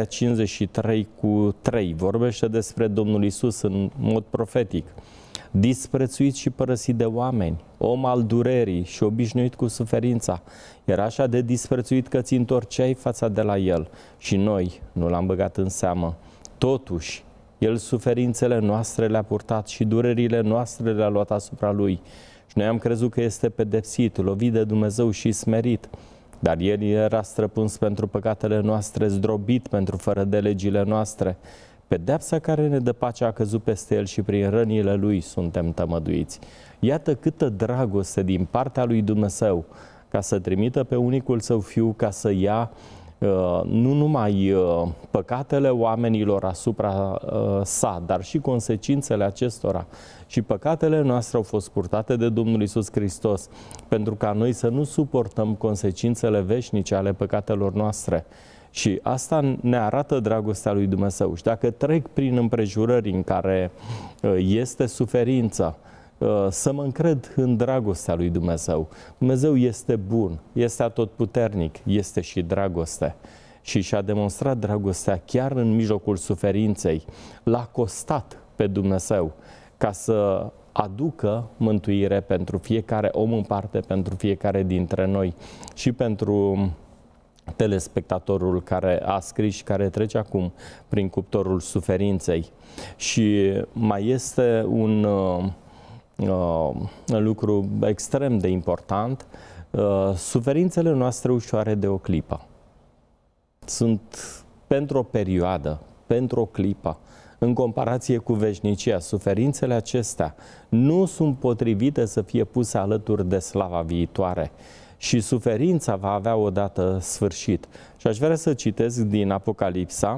53:3 vorbește despre Domnul Iisus în mod profetic. Disprețuit și părăsit de oameni, om al durerii și obișnuit cu suferința. Era așa de disprețuit că ți întorceai fața de la el și noi nu l-am băgat în seamă. Totuși, el suferințele noastre le-a purtat și durerile noastre le-a luat asupra lui. Și noi am crezut că este pedepsit, lovit de Dumnezeu și smerit. Dar el era străpuns pentru păcatele noastre, zdrobit pentru fără de legile noastre. Pedeapsa care ne dă pace a căzut peste el și prin rănile lui suntem tămăduiți. Iată câtă dragoste din partea lui Dumnezeu ca să trimită pe unicul său fiu ca să ia nu numai păcatele oamenilor asupra sa, dar și consecințele acestora. Și păcatele noastre au fost purtate de Domnul Iisus Hristos pentru ca noi să nu suportăm consecințele veșnice ale păcatelor noastre. Și asta ne arată dragostea lui Dumnezeu. Și dacă trec prin împrejurări în care este suferință, să mă încred în dragostea lui Dumnezeu. Dumnezeu este bun, este atotputernic, este și dragoste. Și și-a demonstrat dragostea chiar în mijlocul suferinței. L-a costat pe Dumnezeu ca să aducă mântuire pentru fiecare om în parte, pentru fiecare dintre noi și pentru telespectatorul care a scris și care trece acum prin cuptorul suferinței. Și mai este un lucru extrem de important. Suferințele noastre ușoare de o clipă sunt pentru o perioadă, pentru o clipă. În comparație cu veșnicia, suferințele acestea nu sunt potrivite să fie puse alături de slava viitoare. Și suferința va avea odată sfârșit. Și aș vrea să citesc din Apocalipsa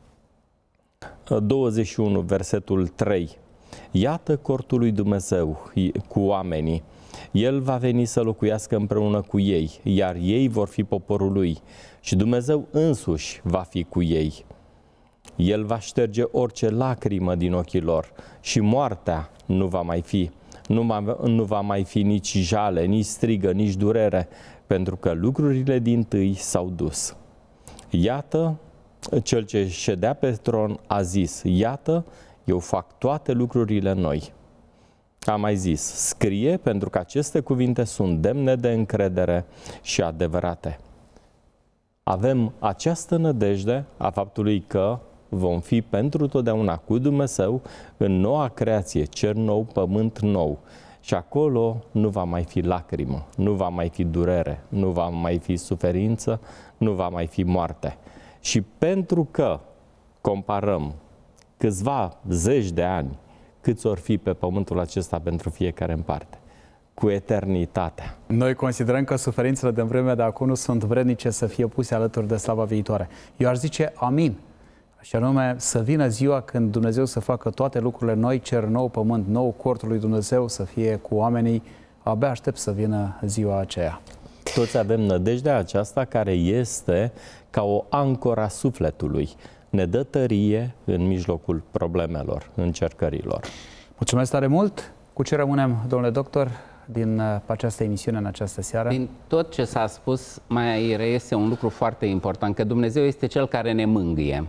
21, versetul 3. Iată cortul lui Dumnezeu cu oamenii. El va veni să locuiască împreună cu ei, iar ei vor fi poporul lui. Și Dumnezeu însuși va fi cu ei. El va șterge orice lacrimă din ochii lor și moartea nu va mai fi. Nu va mai fi nici jale, nici strigă, nici durere, pentru că lucrurile dintâi s-au dus. Iată, cel ce ședea pe tron a zis, iată, eu fac toate lucrurile noi. A mai zis, scrie, pentru că aceste cuvinte sunt demne de încredere și adevărate. Avem această nădejde a faptului că vom fi pentru totdeauna cu Dumnezeu în noua creație, cer nou, pământ nou. Și acolo nu va mai fi lacrimă, nu va mai fi durere, nu va mai fi suferință, nu va mai fi moarte. Și pentru că comparăm câțiva zeci de ani câți or fi pe pământul acesta pentru fiecare în parte, cu eternitatea. Noi considerăm că suferințele din vremea de acum nu sunt vrednice să fie puse alături de slava viitoare. Eu aș zice amin. Și anume să vină ziua când Dumnezeu să facă toate lucrurile noi, cer nou pământ, nou cortul lui Dumnezeu să fie cu oamenii. Abia aștept să vină ziua aceea. Toți avem nădejdea aceasta care este ca o ancoră a sufletului. Ne dă tărie în mijlocul problemelor, încercărilor. Mulțumesc tare mult! Cu ce rămânem, domnule doctor, din această emisiune în această seară? Din tot ce s-a spus, mai reiese un lucru foarte important, că Dumnezeu este Cel care ne mângâie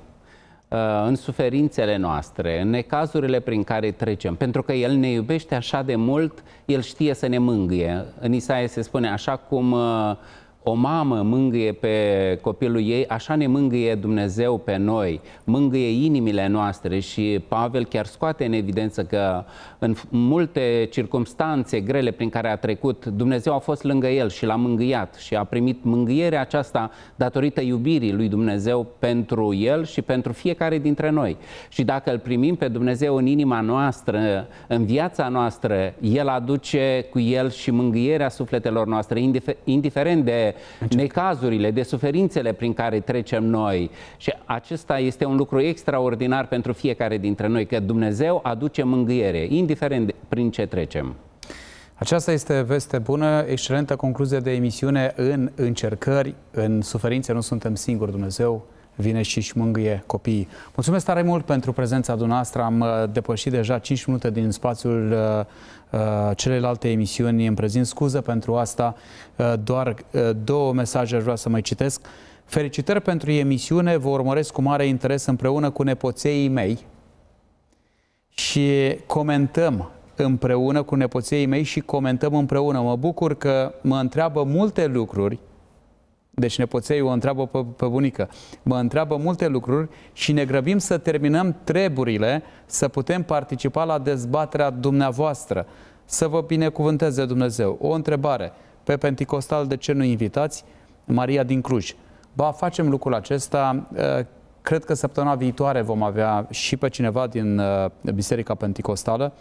în suferințele noastre, în necazurile prin care trecem, pentru că El ne iubește așa de mult, El știe să ne mângâie. În Isaia se spune, așa cum o mamă mângâie pe copilul ei, așa ne mângâie Dumnezeu pe noi, mângâie inimile noastre. Și Pavel chiar scoate în evidență că în multe circumstanțe grele prin care a trecut, Dumnezeu a fost lângă el și l-a mângâiat și a primit mângâierea aceasta datorită iubirii lui Dumnezeu pentru el și pentru fiecare dintre noi. Și dacă îl primim pe Dumnezeu în inima noastră, în viața noastră, El aduce cu El și mângâierea sufletelor noastre, indiferent de necazurile, de suferințele prin care trecem noi. Și acesta este un lucru extraordinar pentru fiecare dintre noi, că Dumnezeu aduce mângâiere, indiferent prin ce trecem. Aceasta este veste bună, excelentă concluzie de emisiune. În încercări, în suferințe nu suntem singuri, Dumnezeu vine și își mângâie copiii. Mulțumesc tare mult pentru prezența dumneavoastră. Am depășit deja 5 minute din spațiul celelalte emisiuni. Îmi prezint scuză pentru asta. Doar 2 mesaje aș vrea să mai citesc. Felicitări pentru emisiune, vă urmăresc cu mare interes împreună cu nepoței mei și comentăm împreună cu nepoței mei și comentăm împreună. Mă bucur că mă întreabă multe lucruri. Deci nepoței o întreabă pe bunică. Mă întreabă multe lucruri și ne grăbim să terminăm treburile, să putem participa la dezbaterea dumneavoastră. Să vă binecuvânteze Dumnezeu. O întrebare. Pe Penticostal de ce nu invitați? Maria din Cluj. Ba, facem lucrul acesta. Cred că săptămâna viitoare vom avea și pe cineva din Biserica Penticostală.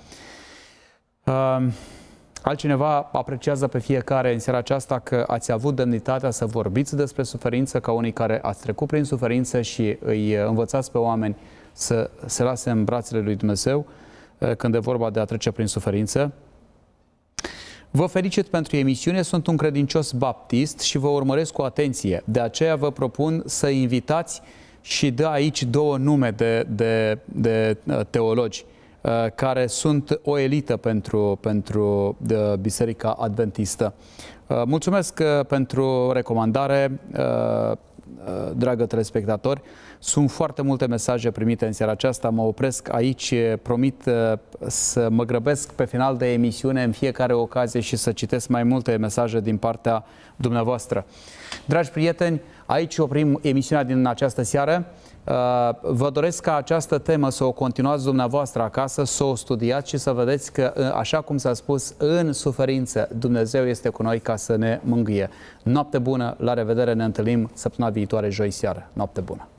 Altcineva apreciază pe fiecare în seara aceasta că ați avut demnitatea să vorbiți despre suferință ca unii care ați trecut prin suferință și îi învățați pe oameni să se lase în brațele lui Dumnezeu când e vorba de a trece prin suferință. Vă felicit pentru emisiune, sunt un credincios baptist și vă urmăresc cu atenție. De aceea vă propun să invitați și dă aici 2 nume de teologi care sunt o elită pentru Biserica Adventistă. Mulțumesc pentru recomandare, dragă telespectatori. Sunt foarte multe mesaje primite în seara aceasta. Mă opresc aici, promit să mă grăbesc pe final de emisiune în fiecare ocazie și să citesc mai multe mesaje din partea dumneavoastră. Dragi prieteni, aici oprim emisiunea din această seară. Vă doresc ca această temă să o continuați dumneavoastră acasă, să o studiați și să vedeți că, așa cum s-a spus, în suferință Dumnezeu este cu noi ca să ne mângâie. Noapte bună, la revedere, ne întâlnim săptămâna viitoare, joi seară. Noapte bună!